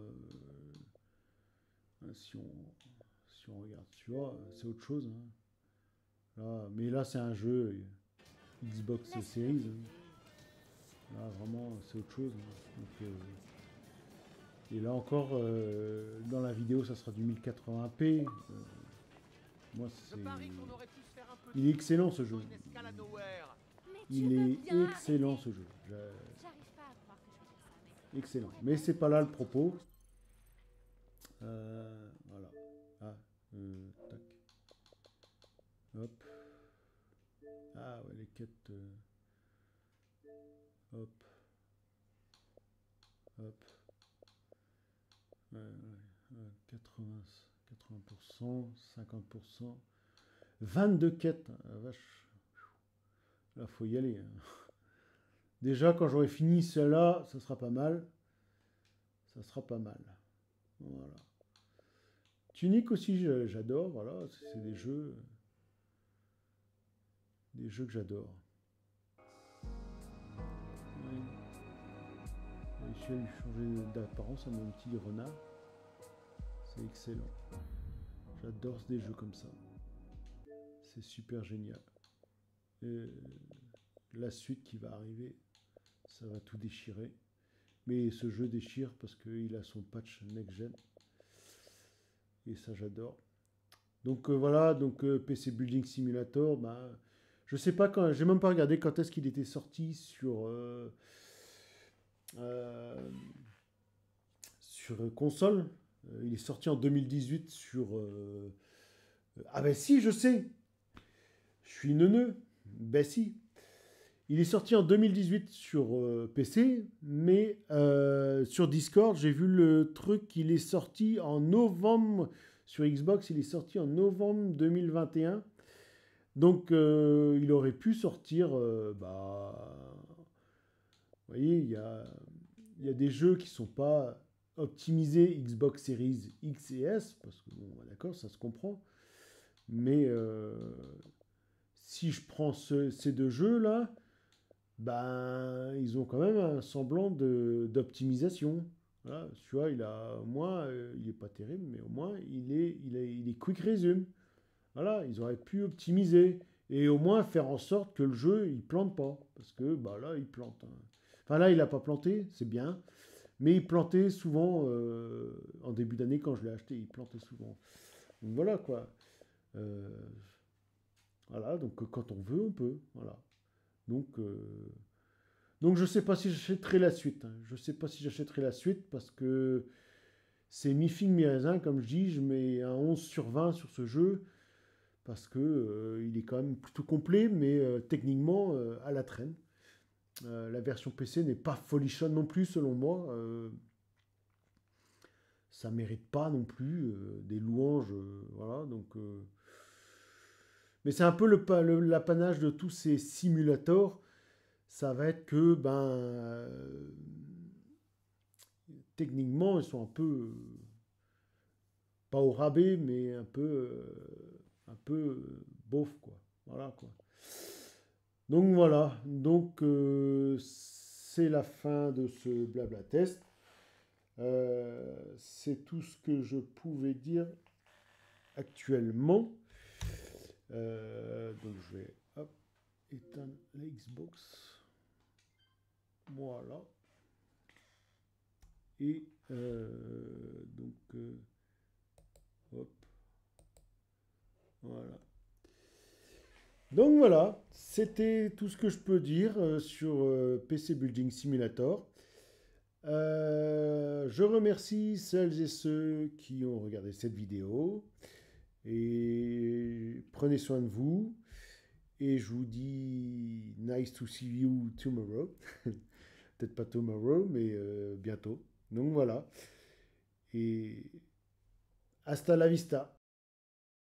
euh, si, on, si on regarde, tu vois, c'est autre chose. Hein. Là, mais là, c'est un jeu Xbox Series. Hein. Là, vraiment, c'est autre chose. Hein. Donc, euh, et là encore, euh, dans la vidéo, ça sera du mille quatre-vingts p. Euh, moi, c'est... Il est excellent, ce jeu. Il est excellent, ce jeu. Excellent. Mais c'est pas là le propos. Euh, voilà. Ah, euh, tac. Hop. Ah ouais, les quêtes. Euh, hop. Hop. Ouais, ouais, quatre-vingts, quatre-vingts pour cent, cinquante pour cent. vingt-deux quêtes. Ah, vache. Là, faut y aller. Hein. Déjà, quand j'aurai fini celle-là, ça sera pas mal. Ça sera pas mal. Voilà. Tunic aussi, j'adore. Voilà, c'est des jeux, des jeux que j'adore. Oui. J'ai réussi à lui changer d'apparence à mon petit renard. C'est excellent. J'adore des jeux comme ça. C'est super génial. Et la suite qui va arriver, ça va tout déchirer. Mais ce jeu déchire parce qu'il a son patch next-gen. Et ça, j'adore. Donc euh, voilà, donc euh, P C Building Simulator, bah, je sais pas quand, j'ai même pas regardé quand est-ce qu'il était sorti sur euh, euh, sur console. Euh, il est sorti en deux mille dix-huit sur euh, ah ben si, je sais. Je suis neuneux. Ben si. Il est sorti en deux mille dix-huit sur euh, P C, mais euh, sur Discord, j'ai vu le truc qu'il est sorti en novembre. Sur Xbox, il est sorti en novembre deux mille vingt et un. Donc, euh, il aurait pu sortir... Euh, bah, vous voyez, il y a, il y a des jeux qui ne sont pas optimisés Xbox Series X et S, parce que, bon, d'accord, ça se comprend. Mais euh, si je prends ce, ces deux jeux-là, ben, ils ont quand même un semblant d'optimisation. Voilà, tu vois, il a, au moins, euh, il n'est pas terrible, mais au moins, il est, il est, il est quick resume. Voilà, ils auraient pu optimiser et au moins faire en sorte que le jeu, il plante pas. Parce que, bah là, il plante. Hein. Enfin, là, il n'a pas planté, c'est bien. Mais il plantait souvent, euh, en début d'année, quand je l'ai acheté, il plantait souvent. Donc voilà, quoi. Euh, voilà, donc quand on veut, on peut. Voilà. Donc... Euh, Donc je ne sais pas si j'achèterai la suite. Hein. Je ne sais pas si j'achèterai la suite parce que c'est mi-figue, mi-raisin. Comme je dis, je mets un onze sur vingt sur ce jeu parce que euh, il est quand même plutôt complet, mais euh, techniquement euh, à la traîne. Euh, la version P C n'est pas folichonne non plus, selon moi. Euh, ça ne mérite pas non plus euh, des louanges. Euh, voilà, donc... Euh... Mais c'est un peu le, le, l'apanage de tous ces simulateurs. Ça va être que, ben, euh, techniquement, ils sont un peu, euh, pas au rabais, mais un peu, euh, un peu euh, beauf, quoi. Voilà, quoi. Donc voilà, donc euh, c'est la fin de ce blabla test. Euh, c'est tout ce que je pouvais dire actuellement. Euh, donc je vais hop, éteindre la Xbox. Voilà. Et euh, donc, euh, hop, voilà. Donc voilà, c'était tout ce que je peux dire euh, sur euh, P C Building Simulator. Euh, je remercie celles et ceux qui ont regardé cette vidéo. Et prenez soin de vous. Et je vous dis nice to see you tomorrow. Peut-être pas tomorrow, mais euh, bientôt. Donc voilà. Et hasta la vista.